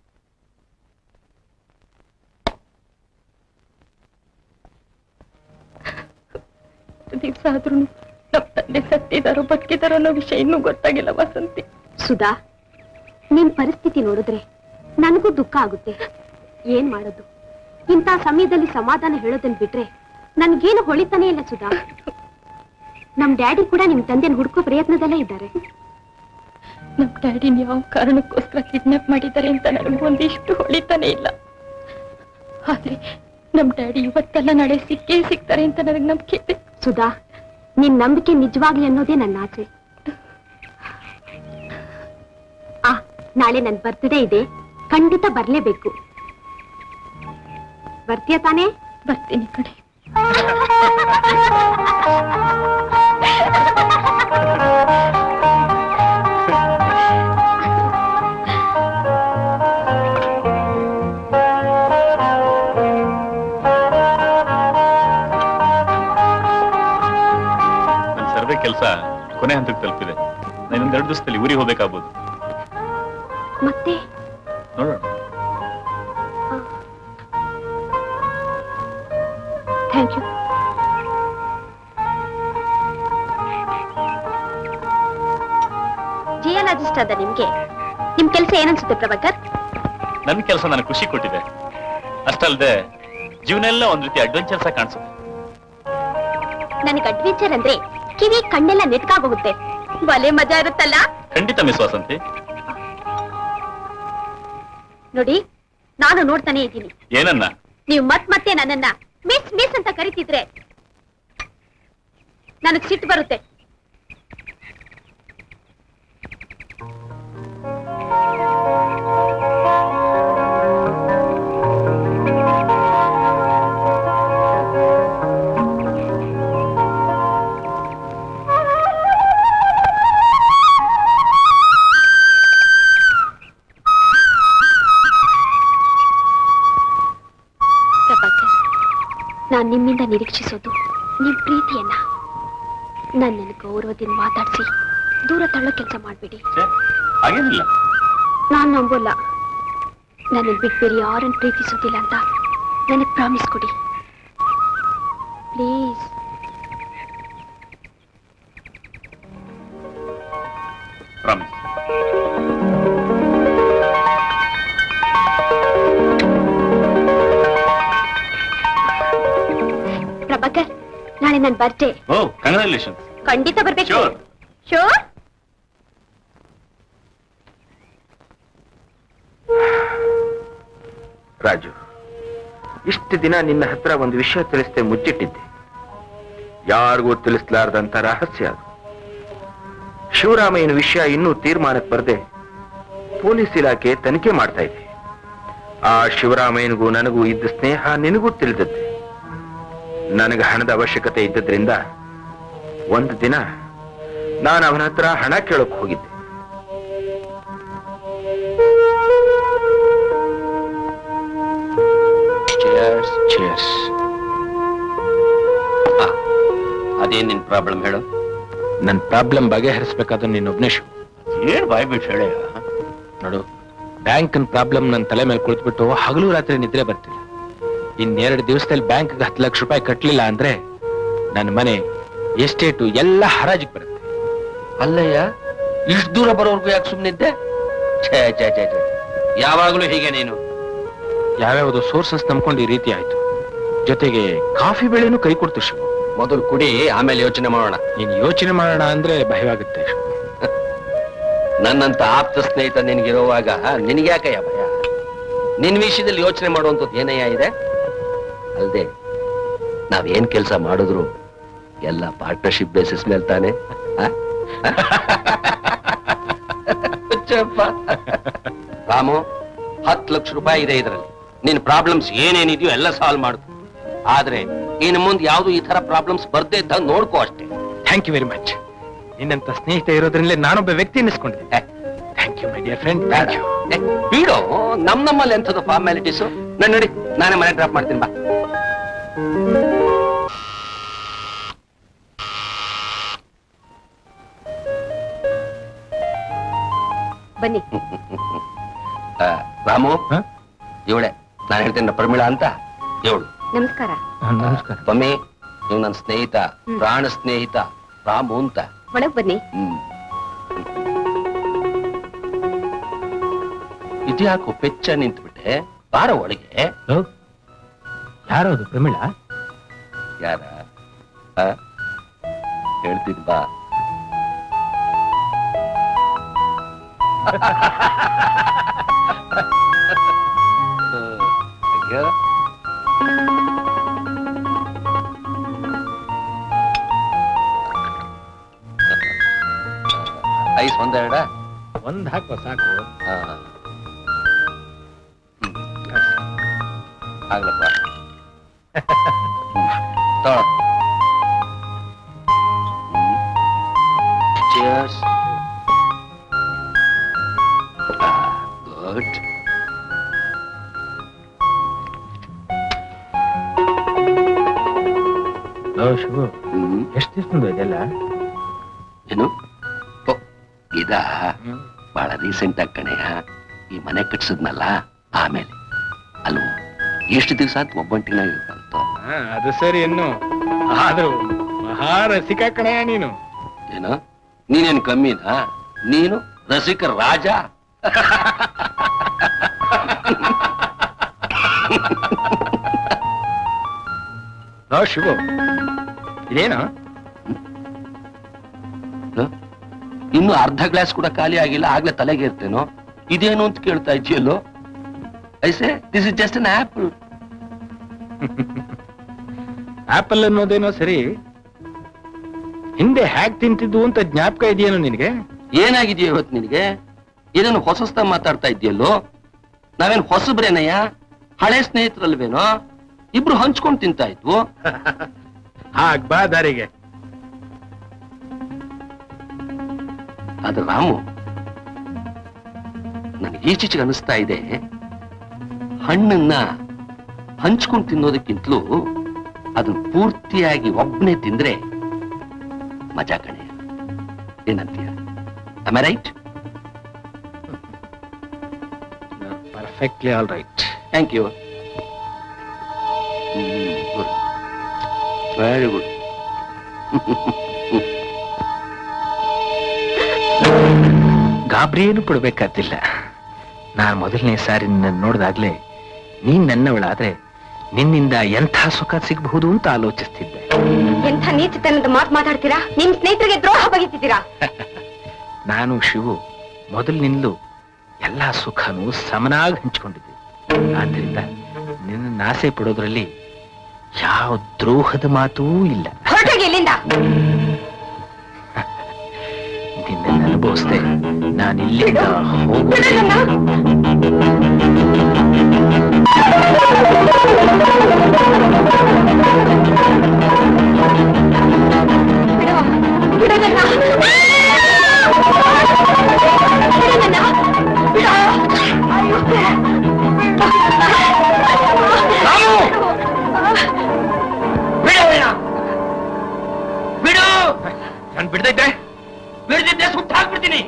ದಿವಸ ಆದ್ರೂ ನಮ್ಮ ತಂದೆ ಸತ್ತಿದಾರೋ ಬದುಕಿದಾರೋ ಅನ್ನೋ ವಿಷಯ ಇನ್ನೂ ಗೊತ್ತಾಗಿಲ್ಲ ವಸಂತಿ. ಸುಧಾ, ನಿನ್ ಪರಿಸ್ಥಿತಿ ನೋಡಿದ್ರೆ ನನಗೂ ದುಃಖ ಆಗುತ್ತೆ. ಏನ್ ಮಾಡೋದು? ಇಂಥ ಸಮಯದಲ್ಲಿ ಸಮಾಧಾನ ಹೇಳೋದನ್ ಬಿಟ್ರೆ ನನ್ಗೇನು ಹೊಳಿತಾನೆ ಇಲ್ಲ ಸುಧಾ. ನಮ್ ಡ್ಯಾಡಿ ಕೂಡ ನಿಮ್ ತಂದೆನ ಹುಡುಕೋ ಪ್ರಯತ್ನದಲ್ಲೇ ಇದ್ದಾರೆ. ನಮ್ ಡ್ಯಾಡಿನ ಯಾವ ಕಾರಣಕ್ಕೋಸ್ಕರ ಕಿಡ್ನಾಪ್ ಮಾಡಿದ್ದಾರೆ ಅಂತ ನನಗೆ ಒಂದಿಷ್ಟು ಹೊಳಿತಾನೆ ಇಲ್ಲ. ಆದ್ರೆ ನಮ್ ಡ್ಯಾಡಿ ಇವತ್ತೆಲ್ಲ ನಾಳೆ ಸಿಕ್ಕೇ ಸಿಗ್ತಾರೆ ಅಂತ ನನಗೆ ನಂಬಿಕೆ ಇದೆ. ಸುಧಾ, ನಿನ್ ನಂಬಿಕೆ ನಿಜವಾಗ್ಲಿ ಅನ್ನೋದೇ ನನ್ನ ಆಸೆ. ಆ ನಾಳೆ ನನ್ ಬರ್ತ್ಡೇ ಇದೆ, ಖಂಡಿತ ಬರ್ಲೇಬೇಕು. ಬರ್ತೀಯ ತಾನೇ? ಬರ್ತೀನಿ ಕಡೆ. ನನ್ನ ಸರ್ವೆ ಕೆಲಸ ಕೊನೆ ಹಂತಕ್ಕೆ ತಲುಪಿದೆ. ನಾನು ಇನ್ನೊಂದೆರಡು ದಿವಸದಲ್ಲಿ ಊರಿಗೆ ಹೋಗ್ಬೇಕಾಗ್ಬೋದು. ಮತ್ತೆ ನೋಡೋಣ. Thank you. ಜಿಯಾಲಜಿಸ್ಟ್ ಆದ ನಿಮ್ಗೆ ನಿಮ್ ಕೆಲಸ ಏನನ್ಸುತ್ತೆ ಪ್ರಭಾಕರ್? ನನ್ ಕೆಲಸ ನನಗೆ ಖುಷಿ ಕೊಟ್ಟಿದೆ. ಅಷ್ಟಲ್ದೆ ಜೀವನ ಎಲ್ಲ ಒಂದ್ ರೀತಿ ಅಡ್ವೆಂಚರ್ಸ್ ಆಗಿ ಕಾಣಿಸುತ್ತೆ. ನನಗೆ ಅಡ್ವೆಂಚರ್ ಅಂದ್ರೆ ಕಿವಿ ಕಣ್ಣೆಲ್ಲ ನೆಟ್ಕಾಗೋಗುತ್ತೆ. ಬಲೆ ಮಜಾ ಇರುತ್ತಲ್ಲ. ಖಂಡಿತ ಮಿಸ್ ವಾಸಂತಿ. ನೋಡಿ, ನಾನು ನೋಡ್ತಾನೆ ಇದ್ದೀನಿ. ಏನನ್ನ? ನೀವು ಮತ್ ಮತ್ತೆ ನನ್ನನ್ನ ಮಿಸ್ ಮಿಸ್ ಅಂತ ಕರಿತಿದ್ರೆ ನನಗ್ ಸಿಟ್ಟು ಬರುತ್ತೆ. ನಾನ್ ನಿಮ್ಮಿಂದ ನಿರೀಕ್ಷಿಸೋದು ನಿಮ್ ಪ್ರೀತಿಯನ್ನ. ನನ್ನನ್ನು ಗೌರವದಿಂದ ಮಾತಾಡ್ಸಿ ದೂರ ತಳ್ಳೋ ಕೆಲಸ ಮಾಡ್ಬೇಡಿ. ಹಾಗೇನಿಲ್ಲ. ನಾನ್ ನಂಬೋಲ್ಲ. ನನ್ನ ಬಿಟ್ಟು ಬೇರೆ ಯಾರನ್ನು ಪ್ರೀತಿಸೋದಿಲ್ಲ ಅಂತ ನನಗೆ ಪ್ರಾಮಿಸ್ ಕೊಡಿ ಪ್ಲೀಸ್. ಪ್ರಾಮಿಸ್. ಪ್ರಭಾಕರ್, ನಾಳೆ ನನ್ನ ಬರ್ಡೇ. ಓ, ಕಂಗ್ರಾಚುಲೇಷನ್ಸ್. ಖಂಡಿತ ಬರ್ಬೇಕು. Sure. ಶೋರ್. ರಾಜು, ಇಷ್ಟು ದಿನ ನಿನ್ನ ಹತ್ರ ಒಂದು ವಿಷಯ ತಿಳಿಸ್ದೆ ಮುಚ್ಚಿಟ್ಟಿದ್ದೆ. ಯಾರಿಗೂ ತಿಳಿಸ್ಲಾರ್ದಂತ ರಹಸ್ಯ ಅದು. ಶಿವರಾಮಯ್ಯನ ವಿಷಯ ಇನ್ನೂ ತೀರ್ಮಾನಕ್ಕೆ ಬರದೆ ಪೊಲೀಸ್ ಇಲಾಖೆ ತನಿಖೆ ಮಾಡ್ತಾ ಇದೆ. ಆ ಶಿವರಾಮಯ್ಯನಿಗೂ ನನಗೂ ಇದ್ದ ಸ್ನೇಹ ನಿನಗೂ ತಿಳಿದದ್ದೆ. ನನಗೆ ಹಣದ ಅವಶ್ಯಕತೆ ಇದ್ದದ್ರಿಂದ ಒಂದು ದಿನ ನಾನು ಅವನ ಹತ್ರ ಹಣ ಕೇಳಕ್ ಹೋಗಿದ್ದೆ. ಅದೇನ್ ನಿನ್ ಪ್ರಾಬ್ಲಮ್ ಹೇಳು. ನನ್ನ ಪ್ರಾಬ್ಲಮ್ ಬಗೆಹರಿಸಬೇಕಾದ್ರೆ ನೀನು ಒಬ್ನೇ ಶಿವ. ಏನ್ ಬಾಯ್ ಬಿಟ್ಟು ಹೇಳ. ನೋಡು, ಬ್ಯಾಂಕ್ ಪ್ರಾಬ್ಲಮ್ ನನ್ನ ತಲೆ ಮೇಲೆ ಕುಳಿತುಬಿಟ್ಟು ಹಗಲು ರಾತ್ರಿ ನಿದ್ರೆ ಬರ್ತಿಲ್ಲ. ಇನ್ನೆರಡು ದಿವಸದಲ್ಲಿ ಬ್ಯಾಂಕ್ ಹತ್ತು ಲಕ್ಷ ರೂಪಾಯಿ ಕಟ್ಟಲಿಲ್ಲ ಅಂದ್ರೆ ನನ್ನ ಮನೆ ಎಸ್ಟೇಟು ಎಲ್ಲ ಹರಾಜಿಗೆ ಬರುತ್ತೆ. ಅಲ್ಲಯ್ಯ, ಇಷ್ಟು ದೂರ ಬರೋರ್ಗು ಯಾಕೆ ಸುಮ್ಮನಿದ್ದೆ? ಛೇ ಛೇ ಛೇ ಛೇ ಯಾವಾಗಲೂ ಹೀಗೆ ನೀನು. ಯಾವ್ಯಾವುದು ಸೋರ್ಸಸ್ ನಂಬ್ಕೊಂಡು ಈ ರೀತಿ ಆಯ್ತು. ಜೊತೆಗೆ ಕಾಫಿ ಬೆಳೆನೂ ಕೈ ಕೊಡ್ತು ಶಿವ. ಮೊದಲು ಕುಡಿ, ಆಮೇಲೆ ಯೋಚನೆ ಮಾಡೋಣ. ನೀನ್ ಯೋಚನೆ ಮಾಡೋಣ ಅಂದ್ರೆ ಭಯವಾಗುತ್ತೆ. ನನ್ನಂತ ಆಪ್ತ ಸ್ನೇಹಿತ ನಿನಗಿರುವಾಗ ನಿನಗ್ಯಾಕಯ್ಯ ಭಯ? ನಿನ್ ವಿಷಯದಲ್ಲಿ ಯೋಚನೆ ಮಾಡುವಂಥದ್ದು ಏನಯ್ಯ ಇದೆ? ಅಲ್ದೆ ನಾವೇನ್ ಕೆಲಸ ಮಾಡಿದ್ರು ಎಲ್ಲ ಪಾರ್ಟ್ನರ್ಶಿಪ್ ಬೇಸಿಸ್ ಮೇಲೆ ತಾನೆ. ರಾಮು, ಹತ್ತು ಲಕ್ಷ ರೂಪಾಯಿ ಇದೆ ಇದರಲ್ಲಿ. ನಿನ್ ಪ್ರಾಬ್ಲಮ್ಸ್ ಏನೇನಿದೆಯೋ ಎಲ್ಲ ಸಾಲ್ವ್ ಮಾಡು. ಆದ್ರೆ ಇನ್ನು ಮುಂದೆ ಯಾವ್ದು ಈ ತರ ಪ್ರಾಬ್ಲಮ್ಸ್ ಬರ್ದೇ ಇದ್ದ ನೋಡ್ಕೋ ಅಷ್ಟೇ. Thank you very much. ನಿನ್ನಂತ ಸ್ನೇಹಿತ ಇರೋದ್ರಿಂದಲೇ ನಾನೊಬ್ಬ ವ್ಯಕ್ತಿ ಅನ್ನಿಸ್ಕೊಂಡಿದ್ದೆ. Thank you my dear friend. Thank you. ಬಿಡೋ, ನಮ್ ನಮ್ಮಲ್ಲಿ ಎಂಥದ್ದು ಫಾರ್ಮ್ಯಾಲಿಟೀಸು. ನಾನು ನೋಡಿ, ನಾನೇ ಮನೆ ಡ್ರಾಪ್ ಮಾಡ್ತೀನಿ ಬಾ. ಬನ್ನಿ. ರಾಮು, ಇವಳೆ ನಾನು ಹೇಳ್ತೇನೆ ಪ್ರಮೀಳಾ ಅಂತ ಇವಳು. ನಮಸ್ಕಾರ. ನಮಸ್ಕಾರ. ಮಮ್ಮಿ, ನೀವು ನನ್ನ ಸ್ನೇಹಿತ, ಪ್ರಾಣ ಸ್ನೇಹಿತ ರಾಮು ಅಂತ. ಒಳಗ್ ಬನ್ನಿ. ಹ್ಮ್. ಇದ್ಯಾಕೋ ಪೆಚ್ಚ ನಿಂತ್ಬಿಟ್ಟೆ? ಬಾರ ಒಳಗೆ. ಯಾರದು ಪ್ರಮೀಳಾ? ಯಾರ ಹೇಳ್ತಿದ್ ಬಾ. ಅಯ್ಯೋ, ಐಸ್ ಒಂದೆರಡ ಒಂದ್ ಹಾಕೋ ಸಾಕು. ಆಗ್ಲಪ್ಪ. ತಗೊಳ. Cheers. Good. ಶಿವು, ಎಷ್ಟು ದಿವಸದಿಂದ ಇದೆಲ್ಲ? ಏನು ಇದ ಬಹಳ ರೀಸೆಂಟ್ ಆಗಿ ಕಣೆಯ. ಈ ಮನೆ ಕಟ್ಸಿದ್ನಲ್ಲ ಆಮೇಲೆ. ಅಲ್ವ, ಎಷ್ಟು ದಿವಸ ಅಂತ ಒಬ್ಬಂಟಿನ ಇರ್ಬಂತ. ಅದು ಸರಿ. ಇನ್ನು ಆದ್ರೂ ಮಹಾರ ಸಿಕ್ಕಾಕಣೆಯ ನೀನು. ಏನೋ ನೀನೇನು ಕಮ್ಮಿನಾ? ನೀನು ರಸಿಕ ರಾಜ. ನೋ ಶಿವು, ಇದೇನು? ಇನ್ನು ಅರ್ಧ ಗ್ಲಾಸ್ ಕೂಡ ಖಾಲಿ ಆಗಿಲ್ಲ, ಆಗ್ಲೇ ತಲೆಗೆ ಇರ್ತೇನೋ. ಇದೇನು ಅಂತ ಕೇಳ್ತಾ ಇದೆಯಲ್ಲೋ. I say this is just an apple. Apple ಅನ್ನೋದೇನೋ ಸರಿ, ಹಿಂದೆ ಹ್ಯಾಕ್ ತಿಂತಿದ್ದು ಅಂತ ಜ್ಞಾಪಕ ಇದೆಯೇನೋ ನಿನಗೆ? ಏನಾಗಿದೆಯೋ ಇವತ್ತು ನಿನಗೆ? ಏನೇನು ಹೊಸಸ್ತ ಮಾತಾಡ್ತಾ ಇದೆಯಲ್ಲೋ. ನಾವೇನ್ ಹೊಸಬ್ರೇನಯ್ಯ, ಹಳೆ ಸ್ನೇಹಿತರಲ್ವೇನೋ, ಇಬ್ರು ಹಂಚ್ಕೊಂಡ್ ತಿಂತಾ ಇದ್ವು. ಹಾಗ್ ಬಾ ದಾರಿಗೆ. ಅದು ರಾಮು, ನನಗೆ ಈಚೀಚೆಗೆ ಅನಿಸ್ತಾ ಇದೆ, ಹಣ್ಣನ್ನ ಹಂಚ್ಕೊಂಡು ತಿನ್ನೋದಕ್ಕಿಂತಲೂ ಅದನ್ನ ಪೂರ್ತಿಯಾಗಿ ಒಬ್ಬನೇ ತಿಂದ್ರೆ ಮಜಾ ಕಣೆ. ಏನಂತೀಯ? Am I right? Perfectly all right. Thank you. Good. Very good. ಗಾಬರಿ ಏನು ಪಡ್ಬೇಕಾದಿಲ್ಲ. ನಾನು ಮೊದಲನೇ ಸಾರಿ ನಿನ್ನ ನೋಡಿದಾಗ್ಲೇ ನೀನ್ ನನ್ನವಳಾದ್ರೆ ನಿನ್ನಿಂದ ಎಂಥ ಸುಖ ಸಿಗಬಹುದು ಅಂತ ಆಲೋಚಿಸ್ತಿದ್ದೆ. ಎಂಥ ನೀಚತನದ ಮಾತು ಮಾತಾಡ್ತೀರಾ? ನಿಮ್ ಸ್ನೇಹಿತರಿಗೆ ದ್ರೋಹ ಬಗೆತಿದ್ದೀರಾ? ನಾನು ಶಿವು ಮೊದಲಿನಿಂದಲೂ ಎಲ್ಲಾ ಸುಖನೂ ಸಮನಾಗಿ ಹಂಚಿಕೊಂಡಿದ್ದೆ. ಆದ್ರಿಂದ ನಿನ್ನ ಆಸೆ ಪಡೋದ್ರಲ್ಲಿ ಯಾವ ದ್ರೋಹದ ಮಾತೂ ಇಲ್ಲ. ಹೊರಟೋಗಿ ಇಲ್ಲಿಂದ. ನಿನ್ನ ಅನುಭವಿಸ್ದೆ ನಾನು ಇಲ್ಲಿಂದ ಹೋಗೋದು. ಬಿಡು, ನಾನು ಬಿಡ್ದಿದ್ದೆ ಬಿಡ್ದಿದ್ದೆ ಸುತ್ತ ಹಾಕ್ಬಿಡ್ತೀನಿ.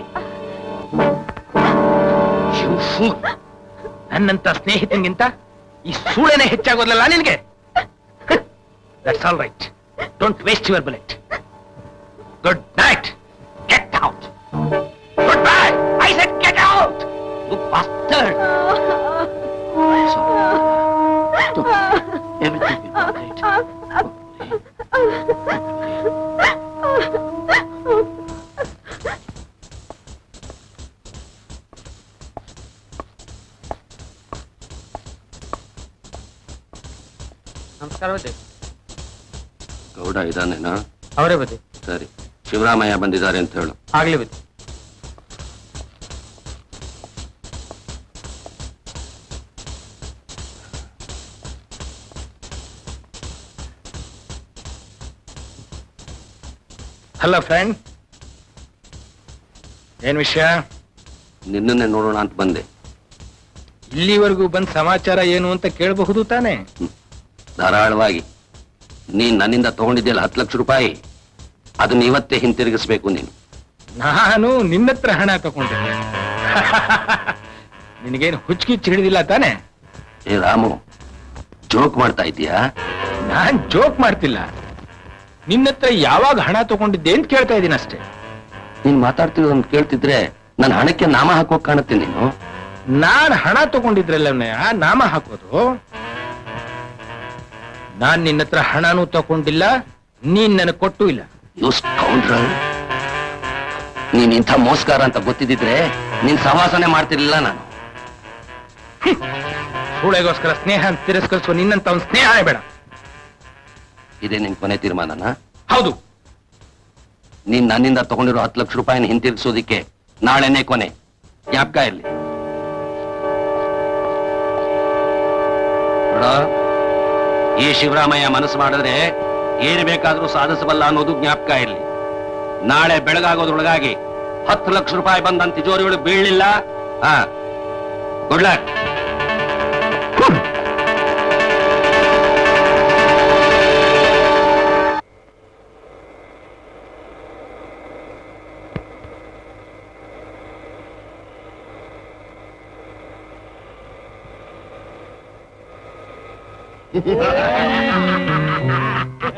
ನನ್ನಂತ ಸ್ನೇಹಿತನಿಗಿಂತ ಈ ಸೂಳೆನೆ ಹೆಚ್ಚಾಗೋದಲ್ಲ ನಿನ್ಗೆ. That's all right. Don't waste your bullet. Good night. Get out. Goodbye. I said get out. You bastard. Everything will be all right. ನಮಸ್ಕಾರ ಬದಿ. ಗೌಡ ಇದಾನೇನಾ? ಅವರೇ ಬದಿ. ಸರಿ, ಶಿವರಾಮಯ್ಯ ಬಂದಿದ್ದಾರೆ ಅಂತ ಹೇಳು. ಆಗ್ಲಿ ಬದಿ. ಹಲೋ ಫ್ರೆಂಡ್, ಏನ್ ವಿಷಯ? ನಿನ್ನನ್ನೇ ನೋಡೋಣ ಅಂತ ಬಂದೆ. ಇಲ್ಲಿವರೆಗೂ ಬಂದ್ ಸಮಾಚಾರ ಏನು ಅಂತ ಕೇಳಬಹುದು ತಾನೆ? ಧಾರಾಳವಾಗಿ. ನೀನ್ ನನ್ನಿಂದ ತಗೊಂಡಿದ್ಯಲ್ಲ ಹತ್ತು ಲಕ್ಷ ರೂಪಾಯಿ, ಅದನ್ನ ಇವತ್ತೇ ಹಿಂತಿರುಗಿಸ್ಬೇಕು ನೀನು. ನಾನು ನಿನ್ನತ್ರ ಹಣ ತಗೊಂಡಿದ್ದೆ. ನಿನಗೇನು ಹುಚ್ಚಿಚ್ಚಿ ಹಿಡಿದಿಲ್ಲ ತಾನೆ? ಏ ರಾಮು, ಜೋಕ್ ಮಾಡ್ತಾ ಇದೀಯಾ? ನಾನ್ ಜೋಕ್ ಮಾಡ್ತಿಲ್ಲ. ನಿನ್ನತ್ರ ಯಾವಾಗ ಹಣ ತಗೊಂಡಿದ್ದೆ ಅಂತ ಕೇಳ್ತಾ ಇದ್ದೀನಿ ಅಷ್ಟೇ. ನೀನ್ ಮಾತಾಡ್ತಿರೋದನ್ನ ಕೇಳ್ತಿದ್ರೆ ನನ್ನ ಹಣಕ್ಕೆ ನಾಮ ಹಾಕೋಕ್ ಕಾಣುತ್ತೆ ನೀನು. ನಾನ್ ಹಣ ತಗೊಂಡಿದ್ರಲ್ಲ ನಾಮ ಹಾಕೋದು. ನಾನ್ ನಿನ್ನತ್ರ ಹಣನೂ ತಗೊಂಡಿಲ್ಲ, ನೀನ್ ನನಗೆ ಕೊಟ್ಟು ಇಲ್ಲ. ನೀನ್ ಇಂಥ ಮೋಸ್ಕಾರ ಅಂತ ಗೊತ್ತಿದ್ರೆ ನೀನ್ ಸಹವಾಸನೆ ಮಾಡ್ತಿರ್ಲಿಲ್ಲ ನಾನು. ಸೂಳೆಗೋಸ್ಕರ ಸ್ನೇಹ ಅಂತ ತಿರಸ್ಕರಿಸುವ ನಿನ್ನಂತ ಅವನ್ ಸ್ನೇಹನೇ ಬೇಡ. ಇದೇ ನಿನ್ ಕೊನೆ ತೀರ್ಮಾನನ? ಹೌದು. ನೀನ್ ನನ್ನಿಂದ ತಗೊಂಡಿರೋ ಹತ್ತು ಲಕ್ಷ ರೂಪಾಯಿನ ಹಿಂತಿರುಗಿಸೋದಿಕ್ಕೆ ನಾಳೆನೇ ಕೊನೆ. ಜ್ಞಾಪಕ ಇರ್ಲಿ. ಈ ಶಿವರಾಮಯ್ಯ ಮನಸ್ಸು ಮಾಡಿದ್ರೆ ಏನು ಬೇಕಾದ್ರೂ ಸಾಧಿಸಬಲ್ಲ ಅನ್ನೋದು ಜ್ಞಾಪಕ ಇರ್ಲಿ. ನಾಳೆ ಬೆಳಗಾಗೋದ್ರೊಳಗಾಗಿ ಹತ್ತು ಲಕ್ಷ ರೂಪಾಯಿ ಬಂದ ತಿಜೋರಿಗಳು ಬೀಳಲಿಲ್ಲ. ಹಾ, ಗುಡ್ ಲಕ್.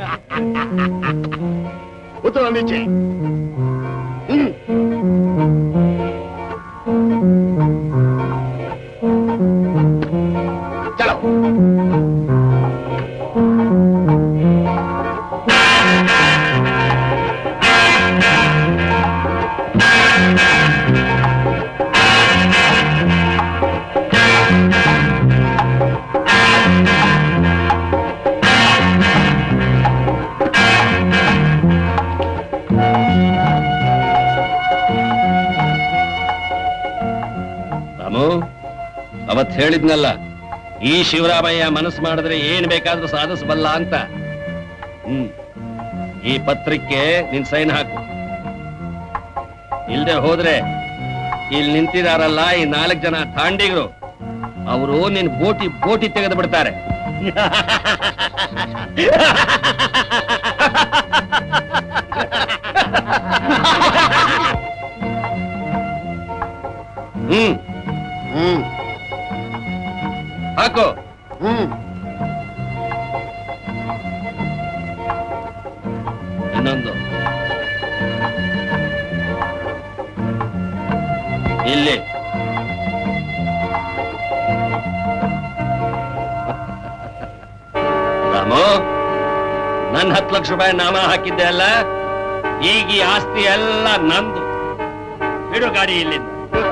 उतरो नीचे। ಅವತ್ ಹೇಳಿದ್ನಲ್ಲ, ಈ ಶಿವರಾಮಯ್ಯ ಮನಸ್ಸು ಮಾಡಿದ್ರೆ ಏನ್ ಬೇಕಾದ್ರೂ ಸಾಧಿಸಬಲ್ಲ ಅಂತ. ಹ್ಮ್ ಈ ಪತ್ರಕ್ಕೆ ನಿನ್ ಸೈನ್ ಹಾಕು. ಇಲ್ದೆ ಹೋದ್ರೆ ಇಲ್ಲಿ ನಿಂತಿದಾರಲ್ಲ ಈ ನಾಲ್ಕು ಜನ ತಾಂಡಿಗರು, ಅವರು ನಿನ್ ಬೋಟಿ ಬೋಟಿ ತೆಗೆದು ಬಿಡ್ತಾರೆ. ಹ್ಮ್ ಹ್ಮ್ ಹಾಕೋ. ಹ್ಮ್ ಇನ್ನೊಂದು ಇಲ್ಲಿ. ರಾಮು, ನನ್ ಹತ್ತು ಲಕ್ಷ ರೂಪಾಯಿ ನಾಮ ಹಾಕಿದ್ದೆ ಅಲ್ಲ, ಈಗ ಈ ಆಸ್ತಿ ಎಲ್ಲ ನಂದು. ಬಿಡು ಗಾಡಿ ಇಲ್ಲಿಂದ.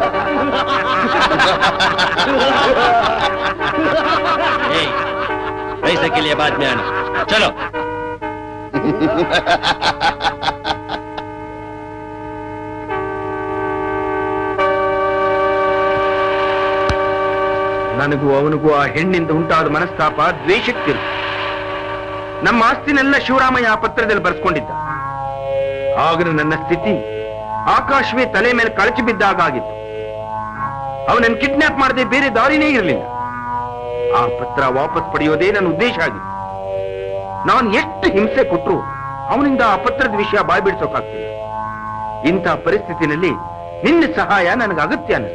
पैसे के लिए बाद में आना. चलो. ನನಗೂ ಅವನಿಗೂ ಆ ಹೆಣ್ಣಿಂದ ಉಂಟಾದ ಮನಸ್ತಾಪ ದ್ವೇಷಕ್ತಿರು. ನಮ್ಮ ಆಸ್ತಿನೆಲ್ಲ ಶಿವರಾಮಯ್ಯ ಆ ಪತ್ರದಲ್ಲಿ ಬರ್ಸ್ಕೊಂಡಿದ್ದ. ಆಗಲೂ ನನ್ನ ಸ್ಥಿತಿ ಆಕಾಶವೇ ತಲೆ ಮೇಲೆ ಕಳಚಿ ಬಿದ್ದಾಗ ಆಗಿತ್ತು. ಅವನನ್ನು ಕಿಡ್ನಾಪ್ ಮಾಡದೆ ಬೇರೆ ದಾರಿನೇ ಇರಲಿಲ್ಲ. ಆ ಪತ್ರ ವಾಪಸ್ ಪಡೆಯೋದೇ ನನ್ನ ಉದ್ದೇಶ ಆಗಿತ್ತು. ನಾನು ಎಷ್ಟು ಹಿಂಸೆ ಕೊಟ್ಟರು ಅವನಿಂದ ಆ ಪತ್ರದ ವಿಷಯ ಬಾಯ್ ಬಿಡಿಸೋಕಾಗ್ತಿಲ್ಲ. ಇಂಥ ಪರಿಸ್ಥಿತಿನಲ್ಲಿ ನಿನ್ನ ಸಹಾಯ ನನಗೆ ಅಗತ್ಯ ಅನ್ನಿಸ್ತು.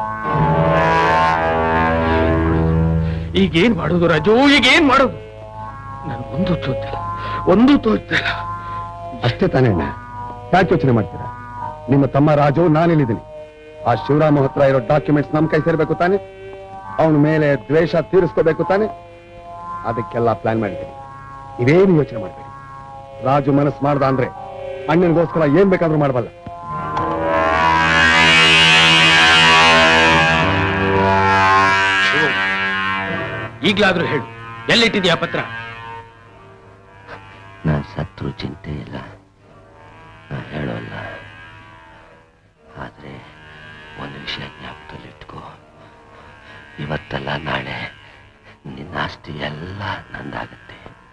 ಈಗೇನ್ ಮಾಡೋದು ರಾಜು, ಈಗೇನ್ ಮಾಡೋದು? ನಾನು ಒಂದು ತೋಚ್ತಿಲ್ಲ, ಒಂದು ತೋಚ್ತಿಲ್ಲ. ಅಷ್ಟೇ ತಾನೇ ಅಣ್ಣ, ಯಾಕೆ ಯೋಚನೆ ಮಾಡ್ತೀರಾ? ನಿಮ್ಮ ತಮ್ಮ ರಾಜು ನಾನಿಲ್ಲಿದ್ದೀನಿ. ಆ ಶಿವರಾಮ ಹತ್ರ ಇರೋ ಡಾಕ್ಯುಮೆಂಟ್ಸ್ ನಮ್ ಕೈ ಸೇರ್ಬೇಕು ತಾನೆ, ಅವನ ಮೇಲೆ ದ್ವೇಷ ತೀರಿಸ್ಕೋಬೇಕು ತಾನೆ, ಅದಕ್ಕೆಲ್ಲ ಪ್ಲಾನ್ ಮಾಡಿದ್ದೀನಿ. ನೀವೇನು ಯೋಚನೆ ಮಾಡ್ಬೇಡಿ. ರಾಜು ಮನಸ್ಸು ಮಾಡ್ದ ಅಂದ್ರೆ ಅಣ್ಣನಿಗೋಸ್ಕರ ಏನ್ ಬೇಕಾದ್ರೂ ಮಾಡಬಲ್ಲ. ಈಗ್ಲಾದ್ರೂ ಹೇಳು, ಎಲ್ಲಿಟ್ಟಿದ್ಯಾ ಪತ್ರ? ನಾನು ಸತ್ರು ಚಿಂತೆ ಇಲ್ಲ, ನಾ ಹೇಳೋಲ್ಲ. ಆದ್ರೆ ಒಂದು ವಿಷಯ ಜ್ಞಾಪಕದಲ್ಲಿಟ್ಕೋ, ಇವತ್ತಲ್ಲ ನಾಳೆ ನಿನ್ನ ಆಸ್ತಿ ಎಲ್ಲ ನಂದಾಗತ್ತೆ.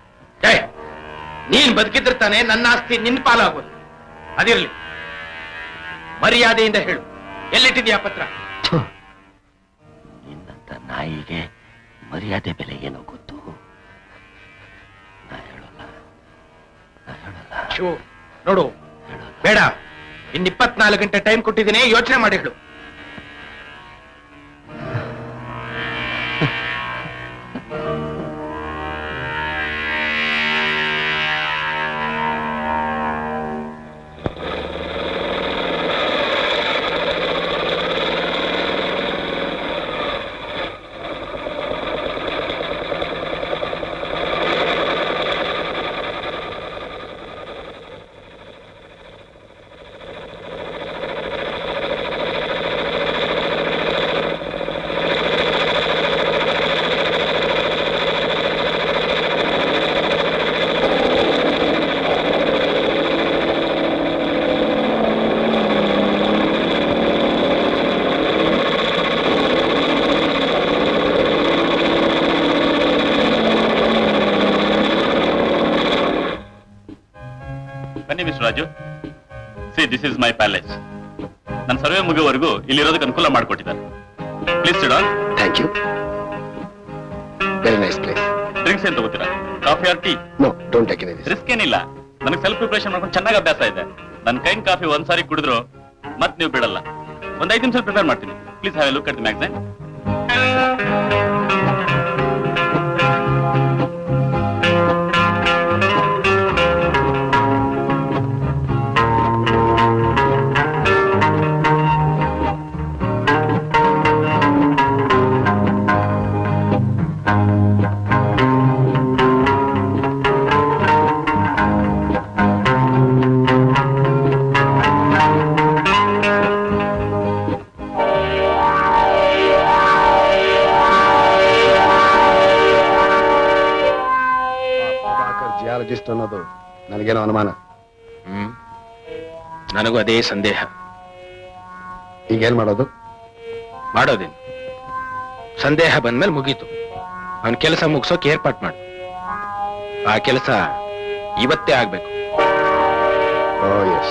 ನೀನ್ ಬದುಕಿದ್ರೆ ನನ್ನ ಆಸ್ತಿ ನಿನ್ ಪಾಲಾಗೋದು. ಅದಿರ್ಲಿ, ಮರ್ಯಾದೆಯಿಂದ ಹೇಳು, ಎಲ್ಲಿಟ್ಟಿದ್ಯಾ ಪತ್ರ? ನಿನ್ನಂತ ನಾಯಿಗೆ ಮರ್ಯಾದೆ ಬೆಲೆ ಏನೋ ಗೊತ್ತು. ನಾ ಹೇಳೋಲ್ಲ, ನಾ ಹೇಳೋಲ್ಲ. ಶಿವು ನೋಡು, ಬೇಡ, ಇನ್ ಇಪ್ಪತ್ನಾಲ್ಕು ಗಂಟೆ ಟೈಮ್ ಕೊಟ್ಟಿದ್ದೀನಿ, ಯೋಚನೆ ಮಾಡಿ ಹೇಳು. Raju, see this is my palace. ನನ್ನ ಸರ್ವೆ ಮುಗಿಯುವವರೆಗೂ ಇಲ್ಲಿರೋದಕ್ಕೆ ಅನುಕೂಲ ಮಾಡಿಕೊಟ್ಟಿದ್ದಾರೆ. Please sit down. Thank you. Very nice place. Drinks ಏನ್ ತಗೋತೀರಾ? Coffee or tea? No, don't take any. Risk ಏನಿಲ್ಲ, ನನಗೆ ಸೆಲ್ಫ್ ಪ್ರಿಪರೇಷನ್ ಮಾಡ್ಕೊಂಡು ಚೆನ್ನಾಗಿ ಅಭ್ಯಾಸ ಇದೆ. ನನ್ನ ಕೈನ್ ಕಾಫಿ ಒಂದ್ಸಾರಿ ಕುಡಿದ್ರು ಮತ್ ನೀವು ಬಿಡಲ್ಲ. ಒಂದ್ ಐದು ನಿಮಿಷ ಪ್ರಿಪೇರ್ ಮಾಡ್ತೀನಿ. Please have a look at the magazine. ಅನ್ನೋದು ನನಗೇನೋ ಅನುಮಾನ. ಹ್ಮ್ ನನಗೂ ಅದೇ ಸಂದೇಹ. ಈಗೇನ್ ಮಾಡೋದು? ಮಾಡೋದೇನು, ಸಂದೇಹ ಬಂದ್ಮೇಲೆ ಮುಗೀತು. ಅವನ ಕೆಲಸ ಮುಗಿಸೋಕೆ ಏರ್ಪಾಟ್ ಮಾಡು. ಆ ಕೆಲಸ ಇವತ್ತೇ ಆಗ್ಬೇಕು. ಓ ಎಸ್.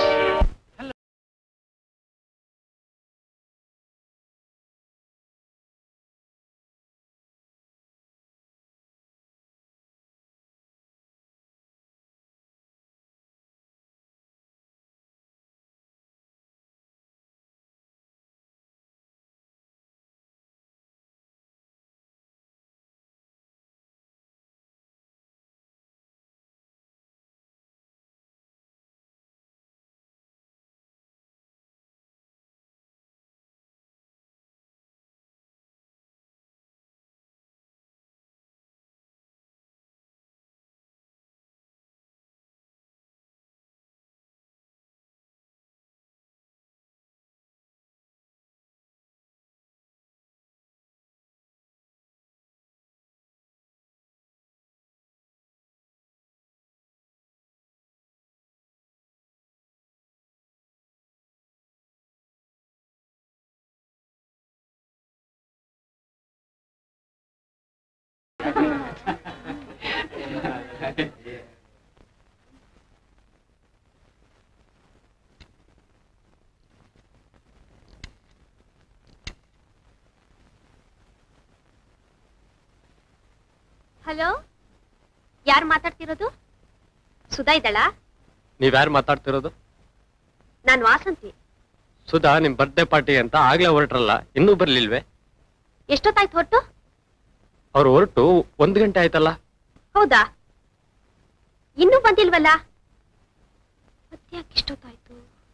ಹಲೋ, ಯಾರು ಮಾತಾಡ್ತಿರೋದು? ಸುಧಾ ಇದ್ದಾಳಾ? ನೀವ್ಯಾರು ಮಾತಾಡ್ತಿರೋದು? ನಾನ್ ವಾಸಂತಿ. ಸುಧಾ, ನಿಮ್ ಬರ್ತ್ಡೇ ಪಾರ್ಟಿ ಅಂತ ಆಗ್ಲೇ ಹೊರಟ್ರಲ್ಲ, ಇನ್ನೂ ಬರ್ಲಿಲ್ವೇ? ಎಷ್ಟೊತ್ತಾಯ್ತು ಹೊರಟು? ಅವ್ರು ಹೊರಟು ಒಂದ್ ಗಂಟೆ ಆಯ್ತಲ್ಲ. ಹೌದಾ? ಇನ್ನೂ ಬಂದಿಲ್ವಲ್ಲ? ಮತ್ತ್ಯಾಕೆ ಇಷ್ಟೊತ್ತಾಯ್ತು?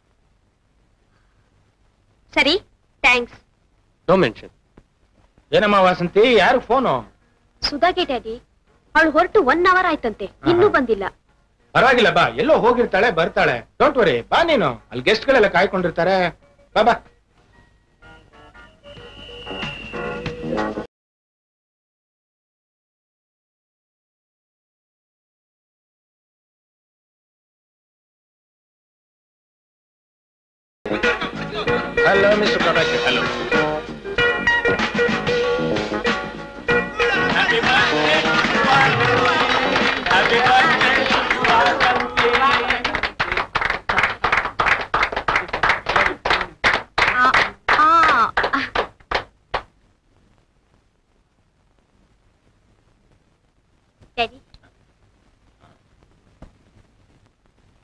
ಸರಿ, ಥ್ಯಾಂಕ್ಸ್. No mention. ಏನಮ್ಮ ವಾಸಂತಿ, ಯಾರು ಫೋನು? ಸುಧಾಗೆ ಡ್ಯಾಡಿ. ಅವಳು ಹೊರಟು ಒನ್ ಅವರ್ ಆಯ್ತಂತೆ, ಇನ್ನೂ ಬಂದಿಲ್ಲ. ಪರವಾಗಿಲ್ಲ ಬಾ, ಎಲ್ಲೋ ಹೋಗಿರ್ತಾಳೆ, ಬರ್ತಾಳೆ. ಡೋಂಟ್ ವರಿ, ಬಾ ನೀನು. ಅಲ್ಲಿ ಗೆಸ್ಟ್ ಗಳೆಲ್ಲ ಕಾಯ್ಕೊಂಡಿರ್ತಾರೆ. ಬಾ ಬಾ. Hello mister Prabhakar. Hello. Daddy,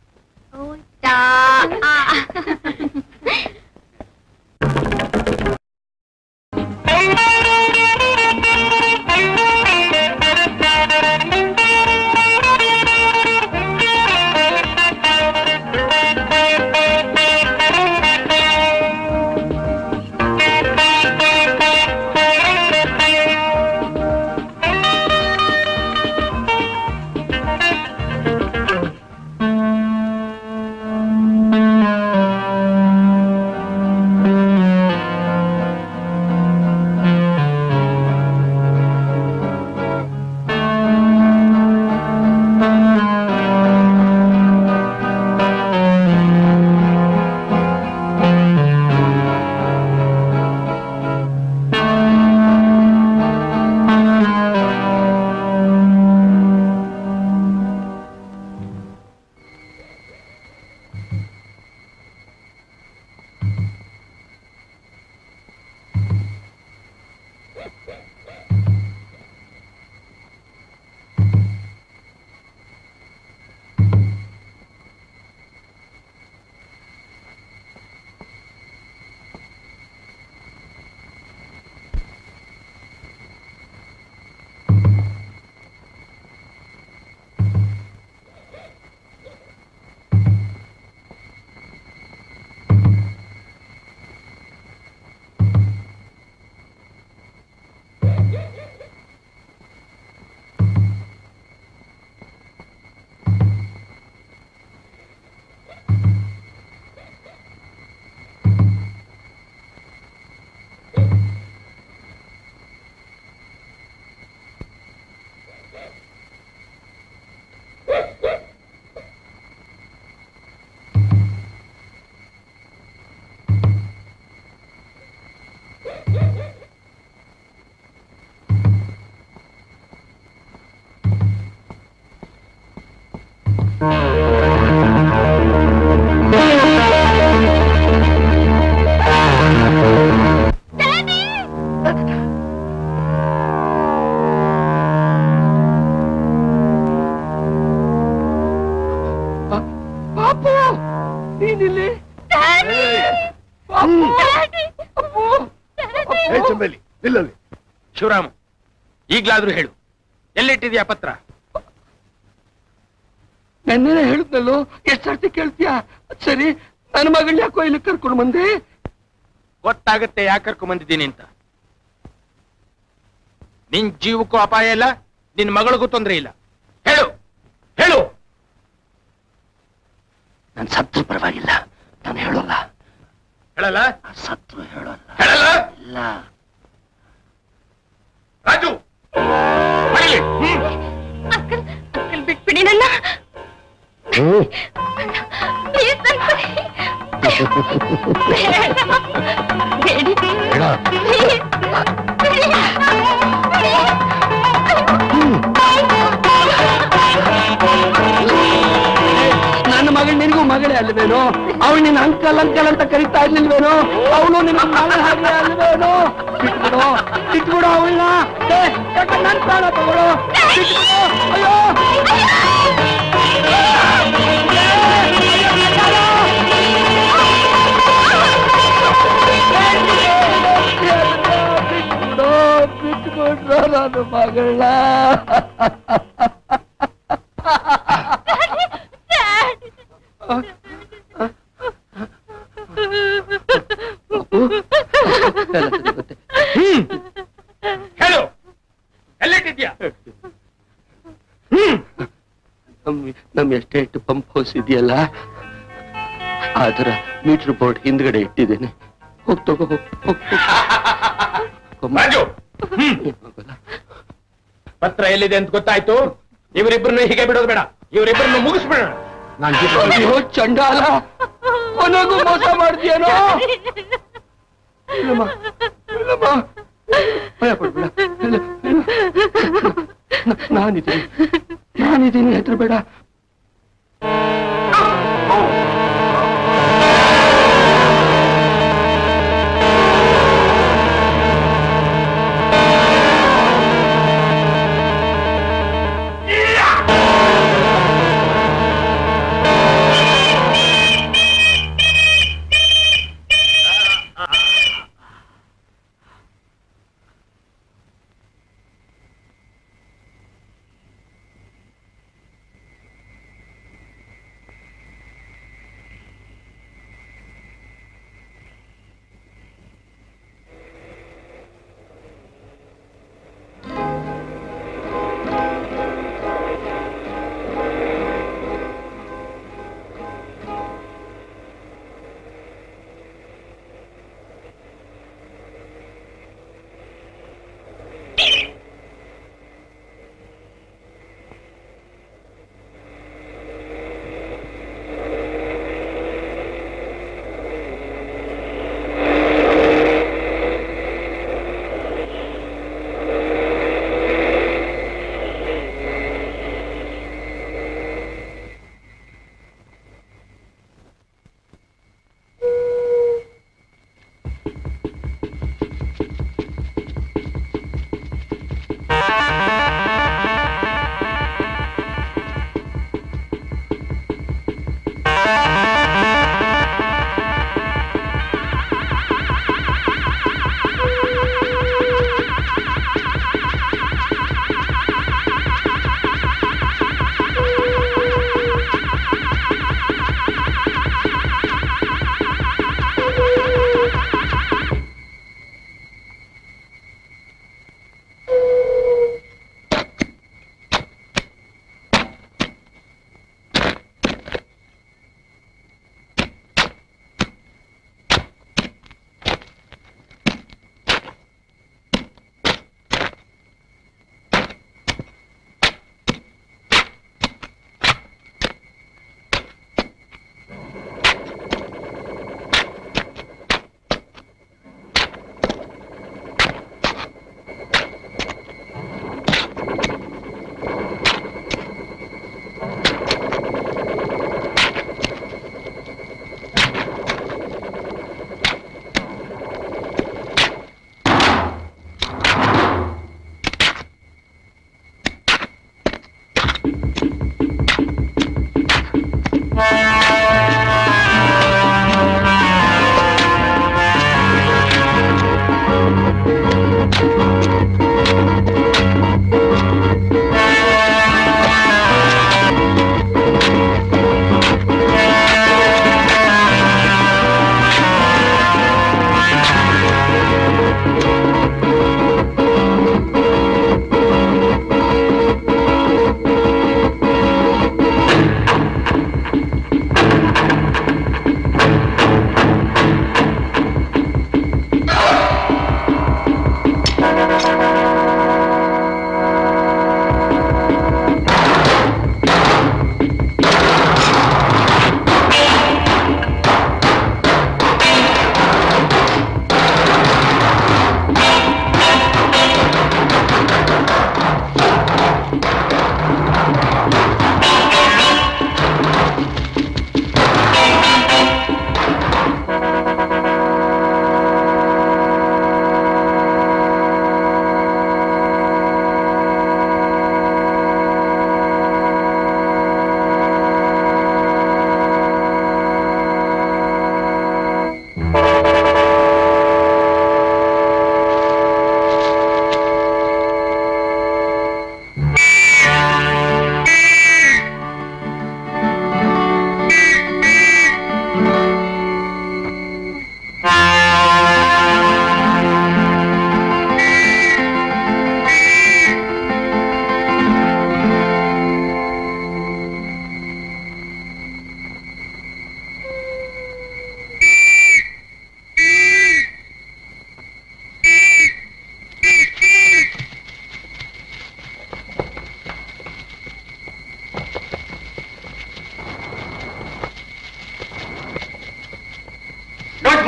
ಊಟ. ಹೇ ಚಂಬೇಲಿ ನಿಲ್ಲಲ್ಲಿ. ಶಿವರಾಮ, ಈಗ್ಲಾದ್ರೂ ಹೇಳು, ಎಲ್ಲಿಟ್ಟಿದ್ಯಾ ಪತ್ರ? ನನ್ನೇನೆ ಹೇಳಿದ್ನಲ್ಲೋ, ಎಷ್ಟ್ ಸರ್ತಿ ಕೇಳ್ತೀಯಾ? ಸರಿ, ನನ್ನ ಮಗಳ್ ಯಾಕೋ ಇಲ್ಲಿ ಕರ್ಕೊಂಡು ಬಂದೆ? ಗೊತ್ತಾಗತ್ತೆ ಯಾಕೆ ಕರ್ಕೊಂಡ್ ಬಂದಿದ್ದೀನಿ ಅಂತ. ನಿನ್ ಜೀವಕ್ಕೂ ಅಪಾಯ ಇಲ್ಲ, ನಿನ್ ಮಗಳಿಗೂ ತೊಂದರೆ ಇಲ್ಲ. ಹೇಳು ಹೇಳು. ನಾನು ಸತ್ರು ಪರವಾಗಿಲ್ಲ, ನಾನು ಹೇಳೋಲ್ಲ. ಹೇಳಲ್ಲ? ಸತ್ರು ಹೇಳೋಲ್ಲ. ಹೇಳಲ್ಲ? ಇಲ್ಲ. ರಾಜು ಬರೀಲಿ. ಅಂಕಲ್ ಅಂಕಲ್ ಬಿಟ್ಬಿಡಿ ನನ್ನ. Please uncle. ಬೇಡಿ. ನನ್ನ ಮಗಳು ನಿನಗೂ ಮಗಳೇ ಅಲ್ವೇನೋ? ಅವಳು ನಿನ್ನ ಅಂಕಲ್ ಅಂಕಲ್ ಅಂತ ಕರೀತಾ ಇರ್ಲಿಲ್ವೇನೋ? ಅವಳು ನಿನ್ನ ಮಗಳ ಹಾಗೆ ಅಲ್ವೇನೋ? ಬಿಟ್ಬಿಡು ಬಿಟ್ಬಿಡು ಅವಳನ್ನ. ನನ್ನ ಪ್ರಾಣ ತಗೊಳು. ಬಿಟ್ಬಿಡು. ಅಯ್ಯೋ ಬಿಟ್ಬಿಡು ಬಿಟ್ಬಿಡ್ರ ನನ್ನ ಮಗಳ. ಹೇಳು, ಎಲ್ಲಿಟ್ಟಿದ್ಯಾ? ನಮ್ ಎಸ್ಟೇಟ್ ಪಂಪ್ ಹೌಸ್ ಇದೆಯಲ್ಲ, ಅದರ ಮೀಟರ್ ಬೋರ್ಡ್ ಹಿಂದ್ಗಡೆ ಇಟ್ಟಿದ್ದೇನೆ. ಹೋಗ್ ತಗೋ. ರಾಜು, ಪತ್ರ ಎಲ್ಲಿದೆ ಅಂತ ಗೊತ್ತಾಯ್ತು. ಇವರಿಬ್ಬರನ್ನು ಹೀಗೆ ಬಿಡೋದು ಬೇಡ, ಇವರಿಬ್ಬರನ್ನು ಮುಗಿಸ್ಬೇಡ. ಅಯ್ಯೋ ಚಂಡಾಲ, ಕೊನೆಗೂ ಮೋಸ ಮಾಡ್ತೀಯನೋ? ಇಲ್ಲಮ್ಮ ಇಲ್ಲಮ್ಮ, ಭಯ ಪಡ್ಬೇಡ. ನಾನಿದ್ದೀನಿ ನಾನಿದ್ದೀನಿ, ಹೆದರ್ಬೇಡ.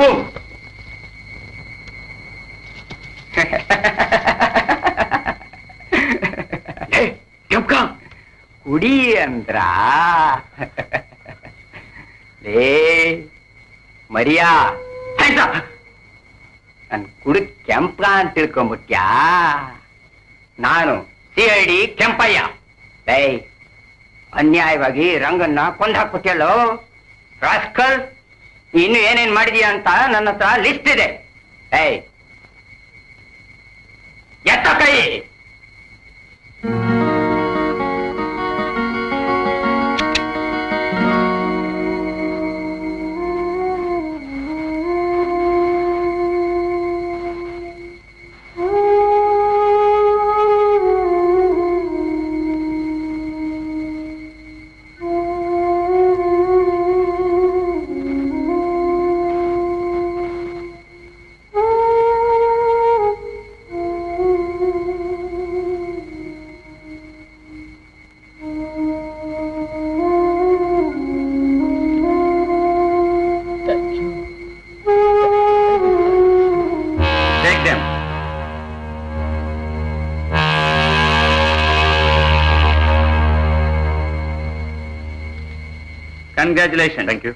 ಕೆಂಪು ಕೆಂಪ ಕುಡಿ ಅಂದ್ರ ಲೇ ಮರಿಯಾ ನನ್ ಕುಡಿ ಕೆಂಪ ಅಂತ ತಿಳ್ಕೊಂಬಿಟ್ಯಾ? ನಾನು ಸಿ ಐ ಡಿ ಕೆಂಪಯ್ಯ. ಲೇ ಅನ್ಯಾಯವಾಗಿ ರಂಗನ್ನ ಕೊಂದಾಕ್ಬಿಟ್ಟೆಲ್ಲೋ ರಾಸ್ಕಲ್. ಇನ್ನು ಏನೇನ್ ಮಾಡಿದೀಯ ಅಂತ ನನ್ನ ಹತ್ರ ಲಿಸ್ಟ್ ಇದೆ. ಏಯ್ ಎತ್ತ ಕೈ. Congratulations. Thank you.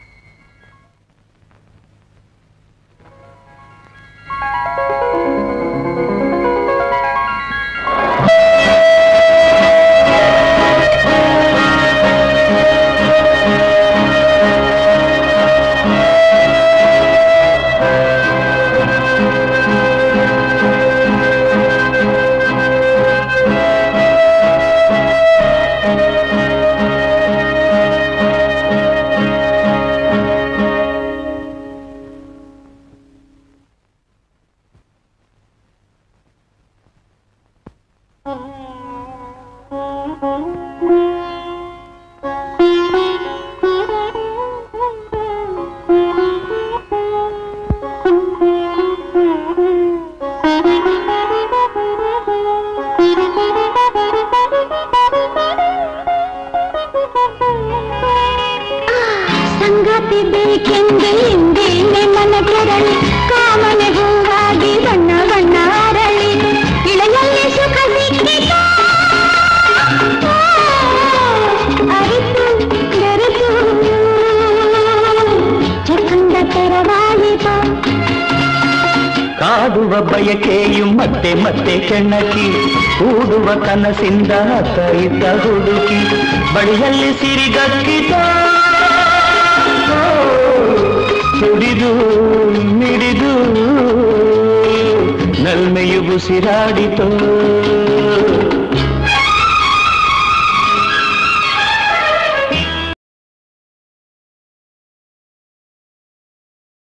ಸಂಗತಿ ಬೇಕೆಂದು ಹಿಂದೇನೆ ಮನ ಕೆರಳಿ ಕಾಮನೆ ಹೂವಾಗಿ ಬಣ್ಣ ಬಣ್ಣ ಅರಳಿ ಇಳೆಯಲ್ಲಿ ಸುಖ ಸಿಕ್ಕಿತು ಅರಿತು ಬೆರೆತು ಚಕಂದ ತೆರವಾಯಿತು. ಕಾಡುವ ಬಯಕೆಯು ಮತ್ತೆ ಮತ್ತೆ ಕೆಣಕಿ ಕೂಡುವ ಕನಸಿಂದ ಹತ್ತ ಇದ್ದ ಹುಡುಕಿ ಬಳಿಯಲ್ಲಿ ಸಿರಿಗಕ್ಕಿತ ತುಡಿದು ಮಿಡಿದು ನಲ್ಮೆಯು ಉಸಿರಾಡಿತು.